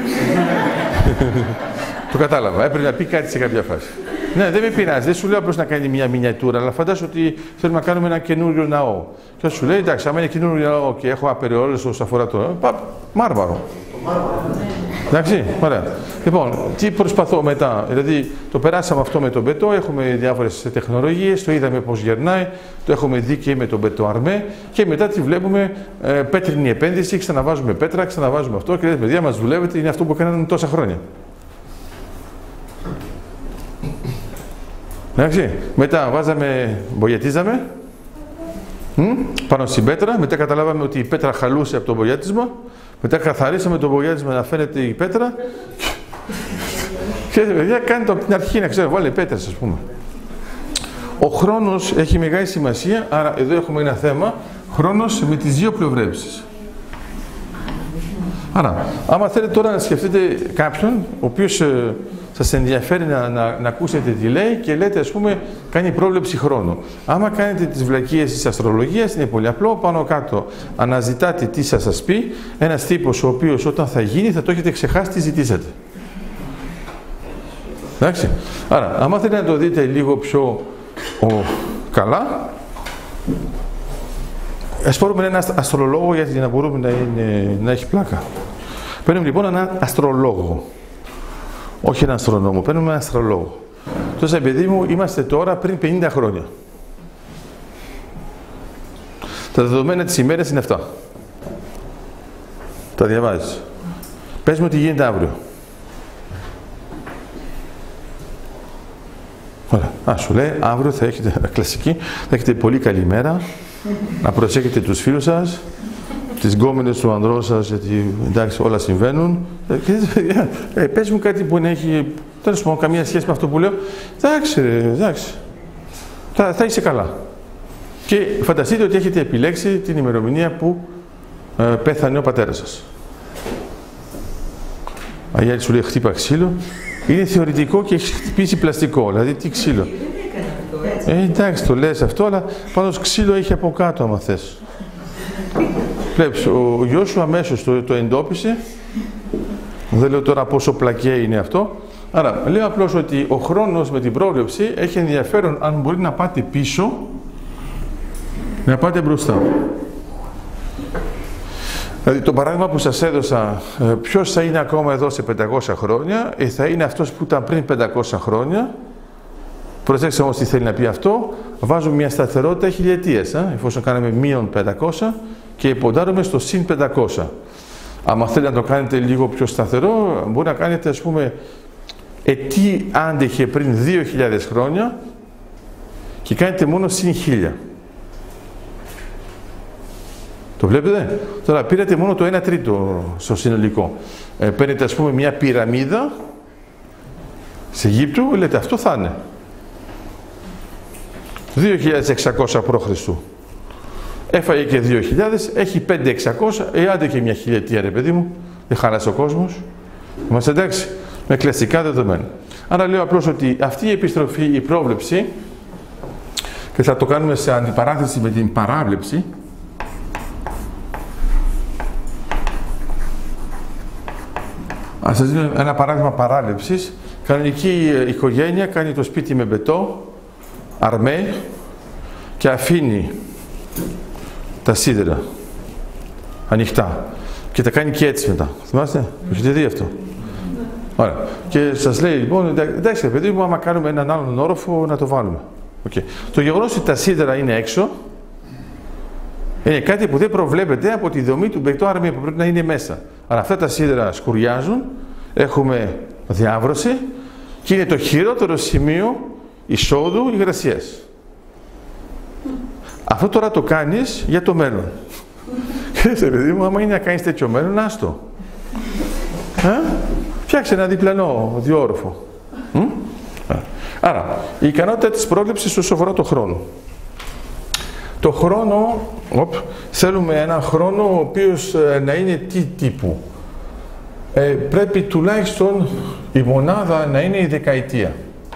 Το κατάλαβα, έπρεπε να πει κάτι σε κάποια φάση. Ναι, δεν με πειράζει, δεν σου λέω απλώς να κάνει μια μινιατούρα, αλλά φαντάσου ότι θέλουμε να κάνουμε ένα καινούριο ναό. Και σου λέει, εντάξει, άμα είναι καινούριο ναό και έχω απεριόριστο όσον αφορά το ναό, μάρμαρο. Εντάξει, ωραία. Λοιπόν, τι προσπαθώ μετά, δηλαδή το περάσαμε αυτό με τον μπετό, έχουμε διάφορες τεχνολογίες, το είδαμε πώς γερνάει, το έχουμε δει και με τον μπετό αρμέ και μετά τη βλέπουμε ε, πέτρινη επένδυση, ξαναβάζουμε πέτρα, ξαναβάζουμε αυτό και λέτε, παιδιά μας δουλεύετε, είναι αυτό που κάνανε τόσα χρόνια. Εντάξει, μετά βάζαμε, μπογιατίζαμε μ, πάνω στην πέτρα, μετά καταλάβαμε ότι η πέτρα χαλούσε από το μπογιάτισμα, μετά καθαρίσαμε το μπογιάτισμα να φαίνεται η πέτρα και παιδιά κάνει το από την αρχή να ξέρω, βάλε πέτρες ας πούμε. Ο χρόνος έχει μεγάλη σημασία, άρα εδώ έχουμε ένα θέμα, χρόνος με τις δύο πλευρές. Άρα, άμα θέλετε τώρα να σκεφτείτε κάποιον, ο οποίος ε, σας ενδιαφέρει να, να, να ακούσετε τι λέει και λέτε, ας πούμε, κάνει πρόβλεψη χρόνου. Άμα κάνετε τις βλακίες της αστρολογίας, είναι πολύ απλό, πάνω κάτω αναζητάτε τι θα σας πει, ένας τύπος ο οποίος όταν θα γίνει θα το έχετε ξεχάσει τι ζητήσατε. Εντάξει. Άρα, άμα θέλετε να το δείτε λίγο πιο ο, καλά, ας πάρουμε έναν αστρολόγο για να μπορούμε να, είναι, να έχει πλάκα. Παίρνουμε λοιπόν έναν αστρολόγο. Όχι έναν αστρονόμο, παίρνουμε έναν αστρολόγο. Τόσο παιδί μου, είμαστε τώρα πριν πενήντα χρόνια. Τα δεδομένα της ημέρας είναι αυτά. Τα διαβάζεις. Πες μου τι γίνεται αύριο. Ωραία. Α, σου λέει, αύριο θα έχετε, κλασική, θα έχετε πολύ καλή μέρα, να προσέχετε τους φίλους σας, τις γκόμενες του ανδρός σας, γιατί εντάξει όλα συμβαίνουν. Ε, πες μου κάτι που να έχει, τέλος πάντων, καμία σχέση με αυτό που λέω. Εντάξει ρε, εντάξει. Θα, θα είσαι καλά. Και φανταστείτε ότι έχετε επιλέξει την ημερομηνία που ε, πέθανε ο πατέρας σας. Αγιάλη σου λέει χτύπα ξύλο. Είναι θεωρητικό και έχει χτυπήσει πλαστικό. Δηλαδή τι ξύλο. Ε, εντάξει το λες αυτό, αλλά πάντως ξύλο έχει από κάτω άμα θες. Βλέπεις, ο γιος σου αμέσως το, το εντόπισε. Δεν λέω τώρα πόσο πλακέ είναι αυτό. Άρα, λέω απλώς ότι ο χρόνος με την πρόβλεψη έχει ενδιαφέρον αν μπορεί να πάτε πίσω, να πάτε μπροστά. Δηλαδή, το παράδειγμα που σας έδωσα, ποιος θα είναι ακόμα εδώ σε πεντακόσια χρόνια, ε, θα είναι αυτός που ήταν πριν πεντακόσια χρόνια. Προσέξτε όμως τι θέλει να πει αυτό. Βάζουμε μια σταθερότητα χιλιετίας, ε, εφόσον κάναμε μείον πεντακόσια και ποντάρουμε στο συν πεντακόσια. Αν θέλετε να το κάνετε λίγο πιο σταθερό, μπορεί να κάνετε, ας πούμε, ε, τι άντεχε πριν δύο χιλιάδες χρόνια και κάνετε μόνο συν χίλια. Το βλέπετε? Τώρα πήρατε μόνο το ένα τρίτο στο συνολικό. Ε, παίρνετε, ας πούμε, μια πυραμίδα σε Αιγύπτου, λέτε αυτό θα είναι δύο χιλιάδες εξακόσια π.Χ. Έφαγε και δύο χιλιάδες, έχει πέντε χιλιάδες εξακόσια, ε, άντε και μια χιλιετία ρε παιδί μου, δεν χάλασε ο κόσμος. Είμαστε εντάξει, με κλασικά δεδομένα. Άρα λέω απλώς ότι αυτή η επιστροφή, η πρόβλεψη, και θα το κάνουμε σε αντιπαράθεση με την παράβλεψη, ας σας δίνω ένα παράδειγμα παράληψης. Κανονική οικογένεια κάνει το σπίτι με μπετό, αρμέ, και αφήνει τα σίδερα ανοιχτά και τα κάνει και έτσι μετά. Θυμάστε, έχετε δει αυτό? Ωραία. Και σας λέει λοιπόν, εντάξει παιδί μου, άμα κάνουμε έναν άλλον όροφο να το βάλουμε. Okay. Το γεγονός ότι τα σίδερα είναι έξω είναι κάτι που δεν προβλέπεται από τη δομή του μπετό αρμέ που πρέπει να είναι μέσα. Αλλά αυτά τα σίδερα σκουριάζουν, έχουμε διάβρωση και είναι το χειρότερο σημείο εισόδου υγρασίας. Αυτό τώρα το κάνεις για το μέλλον. Ξέρετε παιδί μου, άμα είναι να κάνεις τέτοιο μέλλον, άστο. Ε? Φτιάξε ένα διπλανό διόροφο. Μ? Άρα, η ικανότητα της πρόληψης όσο αφορά το χρόνο. Το χρόνο, οπ, θέλουμε ένα χρόνο ο οποίος ε, να είναι τι τύπου. Ε, πρέπει τουλάχιστον η μονάδα να είναι η δεκαετία.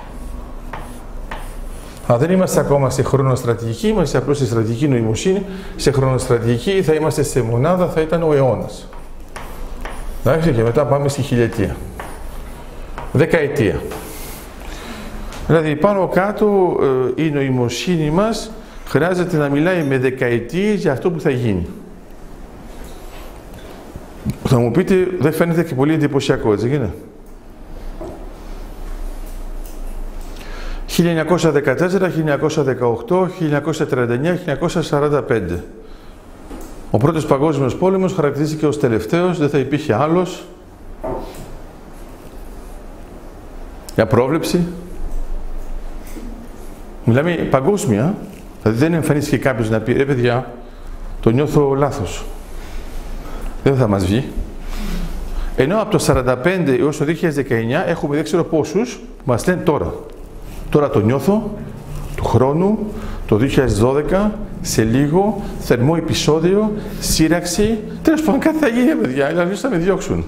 Αν δεν είμαστε ακόμα σε χρονοστρατηγική, είμαστε απλώς σε στρατηγική νοημοσύνη. Σε χρονοστρατηγική θα είμαστε σε μονάδα, θα ήταν ο αιώνας. Εντάξει, και μετά πάμε στη χιλιετία. Δεκαετία. Δηλαδή πάνω κάτω ε, η νοημοσύνη μας χρειάζεται να μιλάει με δεκαετίες για αυτό που θα γίνει. Θα μου πείτε, δεν φαίνεται και πολύ εντυπωσιακό, έτσι γίνεται? χίλια εννιακόσια δεκατέσσερα, χίλια εννιακόσια δεκαοκτώ, χίλια εννιακόσια τριάντα εννιά, χίλια εννιακόσια σαράντα πέντε. Ο πρώτος παγκόσμιος πόλεμος χαρακτηρίστηκε ως τελευταίος, δεν θα υπήρχε άλλος. Για πρόβλεψη. Μιλάμε παγκόσμια. Δηλαδή δεν εμφανίστηκε κάποιος να πει, ρε παιδιά, το νιώθω λάθος. Δεν θα μας βγει. Ενώ από το σαράντα πέντε έως το δύο χιλιάδες δεκαεννιά έχουμε δεν ξέρω πόσους που μας λένε τώρα. Τώρα το νιώθω, του χρόνου, το δύο χιλιάδες δώδεκα, σε λίγο, θερμό επεισόδιο, σύραξη. Τέλος πάντων κάτι θα γίνει, παιδιά, δηλαδή θα με διώξουν.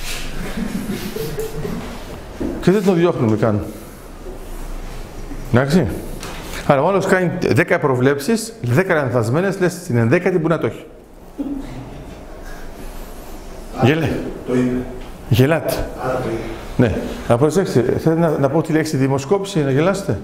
Και δεν το διώχνουμε καν. Εντάξει. Άρα ο άλλος κάνει δέκα προβλέψεις, δέκα λανθασμένες, λες στην ενδέκατη που να το έχει. Γελέ. Το είπε. Γελάτε. Άρα το είπε. Ναι. Να προσέξτε, θέλετε να, να πω τη λέξη δημοσκόπηση, να γελάσετε?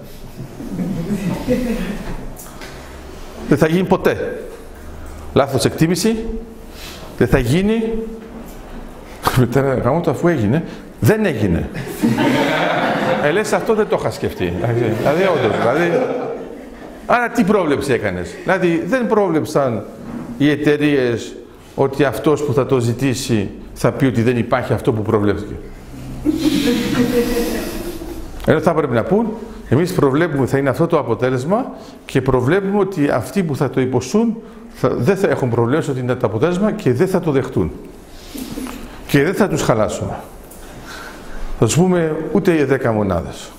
Δεν θα γίνει ποτέ. Λάθος εκτίμηση. Δεν θα γίνει. Μετά να κάνω το αφού έγινε. Δεν έγινε. Ε, λες, αυτό δεν το είχα σκεφτεί. Δηλαδή, όντως, δηλαδή... Άρα τι πρόβλεψη έκανες? Δηλαδή, δεν πρόβλεψαν οι εταιρείες ότι αυτός που θα το ζητήσει θα πει ότι δεν υπάρχει αυτό που προβλέφθηκε. Ενώ θα πρέπει να πούν, Εμείς προβλέπουμε θα είναι αυτό το αποτέλεσμα και προβλέπουμε ότι αυτοί που θα το υποστούν θα, δεν θα έχουν προβλέψει ότι είναι το αποτέλεσμα και δεν θα το δεχτούν. Και δεν θα τους χαλάσουμε. Θα τους πούμε ούτε οι δέκα μονάδες.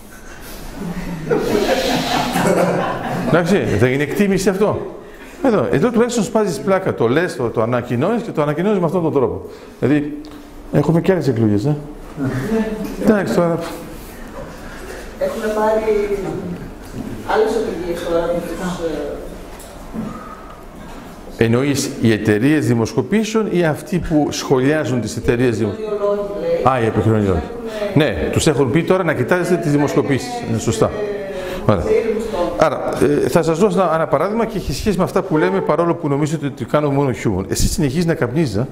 Εντάξει, δεν είναι εκτίμηση αυτό. Εδώ, εδώ τουλάχιστον σπάζεις πλάκα, το λες, το, το ανακοινώνεις και το ανακοινώνεις με αυτόν τον τρόπο. Δηλαδή, έχουμε και άλλες εκλογές, ε. Εντάξει, τώρα... Έχουν πάρει άλλες οδηγίες τώρα με τους... Εννοείς οι εταιρείες δημοσκοπήσεων ή αυτοί που σχολιάζουν τις εταιρείες δημοσκοπήσεων? Α, οι επικοινωνιολόγοι. Ναι, τους έχουν πει τώρα να κοιτάζετε τις δημοσκοπήσεις. Είναι σωστά. Άρα, Άρα ε, θα σας δώσω ένα, ένα παράδειγμα και έχει σχέση με αυτά που λέμε, παρόλο που νομίζετε ότι κάνω μόνο χιούμορ. Εσύ συνεχίζεις να καπνίζεις, α?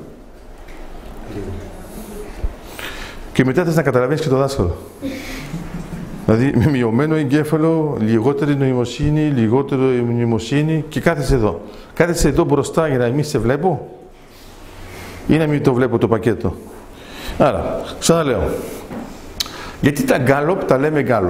Και μετά θες να καταλαβαίνεις και το δάσκαλο. Δηλαδή με μειωμένο εγκέφαλο, λιγότερη νοημοσύνη, λιγότερο μνημοσύνη και κάθεσαι εδώ. Κάθεσαι εδώ μπροστά για να μην σε βλέπω ή να μην το βλέπω το πακέτο. Άρα, ξαναλέω. Γιατί τα γκάλοπ τα λέμε γκάλοπ?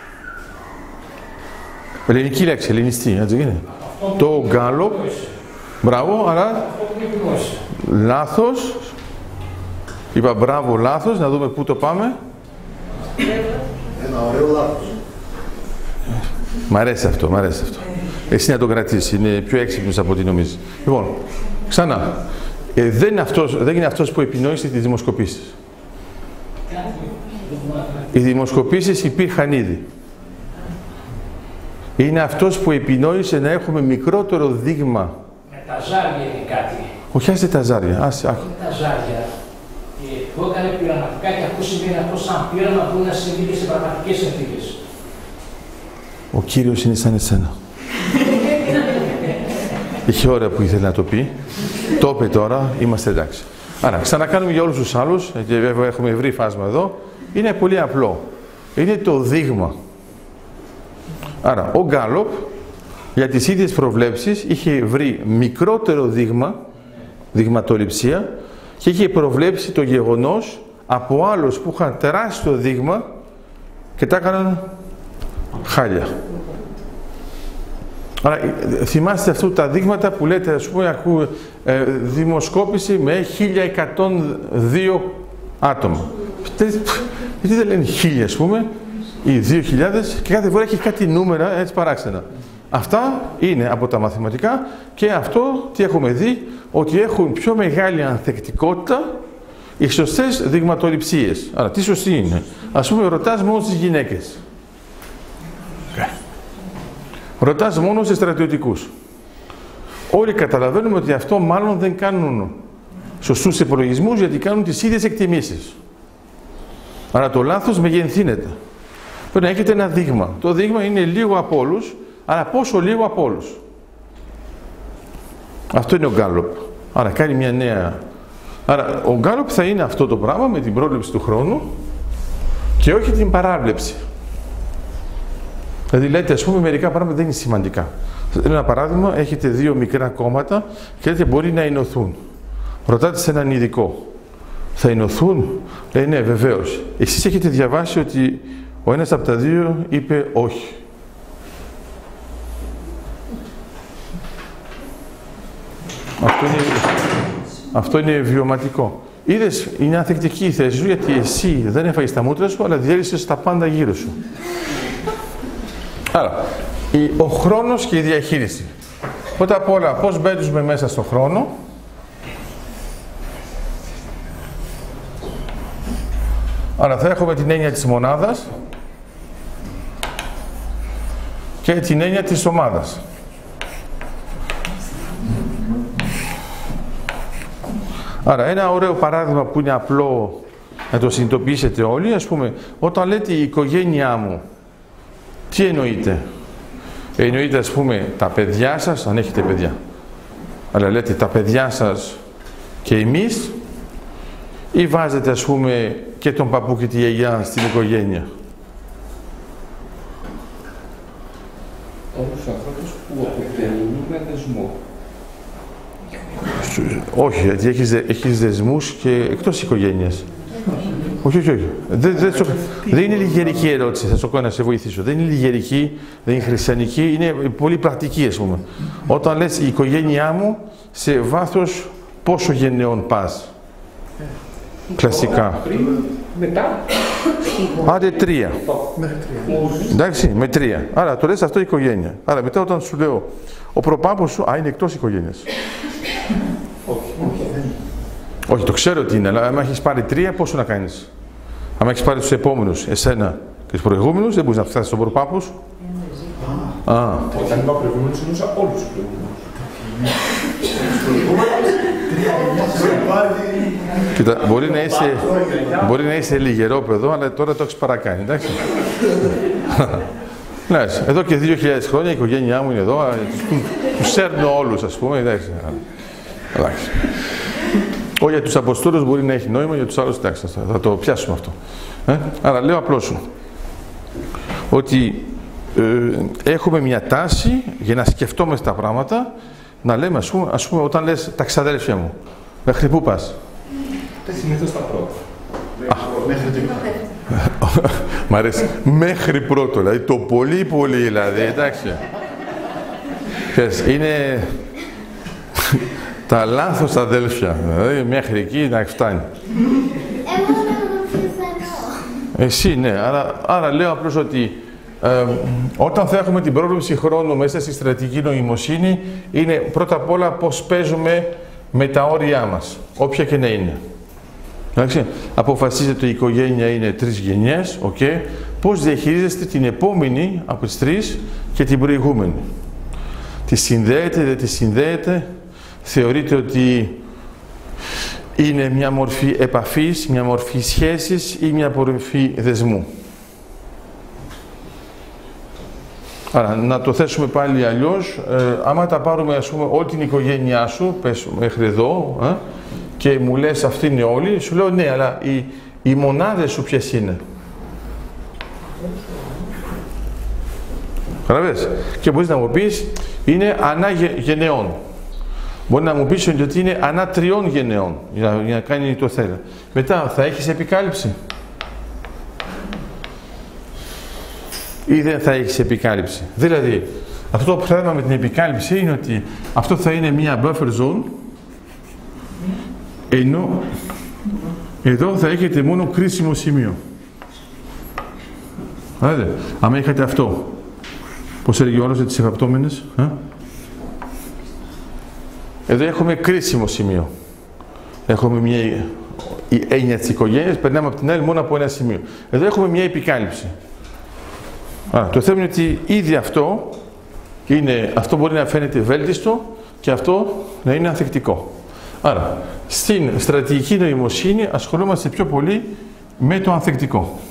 Ελληνική λέξη, ελληνιστή, έτσι είναι. Το γκάλοπ, μπράβο, αλλά λάθος. Είπα μπράβο, λάθος, να δούμε πού το πάμε. Ένα ωραίο λάθος. Μ' αρέσει αυτό, μ' αρέσει αυτό. Εσύ να το κρατήσεις, είναι πιο έξυπνος από ό,τι νομίζεις. Λοιπόν, ξανά. Ε, δεν, είναι αυτός, δεν είναι αυτός που επινόησε τις δημοσκοπήσεις. Οι δημοσκοπήσεις υπήρχαν ήδη. Είναι αυτός που επινόησε να έχουμε μικρότερο δείγμα. Με τα ζάρια είναι κάτι. Όχι, άσε τα ζάρια. Άσε, τα ζάρια. Ε, που έκανε πειραματικά και αυτό σημαίνει αυτό σαν πείραμα που να συμβεί σε πραγματικές συνθήκες. Ο Κύριος είναι σαν εσένα. Είχε ώρα που ήθελε να το πει. Το είπε τώρα, είμαστε εντάξει. Άρα, ξανακάνουμε για όλους τους άλλους, και βέβαια έχουμε ευρύ φάσμα εδώ. Είναι πολύ απλό. Είναι το δείγμα. Άρα, ο Γκάλοπ για τις ίδιες προβλέψεις είχε βρει μικρότερο δείγμα, δειγματοληψία, και είχε προβλέψει το γεγονός από άλλους που είχαν τεράστιο δείγμα και τα έκαναν χάλια. Άρα, θυμάστε αυτά τα δείγματα που λέτε, ας πούμε, ακούω, ε, δημοσκόπηση με χίλια εκατόν δύο άτομα. Γιατί δεν λένε χίλια, ας πούμε, ή δύο χιλιάδες, και κάθε φορά έχει κάτι νούμερα έτσι παράξενα. Αυτά είναι από τα μαθηματικά και αυτό τι έχουμε δει, ότι έχουν πιο μεγάλη ανθεκτικότητα οι σωστές δειγματοληψίες. Άρα τι σωστή είναι? Ας πούμε ρωτάς μόνο στις γυναίκες. Okay. Ρωτάς μόνο στις στρατιωτικούς. Όλοι καταλαβαίνουμε ότι αυτό μάλλον δεν κάνουν σωστούς υπολογισμούς, γιατί κάνουν τις ίδιες εκτιμήσεις. Άρα το λάθος μεγενθύνεται. Πρέπει να έχετε ένα δείγμα. Το δείγμα είναι λίγο από όλους, αλλά πόσο λίγο από όλους. Αυτό είναι ο Γκάλοπ. Άρα κάνει μια νέα... Άρα ο Γκάλοπ θα είναι αυτό το πράγμα με την πρόβλεψη του χρόνου και όχι την παράβλεψη. Δηλαδή λέτε, ας πούμε, μερικά πράγματα δεν είναι σημαντικά. Ένα παράδειγμα, έχετε δύο μικρά κόμματα και λέτε μπορεί να ενωθούν. Ρωτάτε σε έναν ειδικό. Θα ενωθούν? Λέει ναι, βεβαίως. Εσείς έχετε διαβάσει ότι ο ένας από τα δύο είπε όχι. Αυτό είναι, αυτό είναι βιωματικό. Είδες, είναι ανθεκτική η θέση σου, γιατί εσύ δεν έφαγες τα μούτρα σου, αλλά διέλυσες τα πάντα γύρω σου. Άρα, ο χρόνος και η διαχείριση. Πρώτα απ' όλα, πώς μπαίνουμε μέσα στον χρόνο. Άρα θα έχουμε την έννοια της μονάδας και την έννοια της ομάδας. Άρα ένα ωραίο παράδειγμα που είναι απλό να το συνειδητοποιήσετε όλοι, ας πούμε, όταν λέτε η οικογένειά μου, τι εννοείτε? Εννοείτε, ας πούμε, τα παιδιά σας, αν έχετε παιδιά, αλλά λέτε τα παιδιά σας και εμείς, ή βάζετε, ας πούμε, και τον παππού και τη γιαγιά στην οικογένεια? Όλους τους ανθρώπους που αποτελούν με δεσμό. Όχι, γιατί έχεις, έχεις δεσμούς και εκτός οικογένειας. Όχι, όχι, όχι. Δεν, δεν, δεν, δεν είναι λιγερική ερώτηση, θα σου κάνω να σε βοηθήσω. Δεν είναι λιγερική, δεν είναι χριστιανική, είναι πολύ πρακτική, ας πούμε. Όταν λες η οικογένειά μου, σε βάθος πόσο γενναιών πας. Κλασικά. Πριν, μετά. Άντε τρία. Εντάξει, με τρία. Άρα το λες αυτό η οικογένεια. Άρα μετά όταν σου λέω, ο προπάπος σου, α, είναι εκτός οικογένειας. Όχι, το ξέρω τι είναι, αλλά αν έχεις πάρει τρία, πόσο να κάνεις. Αν έχεις πάρει τους επόμενους, εσένα και τους προηγούμενους, δεν μπορείς να φτάσεις στον προπάπο σου. Α. Όταν είπα προηγούμενους, εννοούσα όλους τους προηγούμενους. Κοίτα, μπορεί να είσαι, μπορεί να είσαι λιγερό παιδό, αλλά τώρα το έχεις παρακάνει, εντάξει. Ναι, εδώ και δύο χιλιάδες χρόνια η οικογένειά μου είναι εδώ, τους σέρνω όλους, ας πούμε, εντάξει. Εντάξει. Όχι, για τους Αποστόλους μπορεί να έχει νόημα, για τους άλλους, εντάξει, θα το πιάσουμε αυτό. Ε? Άρα λέω απλώς σου, ότι ε, έχουμε μια τάση για να σκεφτόμαστε τα πράγματα, να λέμε, ας πούμε, ας πούμε όταν λες τα ξαδέλφια μου, μέχρι πού πας? Συνήθως τα πρώτα. Μέχρι τρίτο. Μ' αρέσει. Μέχρι πρώτο, δηλαδή το πολύ πολύ, δηλαδή, εντάξει. Είναι τα λάθος αδέλφια, δηλαδή μέχρι εκεί να φτάνει. Εγώ δεν πιθανό. Εσύ, ναι. Άρα, άρα λέω απλώς ότι ε, όταν θα έχουμε την πρόβλεψη χρόνου μέσα στη στρατηγική νοημοσύνη, είναι πρώτα απ' όλα πώς παίζουμε με τα όρια μας, όποια και να είναι. Εντάξει, αποφασίζετε η οικογένεια είναι τρεις γενιές, okay. Πώς διαχειρίζεστε την επόμενη από τις τρεις και την προηγούμενη. Τη συνδέετε, δεν τη συνδέετε, θεωρείτε ότι είναι μια μορφή επαφής, μια μορφή σχέσης ή μια μορφή δεσμού. Άρα, να το θέσουμε πάλι αλλιώς, ε, άμα τα πάρουμε, ας πούμε, όλη την οικογένειά σου, πες μέχρι εδώ, ε, και μου λες αυτή είναι όλοι, σου λέω ναι, αλλά οι, οι μονάδες σου ποιες είναι? Καταλαβες? Και μπορείς να μου πεις, είναι ανά γε, γενεών. Μπορεί να μου πεις ότι είναι ανά τριών γενεών, για να, για να κάνει το θέλει. Μετά, θα έχεις επικάλυψη? Ή δεν θα έχεις επικάλυψη? Δηλαδή, αυτό το πράγμα με την επικάλυψη είναι ότι αυτό θα είναι μια buffer zone, ενώ εδώ θα έχετε μόνο κρίσιμο σημείο. Άρα, άμα είχατε αυτό, πώς έλεγε ο άλλος για τις εφαπτώμενες, ε? Εδώ έχουμε κρίσιμο σημείο. Έχουμε μια η έννοια της οικογένειας, περνάμε από την άλλη μόνο από ένα σημείο. Εδώ έχουμε μια επικάλυψη. Άρα, το θέμα είναι ότι ήδη αυτό, είναι, αυτό μπορεί να φαίνεται βέλτιστο και αυτό να είναι ανθεκτικό. Άρα, στην στρατηγική νοημοσύνη ασχολούμαστε πιο πολύ με το ανθεκτικό.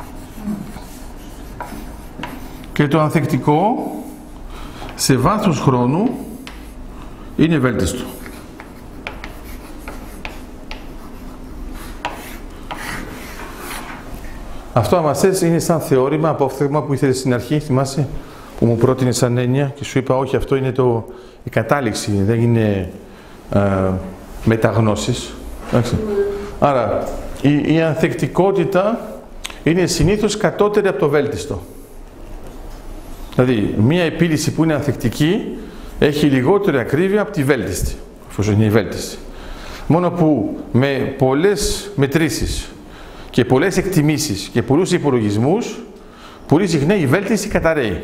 Και το ανθεκτικό σε βάθος χρόνου είναι βέλτιστο. Αυτό άμα θες είναι σαν θεώρημα, απόφθεγμα που ήθελες στην αρχή, θυμάσαι, που μου πρότεινε σαν έννοια και σου είπα όχι, αυτό είναι το, η κατάληξη, δεν είναι ε, μεταγνώσεις. Εντάξει. Άρα η, η ανθεκτικότητα είναι συνήθως κατώτερη από το βέλτιστο. Δηλαδή μία επίλυση που είναι ανθεκτική έχει λιγότερη ακρίβεια από τη βέλτιστη, εφόσον είναι η βέλτιστη. Μόνο που με πολλές μετρήσεις και πολλές εκτιμήσεις και πολλούς υπολογισμούς, πολύ συχνά η βέλτιστη καταραίει.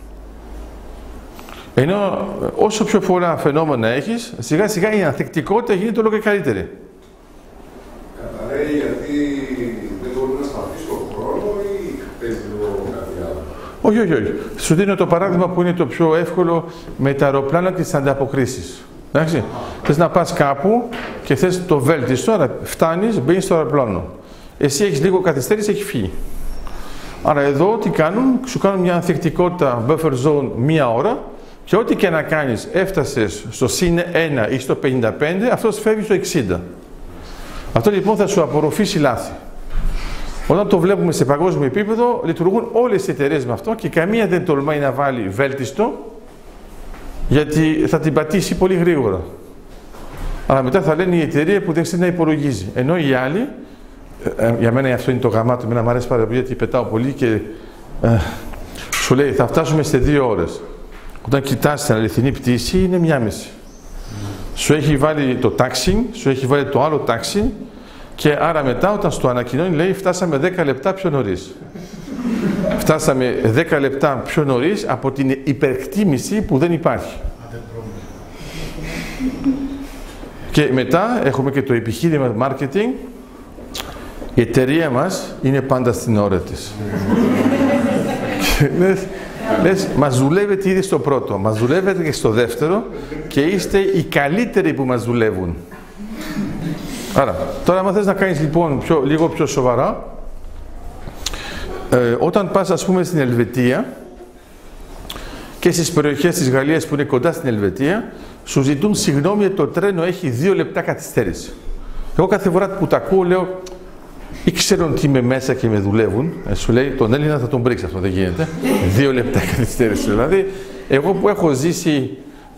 Ενώ όσο πιο πολλά φαινόμενα έχεις, σιγά σιγά η ανθεκτικότητα γίνεται όλο και καλύτερη. Καταραίει γιατί δεν μπορεί να σταθεί στον χρόνο ή παίζει λίγο κάτι άλλο? Όχι, όχι, όχι. Σου δίνω το παράδειγμα που είναι το πιο εύκολο με τα αεροπλάνα και τις ανταποκρίσεις. Εντάξει. Θες να πας κάπου και θες το βέλτιστο, άρα φτάνεις, μπαίνεις στο αεροπλάνο. Εσύ έχεις λίγο καθυστέρηση, έχει φύγει. Άρα εδώ τι κάνουν, σου κάνουν μια ανθεκτικότητα buffer zone μία ώρα και ό,τι και να κάνεις, έφτασες στο συν ένα ή στο πενήντα πέντε, αυτός φεύγει στο εξήντα. Αυτό λοιπόν θα σου απορροφήσει λάθη. Όταν το βλέπουμε σε παγκόσμιο επίπεδο, λειτουργούν όλες οι εταιρείες με αυτό και καμία δεν τολμάει να βάλει βέλτιστο, γιατί θα την πατήσει πολύ γρήγορα. Αλλά μετά θα λένε η εταιρεία που δεν ξέρει να υπολογίζει. Ενώ οι άλλοι ε, για μένα αυτό είναι το γαμάτο, εμένα μου αρέσει πάρα πολύ γιατί πετάω πολύ και ε, σου λέει θα φτάσουμε σε δύο ώρες. Όταν κοιτάς την αληθινή πτήση είναι μία μισή. Σου έχει βάλει το τάξι, σου έχει βάλει το άλλο τάξι και άρα μετά όταν στο ανακοινώνει λέει φτάσαμε δέκα λεπτά πιο νωρίς. Φτάσαμε δέκα λεπτά πιο νωρίς από την υπερκτίμηση που δεν υπάρχει. Και μετά έχουμε και το επιχείρημα marketing. Η εταιρεία μας είναι πάντα στην ώρα της. λες, λες, μας δουλεύετε ήδη στο πρώτο, μας δουλεύετε και στο δεύτερο και είστε οι καλύτεροι που μας δουλεύουν. Άρα, τώρα αν θες να κάνεις λοιπόν πιο, λίγο πιο σοβαρά, ε, όταν πας ας πούμε στην Ελβετία και στις περιοχές της Γαλλίας που είναι κοντά στην Ελβετία, σου ζητούν συγγνώμη γιατί το τρένο έχει δύο λεπτά καθυστέρηση. Εγώ κάθε φορά που τα ακούω λέω ή ξέρουν ότι είμαι μέσα και με δουλεύουν, ε, σου λέει τον Έλληνα θα τον πρίξει αυτό, δεν γίνεται. Δύο λεπτά καθυστέρηση. Δηλαδή, εγώ που έχω ζήσει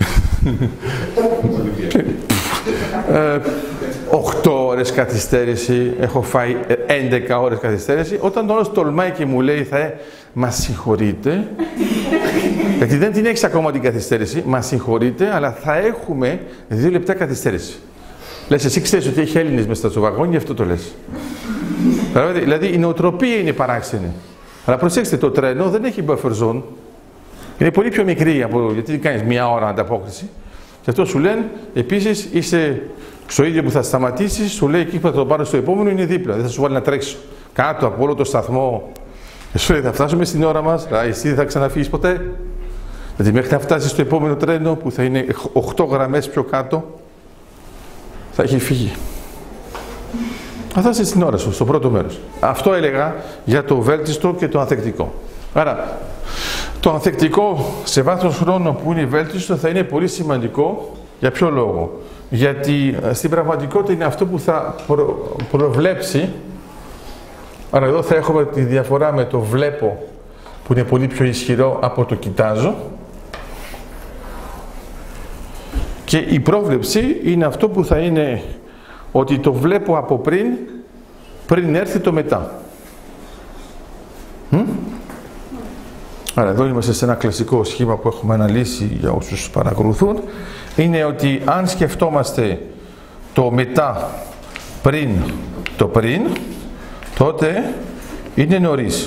ε, οκτώ ώρες καθυστέρηση, έχω φάει έντεκα ώρες καθυστέρηση, όταν το όλος τολμάει και μου λέει θα ε, μας συγχωρείτε, γιατί δεν την έχεις ακόμα την καθυστέρηση, μας συγχωρείτε, αλλά θα έχουμε δύο λεπτά καθυστέρηση. Λες, εσύ ξέρεις ότι έχει Έλληνες μέσα στο βαγόνι, γι' αυτό το λες. Δηλαδή η νοοτροπία είναι παράξενη. Αλλά προσέξτε, το τρένο δεν έχει buffer zone. Είναι πολύ πιο μικρή από. Γιατί κάνεις μία ώρα ανταπόκριση. Και αυτό σου λένε, επίσης είσαι στο ίδιο που θα σταματήσεις, σου λέει εκεί που θα το πάρω στο επόμενο είναι δίπλα. Δεν θα σου βάλει να τρέξεις κάτω από όλο το σταθμό. Και σου λέει θα φτάσουμε στην ώρα μας, α, εσύ δεν θα ξαναφύγεις ποτέ. Γιατί μέχρι να φτάσεις στο επόμενο τρένο που θα είναι οκτώ γραμμές πιο κάτω, θα έχει φύγει. Θα είσαι στην ώρα σου, στο πρώτο μέρος. Αυτό έλεγα για το βέλτιστο και το ανθεκτικό. Άρα, το ανθεκτικό σε βάθος χρόνου που είναι βέλτιστο θα είναι πολύ σημαντικό. Για ποιο λόγο? Γιατί στην πραγματικότητα είναι αυτό που θα προ, προβλέψει. Άρα εδώ θα έχουμε τη διαφορά με το βλέπω που είναι πολύ πιο ισχυρό από το κοιτάζω. Και η πρόβλεψη είναι αυτό που θα είναι ότι το βλέπω από πριν, πριν έρθει το μετά. Μ? Άρα εδώ είμαστε σε ένα κλασικό σχήμα που έχουμε αναλύσει για όσους παρακολουθούν. Είναι ότι αν σκεφτόμαστε το μετά πριν το πριν, τότε είναι νωρίς.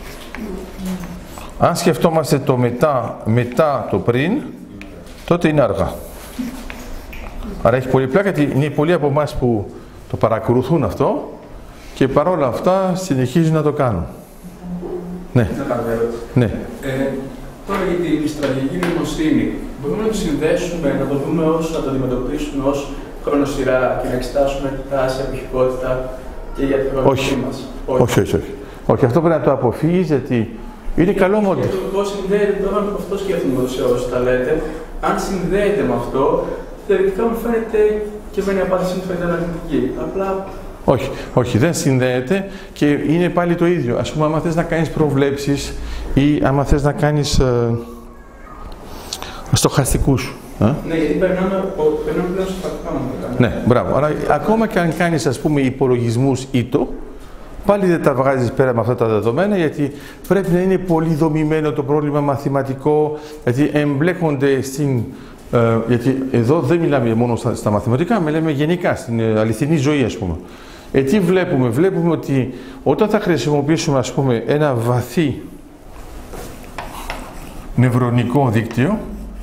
Αν σκεφτόμαστε το μετά μετά το πριν, τότε είναι αργά. Άρα έχει πολύ πλάκα γιατί είναι πολλοί από εμάς που το παρακολουθούν αυτό και παρόλα αυτά συνεχίζουν να το κάνουν. Ναι. Ναι. Ε, τώρα για τη στρατηγική νοημοσύνη, μπορούμε να το συνδέσουμε, να το δούμε ως, να το αντιμετωπίσουμε ως χρονοσυρά και να εξετάσουμε τη τάση, εποχικότητα και για την πραγματική μας. Όχι. όχι, όχι, όχι. Όχι, αυτό πρέπει να το αποφύγεις γιατί είναι καλό μοντέλο. Πώς συνδέεται τώρα με αυτό σκέφτομαι όσο τα λέτε. Αν συνδέεται με αυτό, θεωρητικά μου φαίνεται και με μια απάντηση μου φαίνεται αναλυτική. Απλά. Όχι, όχι, δεν συνδέεται και είναι πάλι το ίδιο. Ας πούμε, άμα θες να κάνεις προβλέψεις ή άμα θες να κάνεις ε, στοχαστικούς. Ε? Ναι, γιατί περνάμε, περνάμε πλέον στο πρακτικά μου. Ναι, μπράβο. Άρα, ακόμα και αν κάνεις, ας πούμε, υπολογισμούς ήτο, πάλι δεν τα βγάζεις πέρα με αυτά τα δεδομένα, γιατί πρέπει να είναι πολύ δομημένο το πρόβλημα μαθηματικό, γιατί εμπλέκονται στην. Ε, γιατί εδώ δεν μιλάμε μόνο στα, στα μαθηματικά, μιλάμε γενικά, στην ε, αληθινή ζωή, ας πούμε. Ε, τι βλέπουμε? Βλέπουμε ότι όταν θα χρησιμοποιήσουμε, ας πούμε, ένα βαθύ νευρονικό δίκτυο,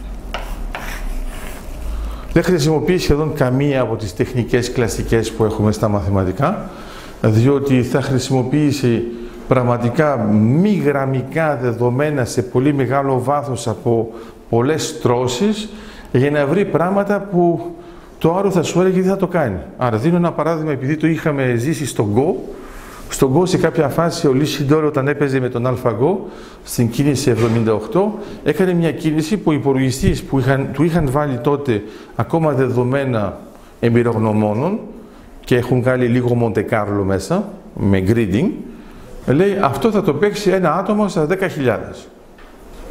δεν χρησιμοποιεί σχεδόν καμία από τις τεχνικές κλασικές που έχουμε στα μαθηματικά, διότι θα χρησιμοποιήσει πραγματικά μη γραμμικά δεδομένα σε πολύ μεγάλο βάθος από πολλές στρώσεις για να βρει πράγματα που το άλλο θα σου έλεγε τι θα το κάνει. Άρα δίνω ένα παράδειγμα, επειδή το είχαμε ζήσει στο Go. Στο Go σε κάποια φάση ο Λίσιντορ όταν έπαιζε με τον AlphaGo στην κίνηση εβδομήντα οκτώ έκανε μια κίνηση που οι υπολογιστές που είχαν, του είχαν βάλει τότε ακόμα δεδομένα εμπειρογνωμόνων και έχουν κάνει λίγο Μοντεκάρλο μέσα με grading, λέει αυτό θα το παίξει ένα άτομο στα δέκα χιλιάδες.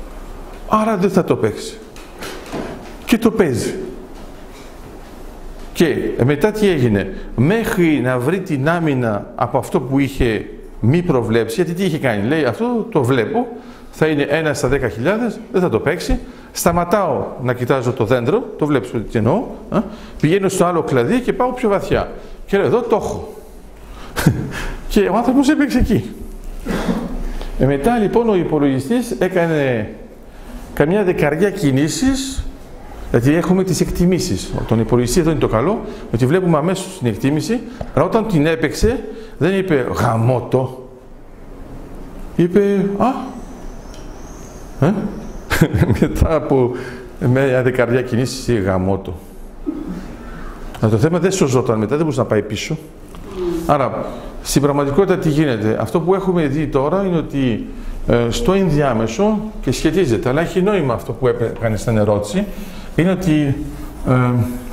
Άρα δεν θα το παίξει. Και το παίζει. Και μετά τι έγινε, μέχρι να βρει την άμυνα από αυτό που είχε μη προβλέψει, γιατί τι είχε κάνει, λέει αυτό το βλέπω, θα είναι ένα στα δέκα χιλιάδες, δεν θα το παίξει, σταματάω να κοιτάζω το δέντρο, το βλέπεις τι εννοώ, α? Πηγαίνω στο άλλο κλαδί και πάω πιο βαθιά. Και λέω εδώ το έχω. Και ο άνθρωπος έπαιξε εκεί. Ε, μετά λοιπόν ο υπολογιστής έκανε καμιά δεκαριά κινήσεις, γιατί έχουμε τις εκτιμήσεις. Τον υπολογιστή εδώ είναι το καλό, ότι βλέπουμε αμέσως την εκτίμηση, αλλά όταν την έπαιξε δεν είπε γαμώτο, είπε α, ε? μετά από μια δεκαριά κινήσεις είπε γαμώτο. Αλλά το θέμα δεν σωζόταν μετά, δεν μπορούσε να πάει πίσω. Άρα, στην πραγματικότητα τι γίνεται, αυτό που έχουμε δει τώρα είναι ότι ε, στο ενδιάμεσο, και σχετίζεται, αλλά έχει νόημα αυτό που έκανε στην ερώτηση, είναι ότι ε,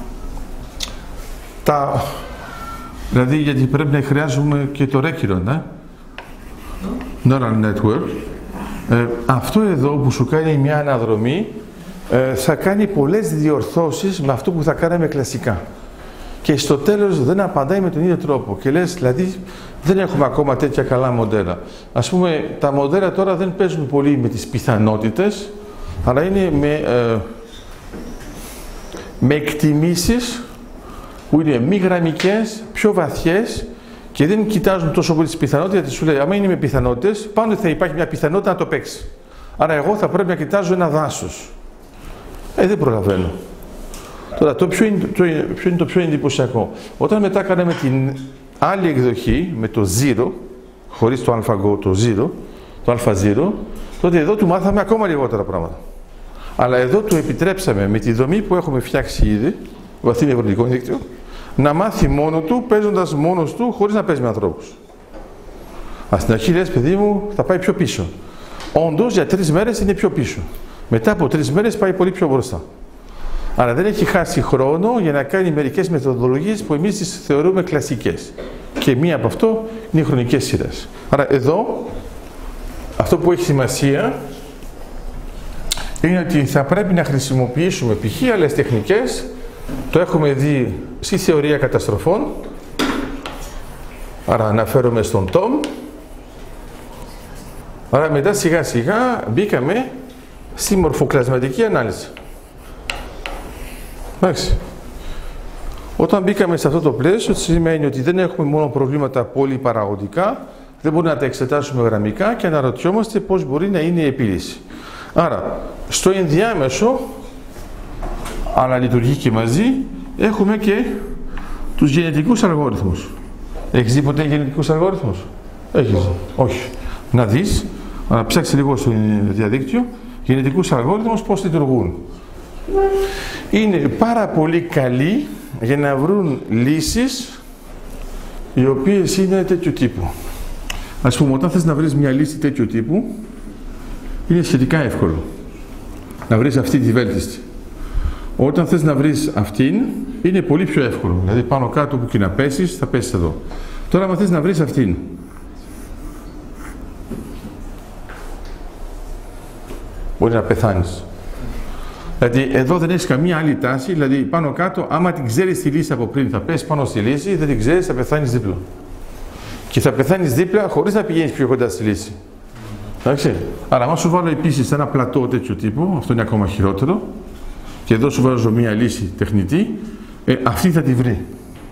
τα, δηλαδή γιατί πρέπει να χρειάζομαι και το Recurrent, ε? Neural Network, ε, αυτό εδώ που σου κάνει μια αναδρομή ε, θα κάνει πολλές διορθώσεις με αυτό που θα κάναμε κλασικά. Και στο τέλος δεν απαντάει με τον ίδιο τρόπο. Και λες, δηλαδή, δεν έχουμε ακόμα τέτοια καλά μοντέλα. Ας πούμε, τα μοντέλα τώρα δεν παίζουν πολύ με τις πιθανότητες, αλλά είναι με, ε, με εκτιμήσεις που είναι μη γραμμικές, πιο βαθιές και δεν κοιτάζουν τόσο πολύ τις πιθανότητες, γιατί σου λέει, άμα είναι με πιθανότητες, πάντα θα υπάρχει μια πιθανότητα να το παίξει. Άρα εγώ θα πρέπει να κοιτάζω ένα δάσος. Ε, δεν προλαβαίνω. Τώρα, το ποιο, είναι, το, ποιο είναι το πιο εντυπωσιακό. Όταν μετά κάναμε την άλλη εκδοχή, με το zero, χωρίς το AlphaGo, το zero, το AlphaZero, τότε εδώ του μάθαμε ακόμα λιγότερα πράγματα. Αλλά εδώ του επιτρέψαμε, με τη δομή που έχουμε φτιάξει ήδη, βαθύ νευρολογικό δίκτυο, να μάθει μόνο του, παίζοντας μόνος του, χωρίς να παίζει με ανθρώπους. Ας στην αρχή λες, παιδί μου, θα πάει πιο πίσω. Όντως, για τρεις μέρες είναι πιο πίσω. Μετά από τρεις μέρες πάει πολύ πιο μπροστά. Άρα δεν έχει χάσει χρόνο για να κάνει μερικές μεθοδολογίες που εμείς τις θεωρούμε κλασικές. Και μία από αυτό είναι οι χρονικές σειρές. Άρα εδώ, αυτό που έχει σημασία είναι ότι θα πρέπει να χρησιμοποιήσουμε π.χ. άλλες τεχνικές, το έχουμε δει στη θεωρία καταστροφών, άρα αναφέρομαι στον Τόμ, άρα μετά σιγά σιγά μπήκαμε στη μορφοκλασματική ανάλυση. Εντάξει. Όταν μπήκαμε σε αυτό το πλαίσιο, σημαίνει ότι δεν έχουμε μόνο προβλήματα πολυπαραγωγικά, δεν μπορούμε να τα εξετάσουμε γραμμικά και αναρωτιόμαστε πώς μπορεί να είναι η επίλυση. Άρα, στο ενδιάμεσο, αλλά λειτουργεί και μαζί, έχουμε και τους γενετικούς αλγόριθμους. Έχεις δει ποτέ γενετικούς αλγόριθμους? Έχεις? Όχι. Να δεις, να ψάξεις λίγο στο διαδίκτυο, γενετικούς αλγόριθμους πώς λειτουργούν. Είναι πάρα πολύ καλοί για να βρουν λύσεις οι οποίες είναι τέτοιου τύπου. Ας πούμε, όταν θες να βρεις μια λύση τέτοιου τύπου, είναι σχετικά εύκολο να βρεις αυτή τη βέλτιστη. Όταν θες να βρεις αυτήν, είναι πολύ πιο εύκολο. Δηλαδή, πάνω κάτω που και να πέσεις, θα πέσεις εδώ. Τώρα, αν θες να βρεις αυτήν, μπορεί να πεθάνεις. Δηλαδή, εδώ δεν έχεις καμία άλλη τάση, δηλαδή πάνω κάτω, άμα την ξέρεις τη λύση από πριν, θα πες πάνω στη λύση, δεν την ξέρεις, θα πεθάνεις δίπλα. Και θα πεθάνεις δίπλα χωρίς να πηγαίνεις πιο κοντά στη λύση. Εντάξει. Άρα, αν σου βάλω επίσης ένα πλατό τέτοιο τύπου, αυτό είναι ακόμα χειρότερο, και εδώ σου βάζω μία λύση τεχνητή, ε, αυτή θα τη βρει.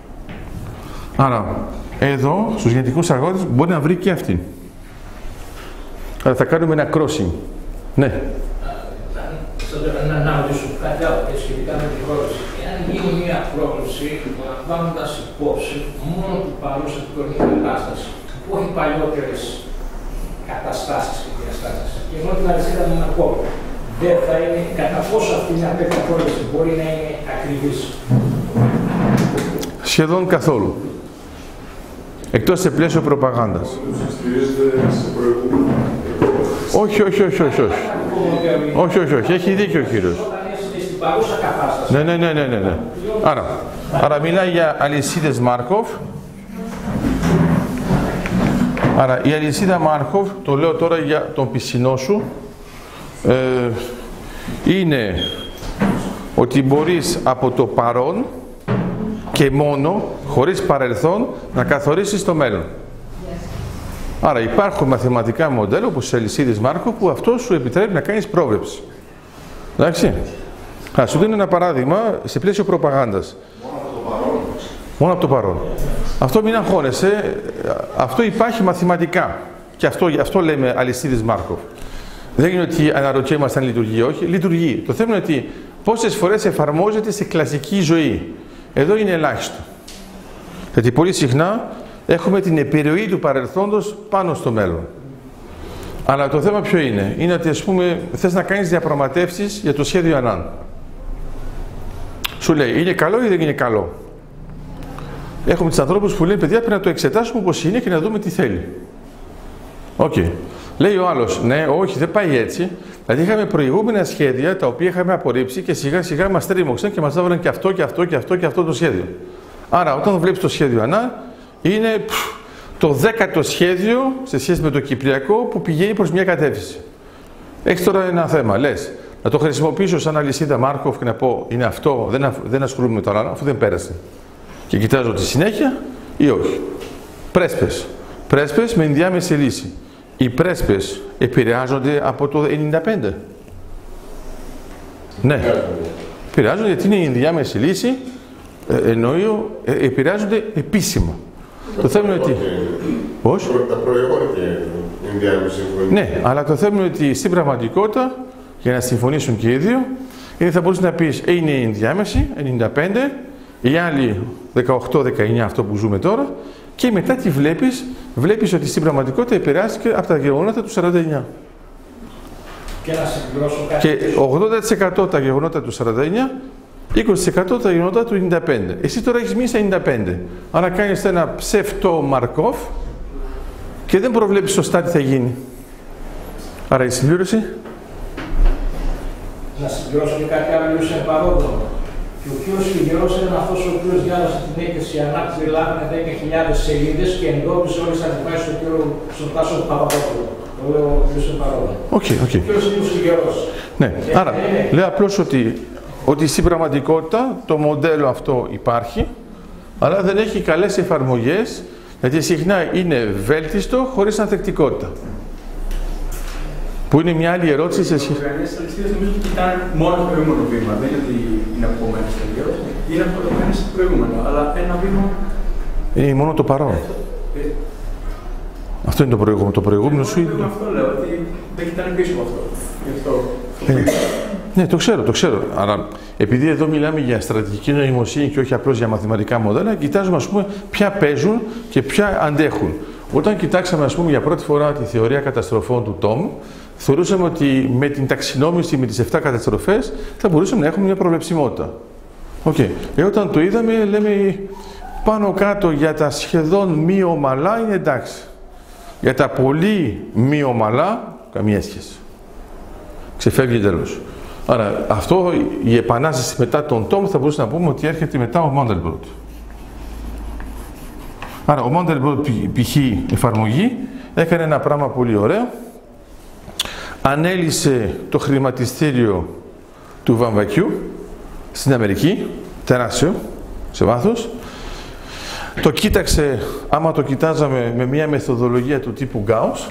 Άρα, εδώ στους γενετικούς αλγόριθμους μπορεί να βρει και αυτήν. Άρα, θα κάνουμε ένα crossing. Ναι. Να ρωτήσω κάτι άλλο σχετικά με την πρόκληση. Εάν γίνει μια πρόκληση, λαμβάνοντας υπόψη μόνο την παρούσα τωρινή κατάσταση, που όχι παλιότερες καταστάσεις και διαστάσεις, και ενώ την αριστερά μου να πω, δεν θα είναι κατά πόσο αυτή μια τέτοια πρόκληση μπορεί να είναι ακριβής? Σχεδόν καθόλου. Εκτός σε πλαίσιο προπαγάνδας. Όχι, όχι, όχι, όχι, όχι. Όχι, όχι, όχι. Έχει δίκιο ο κύριος. Ναι, ναι, ναι, ναι, ναι. Άρα, άρα μιλάει για αλυσίδες Μάρκοφ. Άρα, η αλυσίδα Μάρκοφ, το λέω τώρα για τον πισινό σου, ε, είναι ότι μπορείς από το παρόν και μόνο, χωρίς παρελθόν, να καθορίσεις το μέλλον. Άρα υπάρχουν μαθηματικά μοντέλα, όπως η αλυσίδης Μάρκοφ, που αυτό σου επιτρέπει να κάνεις πρόβλεψη. Εντάξει. Α, σου δίνω ένα παράδειγμα σε πλαίσιο προπαγάνδας. Μόνο από το παρόν. Μόνο από το παρόν. Αυτό μην αγχώνεσαι, αυτό υπάρχει μαθηματικά. Και αυτό, αυτό λέμε αλυσίδης Μάρκοφ. Δεν είναι ότι αναρωτιέμαστε αν λειτουργεί ή όχι. Λειτουργεί. Το θέμα είναι ότι πόσες φορές εφαρμόζεται σε κλασική ζωή. Εδώ είναι ελάχιστο. Γιατί πολύ συχνά έχουμε την επιρροή του παρελθόντος πάνω στο μέλλον. Αλλά το θέμα ποιο είναι? Είναι ότι, ας πούμε, θες να κάνεις διαπραγματεύσεις για το σχέδιο Ανάν. Σου λέει, είναι καλό ή δεν είναι καλό? Έχουμε τους ανθρώπους που λένε, παιδιά, πρέπει να το εξετάσουμε όπως είναι και να δούμε τι θέλει. Οκ. Okay. Λέει ο άλλος, ναι, όχι, δεν πάει έτσι. Δηλαδή είχαμε προηγούμενα σχέδια τα οποία είχαμε απορρίψει και σιγά σιγά μας τρίμωξαν και μας έβαλαν και αυτό και αυτό και αυτό και αυτό το σχέδιο. Άρα, όταν βλέπεις το σχέδιο Ανάν, είναι πφ, το δέκατο σχέδιο σε σχέση με το Κυπριακό που πηγαίνει προς μια κατεύθυνση. Έχεις τώρα ένα θέμα, λες, να το χρησιμοποιήσω σαν αλυσίδα Μάρκοφ και να πω είναι αυτό, δεν, ασ, δεν ασχολούμαι με το άλλο, αφού δεν πέρασε. Και κοιτάζω τη συνέχεια ή όχι. Πρέσπες. Πρέσπες με ενδιάμεση λύση. Οι πρέσπες επηρεάζονται από το ενενήντα πέντε. Ναι. Επηρεάζονται γιατί είναι η ενδιάμεση λύση, ε, εννοεί, ε, επηρεάζονται επίσημα. Το θέμα είναι ότι... Πώς? Τα προηγούμενα και ενδιάμεση. Ναι, αλλά το θέμα είναι ότι στην πραγματικότητα, για να συμφωνήσουν και οι δύο, είναι θα μπορείς να πεις ε, είναι η ενδιάμεση, ενενήντα πέντε, οι άλλοι δεκαοκτώ δεκαεννιά, αυτό που ζούμε τώρα, και μετά τι βλέπεις? Βλέπεις ότι στην πραγματικότητα επηρεάστηκε από τα γεγονότα του σαράντα εννιά. Και να συμπληρώσω κάτι. Και ογδόντα τοις εκατό τα γεγονότα του σαράντα εννιά, είκοσι τοις εκατό τα γεγονότα του ενενήντα πέντε. Εσύ τώρα έχεις μείνει στα ενενήντα πέντε. Άρα κάνεις ένα ψεύτο Μαρκόφ και δεν προβλέπεις σωστά τι θα γίνει. Άρα η συμπλήρωση. Να συμπληρώσω και κάτι άλλο σε παρόδο. Και ο πιο συγγερός ήταν αυτός ο οποίος διάβασε την έκθεση ανάπτυξη Ελλάδα με δέκα χιλιάδες σελίδες και εντόπισε όλες τις αντιφάσεις του κ. στον Τάσο Παπαδόπουλο. Το λέω ο κ. Παρόδο. Οκ, οκ. Ο ποιος είναι ο συγγερός. Ναι, ε, άρα ε, ε, λέω απλώς ότι, ότι στην πραγματικότητα το μοντέλο αυτό υπάρχει, αλλά δεν έχει καλές εφαρμογές, γιατί συχνά είναι βέλτιστο χωρίς ανθεκτικότητα. Που είναι μια άλλη ερώτηση σε σχέση. Οι οργανώσεις αλυσίδας νομίζω ότι κοιτάνε μόνο το προηγούμενο βήμα. Δεν είναι ότι είναι αποκομμένες τελείως. Είναι αποκομμένες στο προηγούμενο, αλλά ένα βήμα. Είναι μόνο το παρόν. Ε, ε, αυτό είναι το προηγούμενο. Το προηγούμενο σου είναι. Αυτό λέω, ότι δεν κοιτάνε πίσω από αυτό. Γι' αυτό. Ε, ναι, το ξέρω, το ξέρω. Άρα, επειδή εδώ μιλάμε για στρατηγική νοημοσύνη και όχι απλώς για μαθηματικά μοντέλα, κοιτάζουμε, ας πούμε, ποια παίζουν και ποια αντέχουν. Όταν κοιτάξαμε, ας πούμε, για πρώτη φορά τη θεωρία καταστροφών του Τόμ, θεωρούσαμε ότι με την ταξινόμηση με τις επτά καταστροφές θα μπορούσαμε να έχουμε μια προβλεψιμότητα. Okay. Ε, όταν το είδαμε, λέμε πάνω κάτω για τα σχεδόν μη ομαλά είναι εντάξει. Για τα πολύ μη ομαλά, καμία σχέση. Ξεφεύγει τέλος. Άρα, αυτό η επανάσταση μετά τον Τόμ θα μπορούσαμε να πούμε ότι έρχεται μετά ο Μάντελμπροτ. Άρα, ο Μάντελμπροτ π.χ. εφαρμογή έκανε ένα πράγμα πολύ ωραίο. Ανέλυσε το χρηματιστήριο του βαμβακιού στην Αμερική, τεράστιο, σε βάθος. Το κοίταξε, άμα το κοιτάζαμε με μια μεθοδολογία του τύπου Γκάους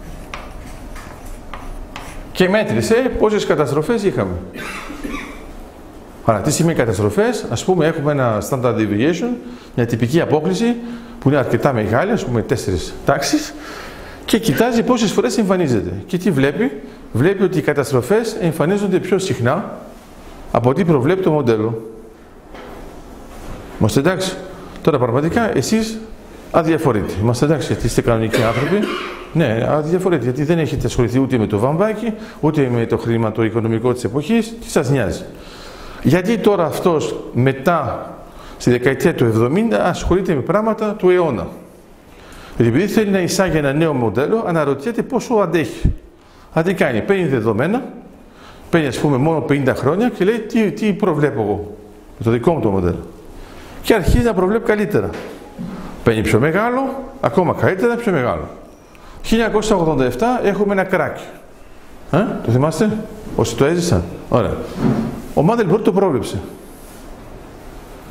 και μέτρησε πόσες καταστροφές είχαμε. Άρα, τι σημαίνει καταστροφές? Ας πούμε, έχουμε ένα standard deviation, μια τυπική απόκληση που είναι αρκετά μεγάλη, ας πούμε τέσσερις τάξεις, και κοιτάζει πόσες φορές εμφανίζεται. Και τι βλέπει? Βλέπει ότι οι καταστροφές εμφανίζονται πιο συχνά από ό,τι προβλέπει το μοντέλο. Είμαστε εντάξει? Τώρα πραγματικά εσείς αδιαφορείτε. Είμαστε εντάξει, γιατί είστε κανονικοί άνθρωποι. Ναι, αδιαφορείτε, γιατί δεν έχετε ασχοληθεί ούτε με το βαμβάκι, ούτε με το χρηματοοικονομικό της εποχής. Τι σας νοιάζει? Γιατί τώρα αυτός μετά, στη δεκαετία του εβδομήντα, ασχολείται με πράγματα του αιώνα? Γιατί επειδή θέλει να εισάγει ένα νέο μοντέλο, αναρωτιέται πόσο αντέχει. Αν τι κάνει? Παίρνει δεδομένα, παίρνει ας πούμε μόνο πενήντα χρόνια και λέει τι, τι προβλέπω εγώ με το δικό μου το μοντέλο. Και αρχίζει να προβλέπει καλύτερα. Παίρνει πιο μεγάλο, ακόμα καλύτερα πιο μεγάλο. χίλια εννιακόσια ογδόντα επτά έχουμε ένα κράκι. Ε, το θυμάστε? Όσοι το έζησαν? Ωραία. Ο Μάντελμπροτ το πρόβλεψε.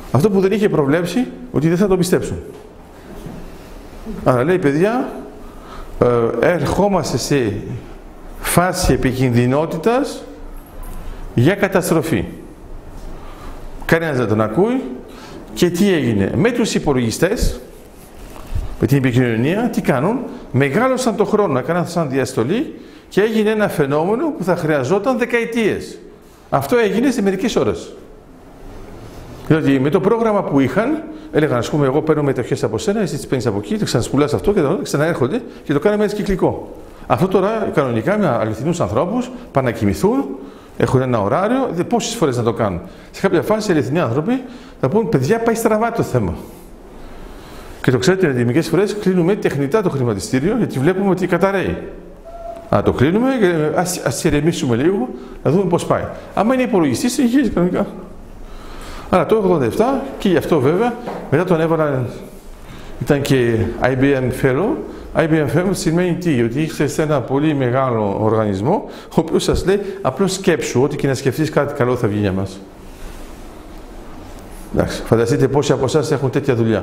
Αυτό που δεν είχε προβλέψει, ότι δεν θα το πιστέψουν. Άρα λέει, παιδιά, ε, ερχόμαστε σε φάση επικινδυνότητας για καταστροφή. Κανένας δεν τον ακούει. Και τι έγινε? Με τους υπολογιστές, με την επικοινωνία, τι κάνουν? Μεγάλωσαν το χρόνο, έκαναν σαν διαστολή και έγινε ένα φαινόμενο που θα χρειαζόταν δεκαετίες. Αυτό έγινε σε μερικές ώρες. Δηλαδή με το πρόγραμμα που είχαν, έλεγαν, ας πούμε, εγώ παίρνω μετοχές από σένα, εσύ τις παίρνεις από εκεί, το ξανασπουλάς αυτό και το ξαναέρχονται και το κάναμε έτσι κυκλικό. Αυτό τώρα κανονικά με αληθινούς ανθρώπους πάνε να κοιμηθούν, έχουν ένα ωράριο, πόσες φορές να το κάνουν. Σε κάποια φάση οι αληθινοί άνθρωποι θα πούν, παιδιά, πάει στραβά το θέμα. Και το ξέρετε, ότι μερικές φορές κλείνουμε τεχνητά το χρηματιστήριο, γιατί βλέπουμε ότι καταραίει. Να το κλείνουμε και ας, ας ηρεμήσουμε λίγο, να δούμε πώς πάει. Άμα είναι υπολογιστής, συνεχίζει κανονικά. Άρα το ογδόντα επτά, και γι' αυτό βέβαια, μετά τον έβαλαν, ήταν και άι μπι εμ Fellow. άι μπι εμ Fellow σημαίνει τι? Ότι είστε σε ένα πολύ μεγάλο οργανισμό, ο οποίος σας λέει, απλώς σκέψου, ό,τι και να σκεφτείς, κάτι καλό θα βγει για μας. Εντάξει, φανταστείτε πόσοι από εσάς έχουν τέτοια δουλειά.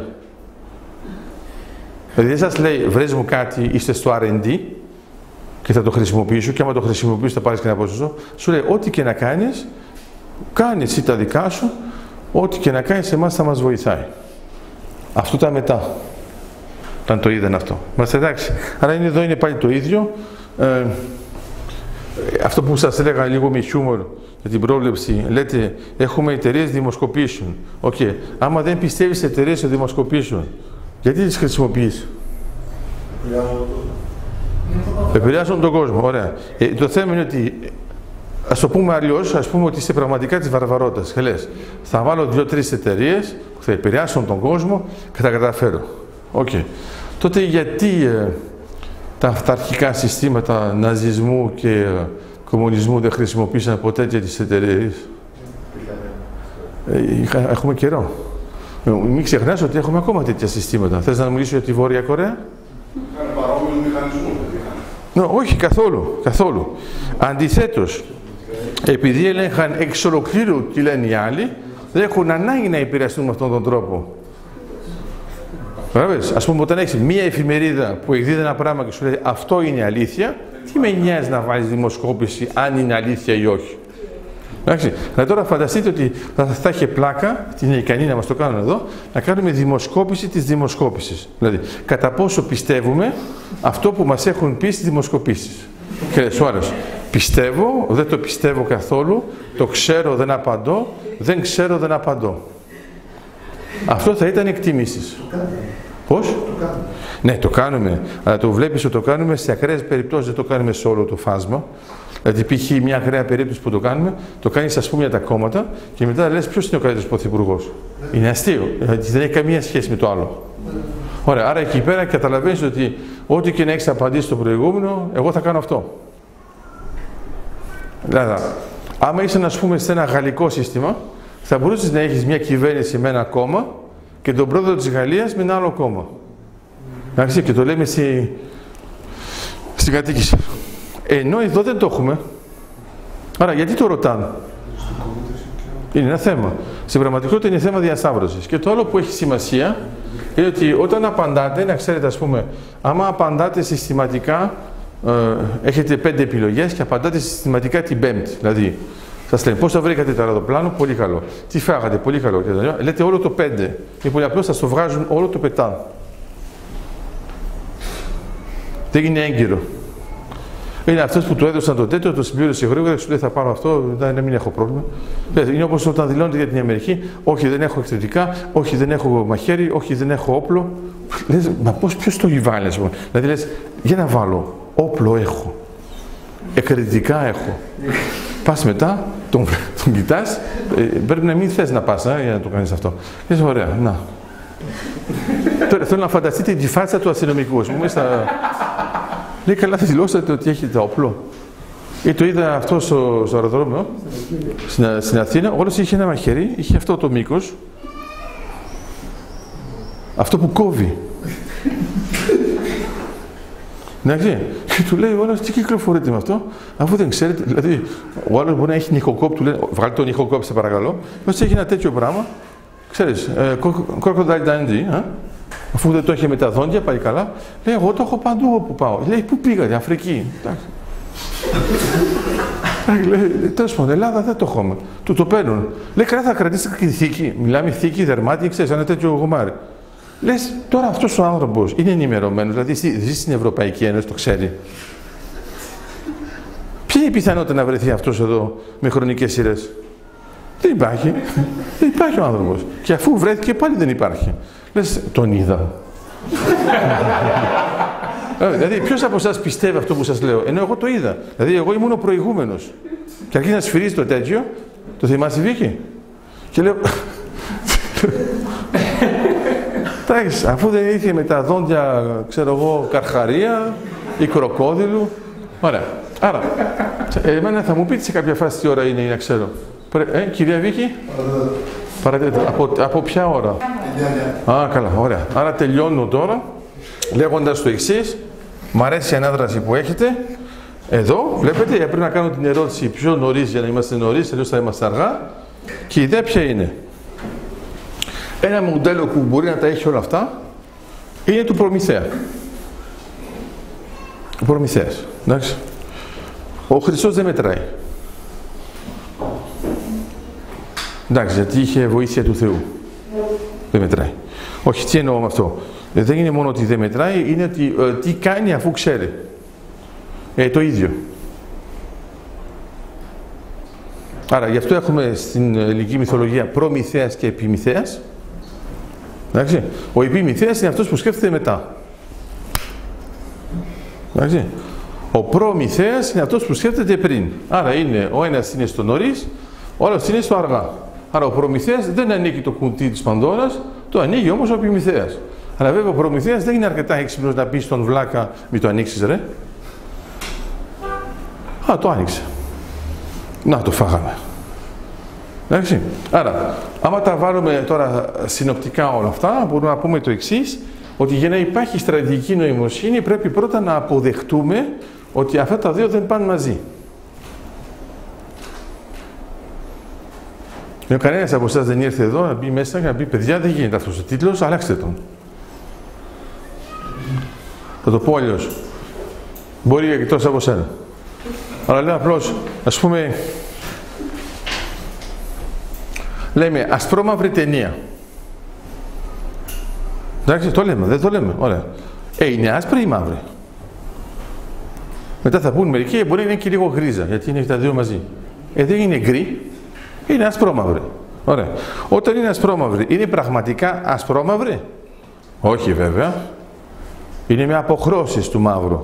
Δηλαδή δεν σας λέει, βρες μου κάτι, είστε στο αρ εντ ντι και θα το χρησιμοποιήσω, και άμα το χρησιμοποιήσω θα πάρεις και ένα ποσοστό. Σου λέει, ό,τι και να κάνεις, κάνει εσύ τα δικά σου, ό,τι και να κάνεις εμάς θα μας βοηθάει. Αυτό ήταν μετά, όταν το είδαν αυτό. Μας εντάξει. Άρα είναι, εδώ είναι πάλι το ίδιο. Ε, αυτό που σας έλεγα λίγο με χιούμορ για την πρόβλεψη, λέτε, έχουμε εταιρείες δημοσκοπήσεων. Οκ. Okay. Άμα δεν πιστεύεις σε εταιρείες δημοσκοπήσεων, γιατί τις χρησιμοποιείς? Επηρεάζουν τον κόσμο. Ωραία. Ε, το θέμα είναι ότι, ας το πούμε αλλιώς, ας πούμε ότι είσαι πραγματικά της βαρβαρότητας. Και λες, θα βάλω δύο-τρεις εταιρείες που θα επηρεάσουν τον κόσμο και θα καταφέρω. Οκ. Okay. Τότε γιατί ε, τα αυταρχικά συστήματα ναζισμού και ε, κομμουνισμού δεν χρησιμοποίησαν ποτέ τέτοιες εταιρείες? Ε, έχουμε καιρό. Ε, μην ξεχνάς ότι έχουμε ακόμα τέτοια συστήματα. Θες να μιλήσω για τη Βόρεια Κορέα? Είχαν παρόμοιους μηχανισμούς. No, όχι καθόλου, καθόλου. Αντιθέτως, επειδή έλεγχαν εξ ολοκλήρου τι λένε οι άλλοι, δεν έχουν ανάγκη να επηρεαστούν με αυτόν τον τρόπο. Καταλαβαίνεις, ας πούμε, όταν έχεις μία εφημερίδα που εκδίδει ένα πράγμα και σου λέει αυτό είναι αλήθεια, τι με νοιάζει να βάλεις δημοσκόπηση αν είναι αλήθεια ή όχι? Εντάξει, αλλά τώρα φανταστείτε ότι θα, θα είχε πλάκα, είναι ικανή να μας το κάνουν εδώ, να κάνουμε δημοσκόπηση της δημοσκόπησης. Δηλαδή, κατά πόσο πιστεύουμε αυτό που μας έχουν πει στις δημοσκοπήσεις. Και λέει, σου άρεσε, πιστεύω, δεν το πιστεύω καθόλου, το ξέρω, δεν απαντώ, δεν ξέρω, δεν απαντώ. Αυτό θα ήταν εκτιμήσεις. Πώς? Ναι, το κάνουμε, αλλά το βλέπεις ότι το κάνουμε σε ακραίες περιπτώσεις, δεν το κάνουμε σε όλο το φάσμα. Δηλαδή, π.χ. μια ακραία περίπτωση που το κάνουμε, το κάνεις, ας πούμε, για τα κόμματα και μετά λες ποιος είναι ο καλύτερος πρωθυπουργός. Είναι αστείο, δηλαδή δεν έχει καμία σχέση με το άλλο. Ωραία, άρα εκεί πέρα καταλαβαίνεις ότι ό,τι και να έχεις απαντήσει στο προηγούμενο, εγώ θα κάνω αυτό. Δηλαδή, άμα είσαι, ας πούμε, σε ένα γαλλικό σύστημα, θα μπορούσες να έχεις μια κυβέρνηση με ένα κόμμα και τον πρόεδρο της Γαλλίας με ένα άλλο κόμμα. Εντάξει, και το λέμε στη... στην κατοίκηση. Ενώ εδώ δεν το έχουμε. Άρα γιατί το ρωτάνε? Είναι ένα θέμα. Στην πραγματικότητα είναι θέμα διασταύρωσης. Και το άλλο που έχει σημασία είναι ότι όταν απαντάτε, να ξέρετε, ας πούμε, άμα απαντάτε συστηματικά, ε, έχετε πέντε επιλογές και απαντάτε συστηματικά την πέμπτη. Δηλαδή, σας λένε πώς το βρήκατε το αεροπλάνο, πολύ καλό. Τι φάγατε, πολύ καλό. Λέτε όλο το πέντε. Και πολύ απλώς σας το βγάζουν όλο το πετάν. Δεν είναι έγκυρο. Είναι αυτός που του έδωσαν το τέτοιο, το συμπλήρωσε γρήγορα και σου λέει θα πάρω αυτό, να μην έχω πρόβλημα. Είναι όπως όταν δηλώνετε για την Αμερική, όχι δεν έχω εκρηκτικά, όχι δεν έχω μαχαίρι, όχι δεν έχω όπλο. Λες, μα πώς, ποιος το βάλει, λοιπόν. Δηλαδή λες, για να βάλω, όπλο έχω, εκρηκτικά έχω. Πας μετά, τον, τον κοιτάς, ε, πρέπει να μην θες να πας ε, για να το κάνεις αυτό. Λες, ωραία, να. Τώρα θέλω να φανταστείτε τη φάτσα του αστυνομικού. Στα... Λέει, καλά, θα δηλώσατε ότι έχετε όπλο. Ή το είδα αυτό στο, στο αεροδρόμιο, στην, στην Αθήνα, όλος είχε ένα μαχαίρι, είχε αυτό το μήκος, αυτό που κόβει. Εντάξει, και του λέει ο άλλος, τι κυκλοφορείτε με αυτό, αφού δεν ξέρετε, δηλαδή, ο άλλος μπορεί να έχει νυχοκόπ, του λέει, βγάλτε το νυχοκόπ, σε παρακαλώ, όσο έχει ένα τέτοιο πράγμα, ξέρεις, ε, Crocodile Dundee, ε, αφού δεν το είχε με τα δόντια, πάει καλά. Λέει, εγώ το έχω παντού όπου πάω. Λέει, πού πήγατε, Αφρική. Λέει, τέλος πάντων, Ελλάδα δεν το έχουμε. Του το παίρνουν. Λέει, καλά, θα κρατήσετε και τη θήκη. Μιλάμε θήκη, δερμάτι, ξέρεις, ένα τέτοιο γομάρι. Λες, τώρα αυτός ο άνθρωπος είναι ενημερωμένος, δηλαδή ζει στην Ευρωπαϊκή Ένωση, το ξέρει. Ποια είναι η πιθανότητα να βρεθεί αυτός εδώ με χρονικές σειρές? Δεν υπάρχει. Δεν υπάρχει ο άνθρωπος. Και αφού βρέθηκε πάλι δεν υπάρχει. Λες, τον είδα. Δηλαδή, ποιος από εσάς πιστεύει αυτό που σας λέω? Ενώ εγώ το είδα. Δηλαδή, εγώ ήμουν ο προηγούμενος. Και αρχίζει να σφυρίζει το τέτοιο, το θυμάσαι, Βίκη? Και λέω. Εντάξει, αφού δεν είχε με τα δόντια, ξέρω εγώ, καρχαρία ή κροκόδιλου. Ωραία. Άρα, εμένα θα μου πείτε σε κάποια φάση τι ώρα είναι ή να ξέρω. Ε, κυρία Βίκη, παρατηρείτε, από, από ποια ώρα? Α, καλά, ωραία. Άρα τελειώνω τώρα, λέγοντας το εξής. Μ' αρέσει η ανάδραση που έχετε. Εδώ, βλέπετε, πρέπει να κάνω την ερώτηση πιο νωρίς για να είμαστε νωρίς, αλλιώς θα είμαστε αργά. Και η ιδέα ποια είναι? Ένα μοντέλο που μπορεί να τα έχει όλα αυτά είναι του Προμηθέα. Ο Προμηθέας, εντάξει. Ο Χριστός δεν μετράει. Εντάξει, γιατί είχε βοήθεια του Θεού. Δεν μετράει. Όχι, τι εννοώ με αυτό? Δεν είναι μόνο ότι δεν μετράει, είναι ότι ε, τι κάνει αφού ξέρει. Ε, το ίδιο. Άρα, γι' αυτό έχουμε στην ελληνική μυθολογία Προμηθέας και Επιμηθέας. Εντάξει. Ο Επιμηθέας είναι αυτός που σκέφτεται μετά. Εντάξει. Ο Προμηθέας είναι αυτός που σκέφτεται πριν. Άρα, είναι, ο ένας είναι στο νωρίς, ο άλλος είναι στο αργά. Άρα, ο Προμηθέας δεν ανοίγει το κουτί της Πανδώρας, το ανοίγει όμως ο Επιμηθέας. Αλλά βέβαια ο Προμηθέας δεν είναι αρκετά έξυπνος να πει στον βλάκα, μη το ανοίξεις ρε. Α, το άνοιξε. Να, το φάγαμε. Εντάξει. Άρα, άμα τα βάλουμε τώρα συνοπτικά όλα αυτά, μπορούμε να πούμε το εξής, ότι για να υπάρχει στρατηγική νοημοσύνη πρέπει πρώτα να αποδεχτούμε ότι αυτά τα δύο δεν πάνε μαζί. Ενώ κανένας από εσάς δεν ήρθε εδώ να μπει μέσα και να πει παιδιά δεν γίνεται αυτός ο τίτλος, αλλάξτε τον. Θα το πω αλλιώς. Μπορεί εκτός από σένα. Αλλά λέω απλώς, ας πούμε, λέμε ασπρόμαυρη ταινία. Εντάξει, το λέμε, δεν το λέμε. Ωραία. Ε, είναι άσπρη ή μαύρη? Μετά θα πούν μερικοί, μπορεί να είναι και λίγο γκρίζα, γιατί είναι τα δύο μαζί. Ε, δεν είναι γκρι, είναι ασπρόμαυρη. Ωραία. Όταν είναι ασπρόμαυρη, είναι πραγματικά ασπρόμαυρη? Όχι βέβαια. Είναι με αποχρώσεις του μαύρου.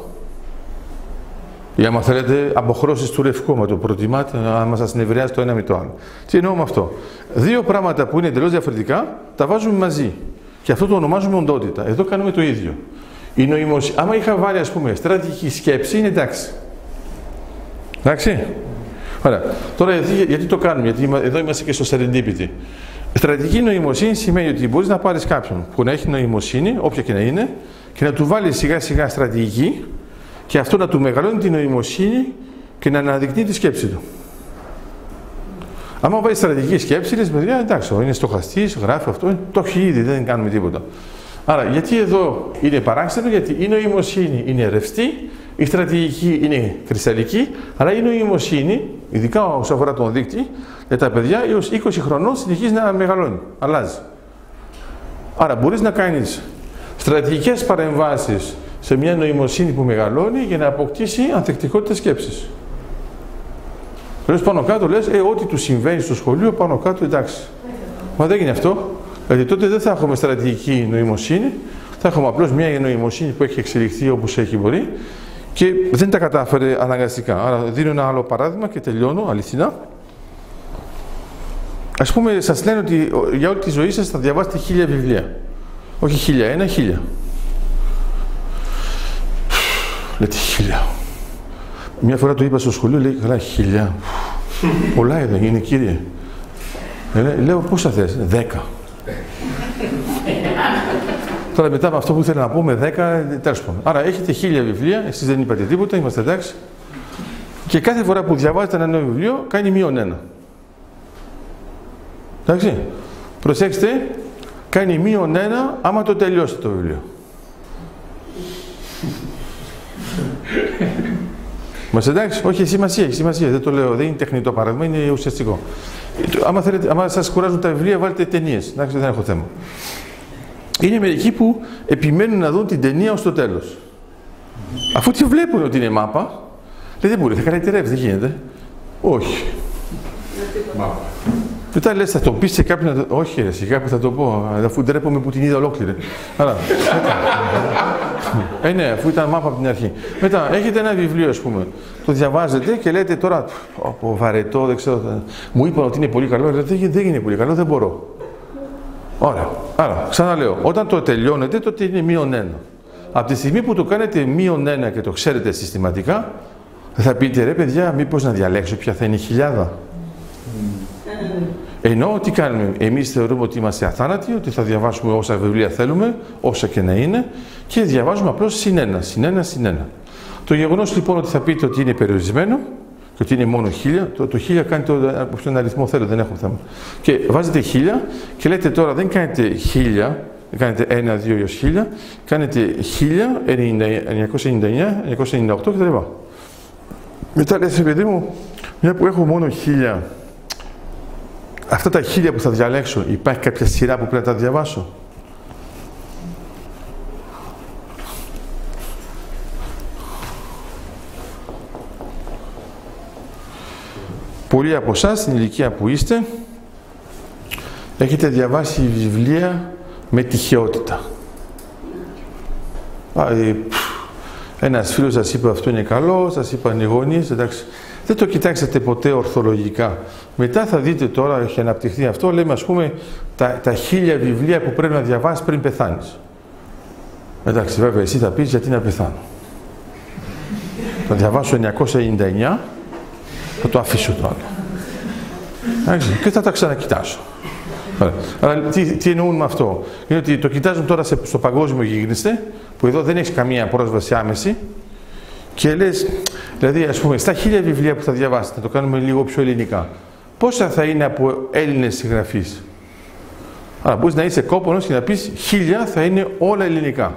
Ή άμα θέλετε, αποχρώσεις του λευκού, μα το προτιμάτε, άμα σας νευριάζει το ένα με το άλλο. Τι εννοώ με αυτό? Δύο πράγματα που είναι εντελώς διαφορετικά, τα βάζουμε μαζί. Και αυτό το ονομάζουμε οντότητα. Εδώ κάνουμε το ίδιο. Η νοημοσύνη, άμα είχα βάλει, ας πούμε, στρατηγική σκέψη, είναι εντάξει. Εντάξει. Ωραία. Τώρα, γιατί το κάνουμε, γιατί εδώ είμαστε και στο serendipity. Στρατηγική νοημοσύνη σημαίνει ότι μπορείς να πάρεις κάποιον που να έχει νοημοσύνη, όποια και να είναι, και να του βάλεις σιγά σιγά στρατηγική και αυτό να του μεγαλώνει την νοημοσύνη και να αναδεικνύει τη σκέψη του. Άμα βάλει στρατηγική σκέψη, λες παιδιά, εντάξει, είναι στοχαστής, γράφει αυτό, το έχει ήδη, δεν κάνουμε τίποτα. Άρα, γιατί εδώ είναι παράξενο, γιατί η νοημοσύνη είναι ρευστή, η στρατηγική είναι κρυσταλλική, αλλά η νοημοσύνη, ειδικά όσον αφορά τον δείκτη, για τα παιδιά έως είκοσι χρονών συνεχίζει να μεγαλώνει, αλλάζει. Άρα, μπορείς να κάνεις στρατηγικές παρεμβάσεις σε μια νοημοσύνη που μεγαλώνει για να αποκτήσει ανθεκτικότητα σκέψης. Λες πάνω κάτω, λες, ε, ό,τι του συμβαίνει στο σχολείο, πάνω κάτω, εντάξει. Μα δεν είναι αυτό. Δηλαδή τότε δεν θα έχουμε στρατηγική νοημοσύνη, θα έχουμε απλώς μια νοημοσύνη που έχει εξελιχθεί όπως έχει μπορεί και δεν τα κατάφερε αναγκαστικά. Άρα δίνω ένα άλλο παράδειγμα και τελειώνω αληθινά. Ας πούμε, σας λένε ότι για όλη τη ζωή σας θα διαβάσετε χίλια βιβλία. Όχι χίλια, ένα, χίλια. Λέτε χίλια. Μια φορά το είπα στο σχολείο, λέει, καλά, χίλια. Πολλά εδώ είναι, κύριε. Ε, λέω, πόσα θες? Δέκα. Τώρα μετά από αυτό που ήθελα να πω με δέκα, τέλος πάντων. Άρα έχετε χίλια βιβλία, εσείς δεν είπατε τίποτα, είμαστε εντάξει. Και κάθε φορά που διαβάζετε ένα νέο βιβλίο, κάνει μείον ένα. Εντάξει. Προσέξτε, κάνει μείον ένα άμα το τελειώσει το βιβλίο. Μας εντάξει, όχι, έχει σημασία, έχει σημασία, δεν το λέω, δεν είναι τεχνητό παράδειγμα, είναι ουσιαστικό. Άμα, θέλετε, άμα σας κουράζουν τα βιβλία, βάλτε ταινίες, εντάξει, δεν έχω θέμα. Είναι μερικοί που επιμένουν να δουν την ταινία ως το τέλος. Αφού τη βλέπουν ότι είναι μάπα, λέει δεν μπορεί, θα καλυτερεύει, δεν γίνεται. Όχι. Μάπα. Μετά λες, θα το πεις σε κάποιον να το... Όχι ρε, σιγά που θα το πω, αφού ντρέπομαι που την είδα ολόκληρη. Άρα, ε, ναι, αφού ήταν μάπα από την αρχή. Μετά, έχετε ένα βιβλίο, ας πούμε, το διαβάζετε και λέτε τώρα, από βαρετό, δεν ξέρω, μου είπαν ότι είναι πολύ καλό, λέτε, δεν είναι πολύ καλό, δεν μπορώ. Ωραία. Άρα, ξαναλέω, όταν το τελειώνετε, τότε είναι μείον ένα. Από τη στιγμή που το κάνετε μείον ένα και το ξέρετε συστηματικά, θα πείτε, ρε παιδιά, μήπως να διαλέξω ποια θα είναι η χιλιάδα. Ενώ τι κάνουμε, εμείς θεωρούμε ότι είμαστε αθάνατοι, ότι θα διαβάσουμε όσα βιβλία θέλουμε, όσα και να είναι, και διαβάζουμε απλώς συν ένα, συν ένα, συν ένα. Το γεγονός λοιπόν ότι θα πείτε ότι είναι περιορισμένο και ότι είναι μόνο χίλια, το, το χίλια κάνει το όποιον αριθμό θέλω, δεν έχω θέμα. Και βάζετε χίλια και λέτε τώρα δεν κάνετε χίλια, δεν κάνετε ένα, δύο έως χίλια, κάνετε χίλια, εννιακόσια ενενήντα εννιά, εννιακόσια ενενήντα οκτώ κτλ. Μετά λέτε, παιδί μου, μια που έχω μόνο χίλια, αυτά τα χίλια που θα διαλέξω, υπάρχει κάποια σειρά που πρέπει να τα διαβάσω. Πολλοί από εσάς, στην ηλικία που είστε, έχετε διαβάσει βιβλία με τυχαιότητα. Ένας φίλος σας είπε αυτό είναι καλό, σας είπαν οι γονείς, εντάξει. Δεν το κοιτάξατε ποτέ ορθολογικά. Μετά θα δείτε τώρα, έχει αναπτυχθεί αυτό, λέμε ας πούμε τα, τα χίλια βιβλία που πρέπει να διαβάσεις πριν πεθάνεις. Εντάξει, βέβαια εσύ θα πεις γιατί να πεθάνω. Θα διαβάσω εννιακόσια ενενήντα εννιά, θα το αφήσω το άλλο. Εντάξει, και θα τα ξανακοιτάσω. Αλλά τι, τι εννοούν με αυτό. Είναι ότι το κοιτάζουν τώρα σε, στο παγκόσμιο γίγνεσθε, που εδώ δεν έχει καμία πρόσβαση άμεση, και λες, δηλαδή ας πούμε, στα χίλια βιβλία που θα διαβάσετε, να το κάνουμε λίγο πιο ελληνικά, πόσα θα είναι από Έλληνες συγγραφείς? Άρα μπορείς να είσαι κόπονος και να πεις χίλια θα είναι όλα ελληνικά.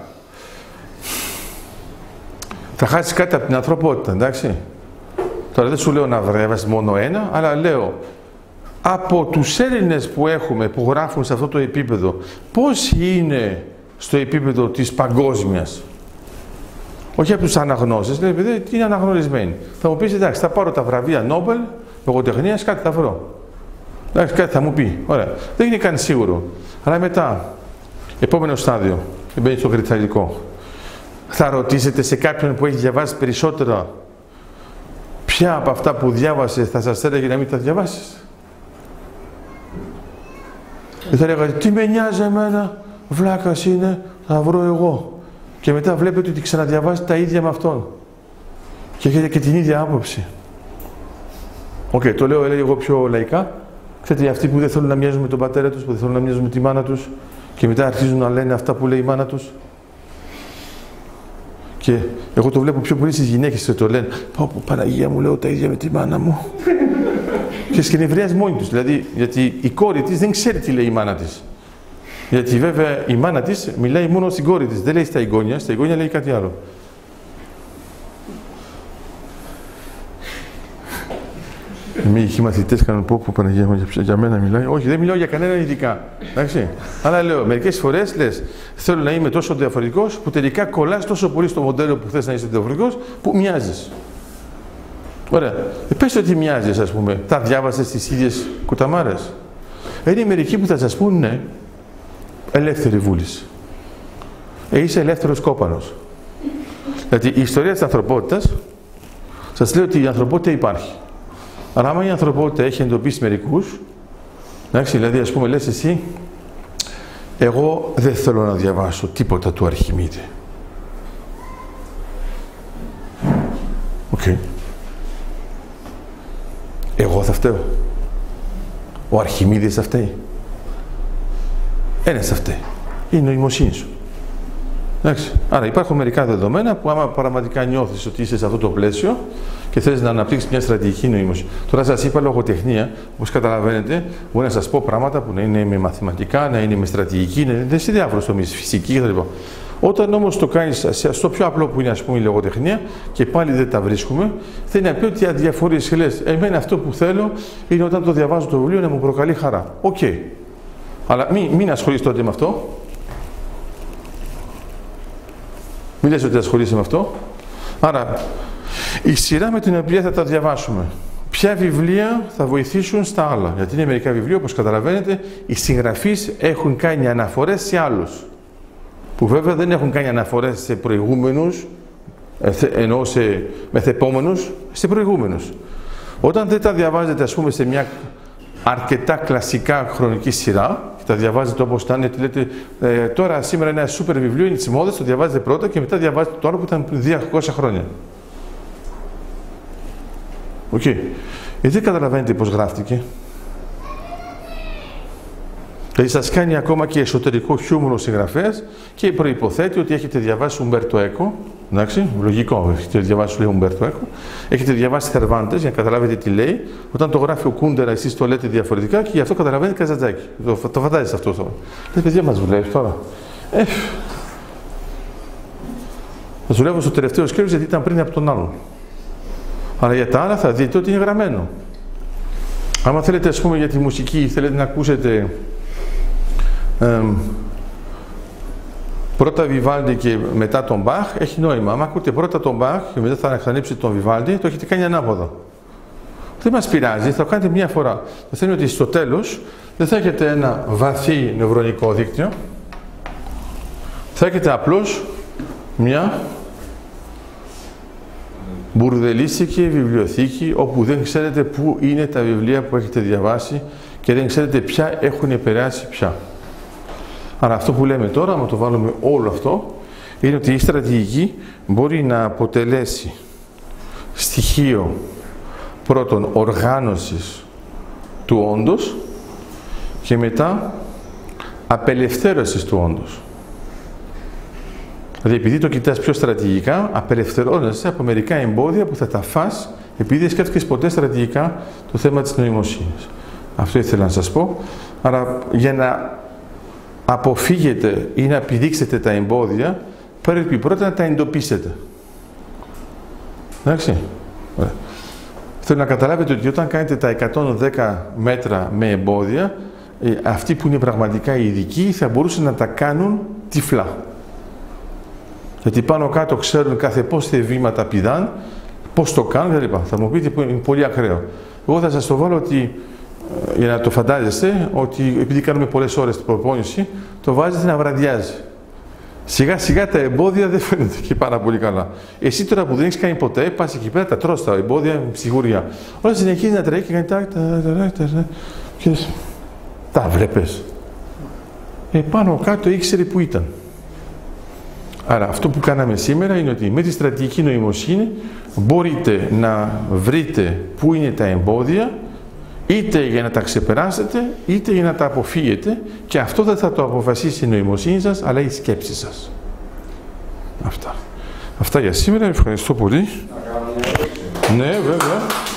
Θα χάσεις κάτι από την ανθρωπότητα, εντάξει. Τώρα δεν σου λέω να διαβάσεις μόνο ένα, αλλά λέω από τους Έλληνες που έχουμε, που γράφουν σε αυτό το επίπεδο, πόσοι είναι στο επίπεδο της παγκόσμιας? Όχι από τους αναγνώστες, λέει παιδί, τι είναι αναγνωρισμένοι. Θα μου πεις, εντάξει, θα πάρω τα βραβεία Νόμπελ, λογοτεχνίας, κάτι θα βρω. Εντάξει, κάτι θα μου πει. Ωραία. Δεν είναι καν σίγουρο. Αλλά μετά, επόμενο στάδιο, μπαίνει στο κριταρικό. Θα ρωτήσετε σε κάποιον που έχει διαβάσει περισσότερα, ποια από αυτά που διάβασε θα σας έλεγε να μην τα διαβάσεις? Και θα λέγατε, τι με νοιάζει εμένα, βλάκας είναι, θα βρω εγώ. Και μετά βλέπετε ότι ξαναδιαβάζετε τα ίδια με αυτόν. Και έχετε και την ίδια άποψη. Οκ, okay, το λέω έλεγε εγώ πιο λαϊκά. Ξέρετε, αυτοί που δεν θέλουν να μοιάζουν με τον πατέρα τους, που δεν θέλουν να μοιάζουν με τη μάνα τους, και μετά αρχίζουν να λένε αυτά που λέει η μάνα τους. Και εγώ το βλέπω πιο πολύ στις γυναίκες και το λένε, πω πω Παναγία μου, λέω τα ίδια με τη μάνα μου. Και σκηνευριάζει μόνη τους, δηλαδή, γιατί η κόρη της δεν ξέρει τι λέει η μάνα της. Γιατί βέβαια η μάνα της μιλάει μόνο στην κόρη της, δεν λέει στα εγγόνια, στα εγγόνια λέει κάτι άλλο. Μερικοί μαθητές κάνουν πω πω Παναγία μου, για μένα μιλάει. Όχι, δεν μιλάω για κανέναν ειδικά. Εντάξει. Αλλά λέω, μερικές φορές λες, θέλω να είμαι τόσο διαφορετικός που τελικά κολλάς τόσο πολύ στο μοντέλο που θες να είσαι διαφορετικός που μοιάζεις. Ωραία. Ε, πες ότι μοιάζεις, ας πούμε. Τα διάβασες τις ίδιες κουταμάρες? Είναι μερικοί που θα σας πούν ναι. Ελεύθερη βούληση. Ε, είσαι ελεύθερος κόπανος. Δηλαδή η ιστορία της ανθρωπότητας σας λέει ότι η ανθρωπότητα υπάρχει. Αλλά άμα η ανθρωπότητα έχει εντοπίσει μερικούς, εντάξει, δηλαδή ας πούμε λες εσύ, εγώ δεν θέλω να διαβάσω τίποτα του Αρχιμίδη. Οκ. Okay. Εγώ θα φταίω. Ο Αρχιμίδης θα φταίει. Ένας θα φταίει. Είναι η νοημοσύνη σου. Εντάξει. Άρα υπάρχουν μερικά δεδομένα που άμα πραγματικά νιώθεις ότι είσαι σε αυτό το πλαίσιο και θες να αναπτύξεις μια στρατηγική νοημοσύνη. Τώρα σας είπα λογοτεχνία, όπως καταλαβαίνετε, μπορεί να σας πω πράγματα που να είναι με μαθηματικά, να είναι με στρατηγική, να είναι σε διάφορους τομείς, φυσική κτλ. Όταν όμως το κάνεις στο πιο απλό που είναι, ας πούμε, η λογοτεχνία και πάλι δεν τα βρίσκουμε, θέλει να πει ότι αδιαφορείς και λες, εμένα αυτό που θέλω είναι όταν το διαβάζω το βιβλίο να μου προκαλεί χαρά. Οκ. Okay. Αλλά μην, μην ασχολείς τότε με αυτό. Μην λες ότι ασχολείσαι με αυτό. Άρα, η σειρά με την οποία θα τα διαβάσουμε. Ποια βιβλία θα βοηθήσουν στα άλλα. Γιατί είναι μερικά βιβλία, όπως καταλαβαίνετε, οι συγγραφείς έχουν κάνει αναφορές σε άλλους. Που βέβαια δεν έχουν κάνει αναφορές σε προηγούμενους, εννοώ σε μεθεπόμενους, σε προηγούμενους. Όταν δεν τα διαβάζετε, ας πούμε, σε μια αρκετά κλασικά χρονική σειρά, και τα διαβάζετε όπως ήταν, λέτε, ε, τώρα σήμερα είναι ένα σούπερ βιβλίο, είναι της μόδας, το διαβάζετε πρώτα και μετά διαβάζετε το άλλο που ήταν πριν διακόσια χρόνια. Οκ. Okay. Γιατί δεν καταλαβαίνετε πώς γράφτηκε. Δηλαδή σας κάνει ακόμα και εσωτερικό χιούμορ ο συγγραφέας και προϋποθέτει ότι έχετε διαβάσει Ουμπέρτο Έκο. Εντάξει, λογικό, έχετε διαβάσει λέει Ουμπέρτο Έκο. Έχετε διαβάσει Θερβάντες για να καταλάβετε τι λέει. Όταν το γράφει ο Κούντερα, εσείς το λέτε διαφορετικά και γι' αυτό καταλαβαίνετε Καζαντζάκη. Το, το φαντάζεστε αυτό τώρα. Λέτε, παιδιά, μας δουλεύει τώρα. Ε, θα δουλεύω στο τελευταίο σκέλος γιατί ήταν πριν από τον άλλον. Αλλά για τα άλλα θα δείτε ότι είναι γραμμένο. Άμα θέλετε, ας πούμε, για τη μουσική, θέλετε να ακούσετε Ε, πρώτα Βιβάλντι και μετά τον Μπαχ, έχει νόημα. Αν ακούτε πρώτα τον Μπαχ και μετά θα ανακαλύψετε τον Βιβάλντι, το έχετε κάνει ανάποδα. Δεν μας πειράζει, θα το κάνετε μία φορά. Το θέμα είναι ότι στο τέλος δεν θα έχετε ένα βαθύ νευρονικό δίκτυο, θα έχετε απλώς μια μπουρδελίστικη βιβλιοθήκη όπου δεν ξέρετε πού είναι τα βιβλία που έχετε διαβάσει και δεν ξέρετε ποια έχουν επηρεάσει πια. Άρα αυτό που λέμε τώρα, άμα το βάλουμε όλο αυτό, είναι ότι η στρατηγική μπορεί να αποτελέσει στοιχείο πρώτον οργάνωσης του όντως και μετά απελευθέρωσης του όντως. Δηλαδή επειδή το κοιτάς πιο στρατηγικά, απελευθερώνεσαι από μερικά εμπόδια που θα τα φας επειδή δεν σκέφτηκες ποτέ στρατηγικά το θέμα της νοημοσύνης. Αυτό ήθελα να σας πω. Άρα για να αποφύγετε ή να πηδήξετε τα εμπόδια, πρέπει πρώτα να τα εντοπίσετε. Εντάξει. Ωραία. Θέλω να καταλάβετε ότι όταν κάνετε τα εκατόν δέκα μέτρα με εμπόδια, αυτοί που είναι πραγματικά ειδικοί θα μπορούσαν να τα κάνουν τυφλά. Γιατί πάνω κάτω ξέρουν κάθε πόσα βήματα πηδάν, πώς το κάνουν κλπ. Θα μου πείτε είναι πολύ ακραίο. Εγώ θα σας το βάλω ότι, για να το φαντάζεστε, ότι επειδή κάνουμε πολλές ώρες την προπόνηση, το βάζετε να βραδιάζει. Σιγά σιγά τα εμπόδια δεν φαίνονται και πάρα πολύ καλά. Εσύ τώρα που δεν έχεις κάνει ποτέ, πας εκεί πέρα, τα τρως τα εμπόδια με ψιγουριά. Όλα συνεχίζει να τρέχει και κάνει τα, τα, τα, τα, τα, και τα βλέπεις. Ε, πάνω κάτω ήξερε που ήταν. Άρα αυτό που κάναμε σήμερα είναι ότι με τη στρατηγική νοημοσύνη μπορείτε να βρείτε πού είναι τα εμπόδια, είτε για να τα ξεπεράσετε, είτε για να τα αποφύγετε, και αυτό δεν θα το αποφασίσει η νοημοσύνη σας, αλλά η σκέψη σας. Αυτά. Αυτά για σήμερα. Ευχαριστώ πολύ. Ναι, βέβαια.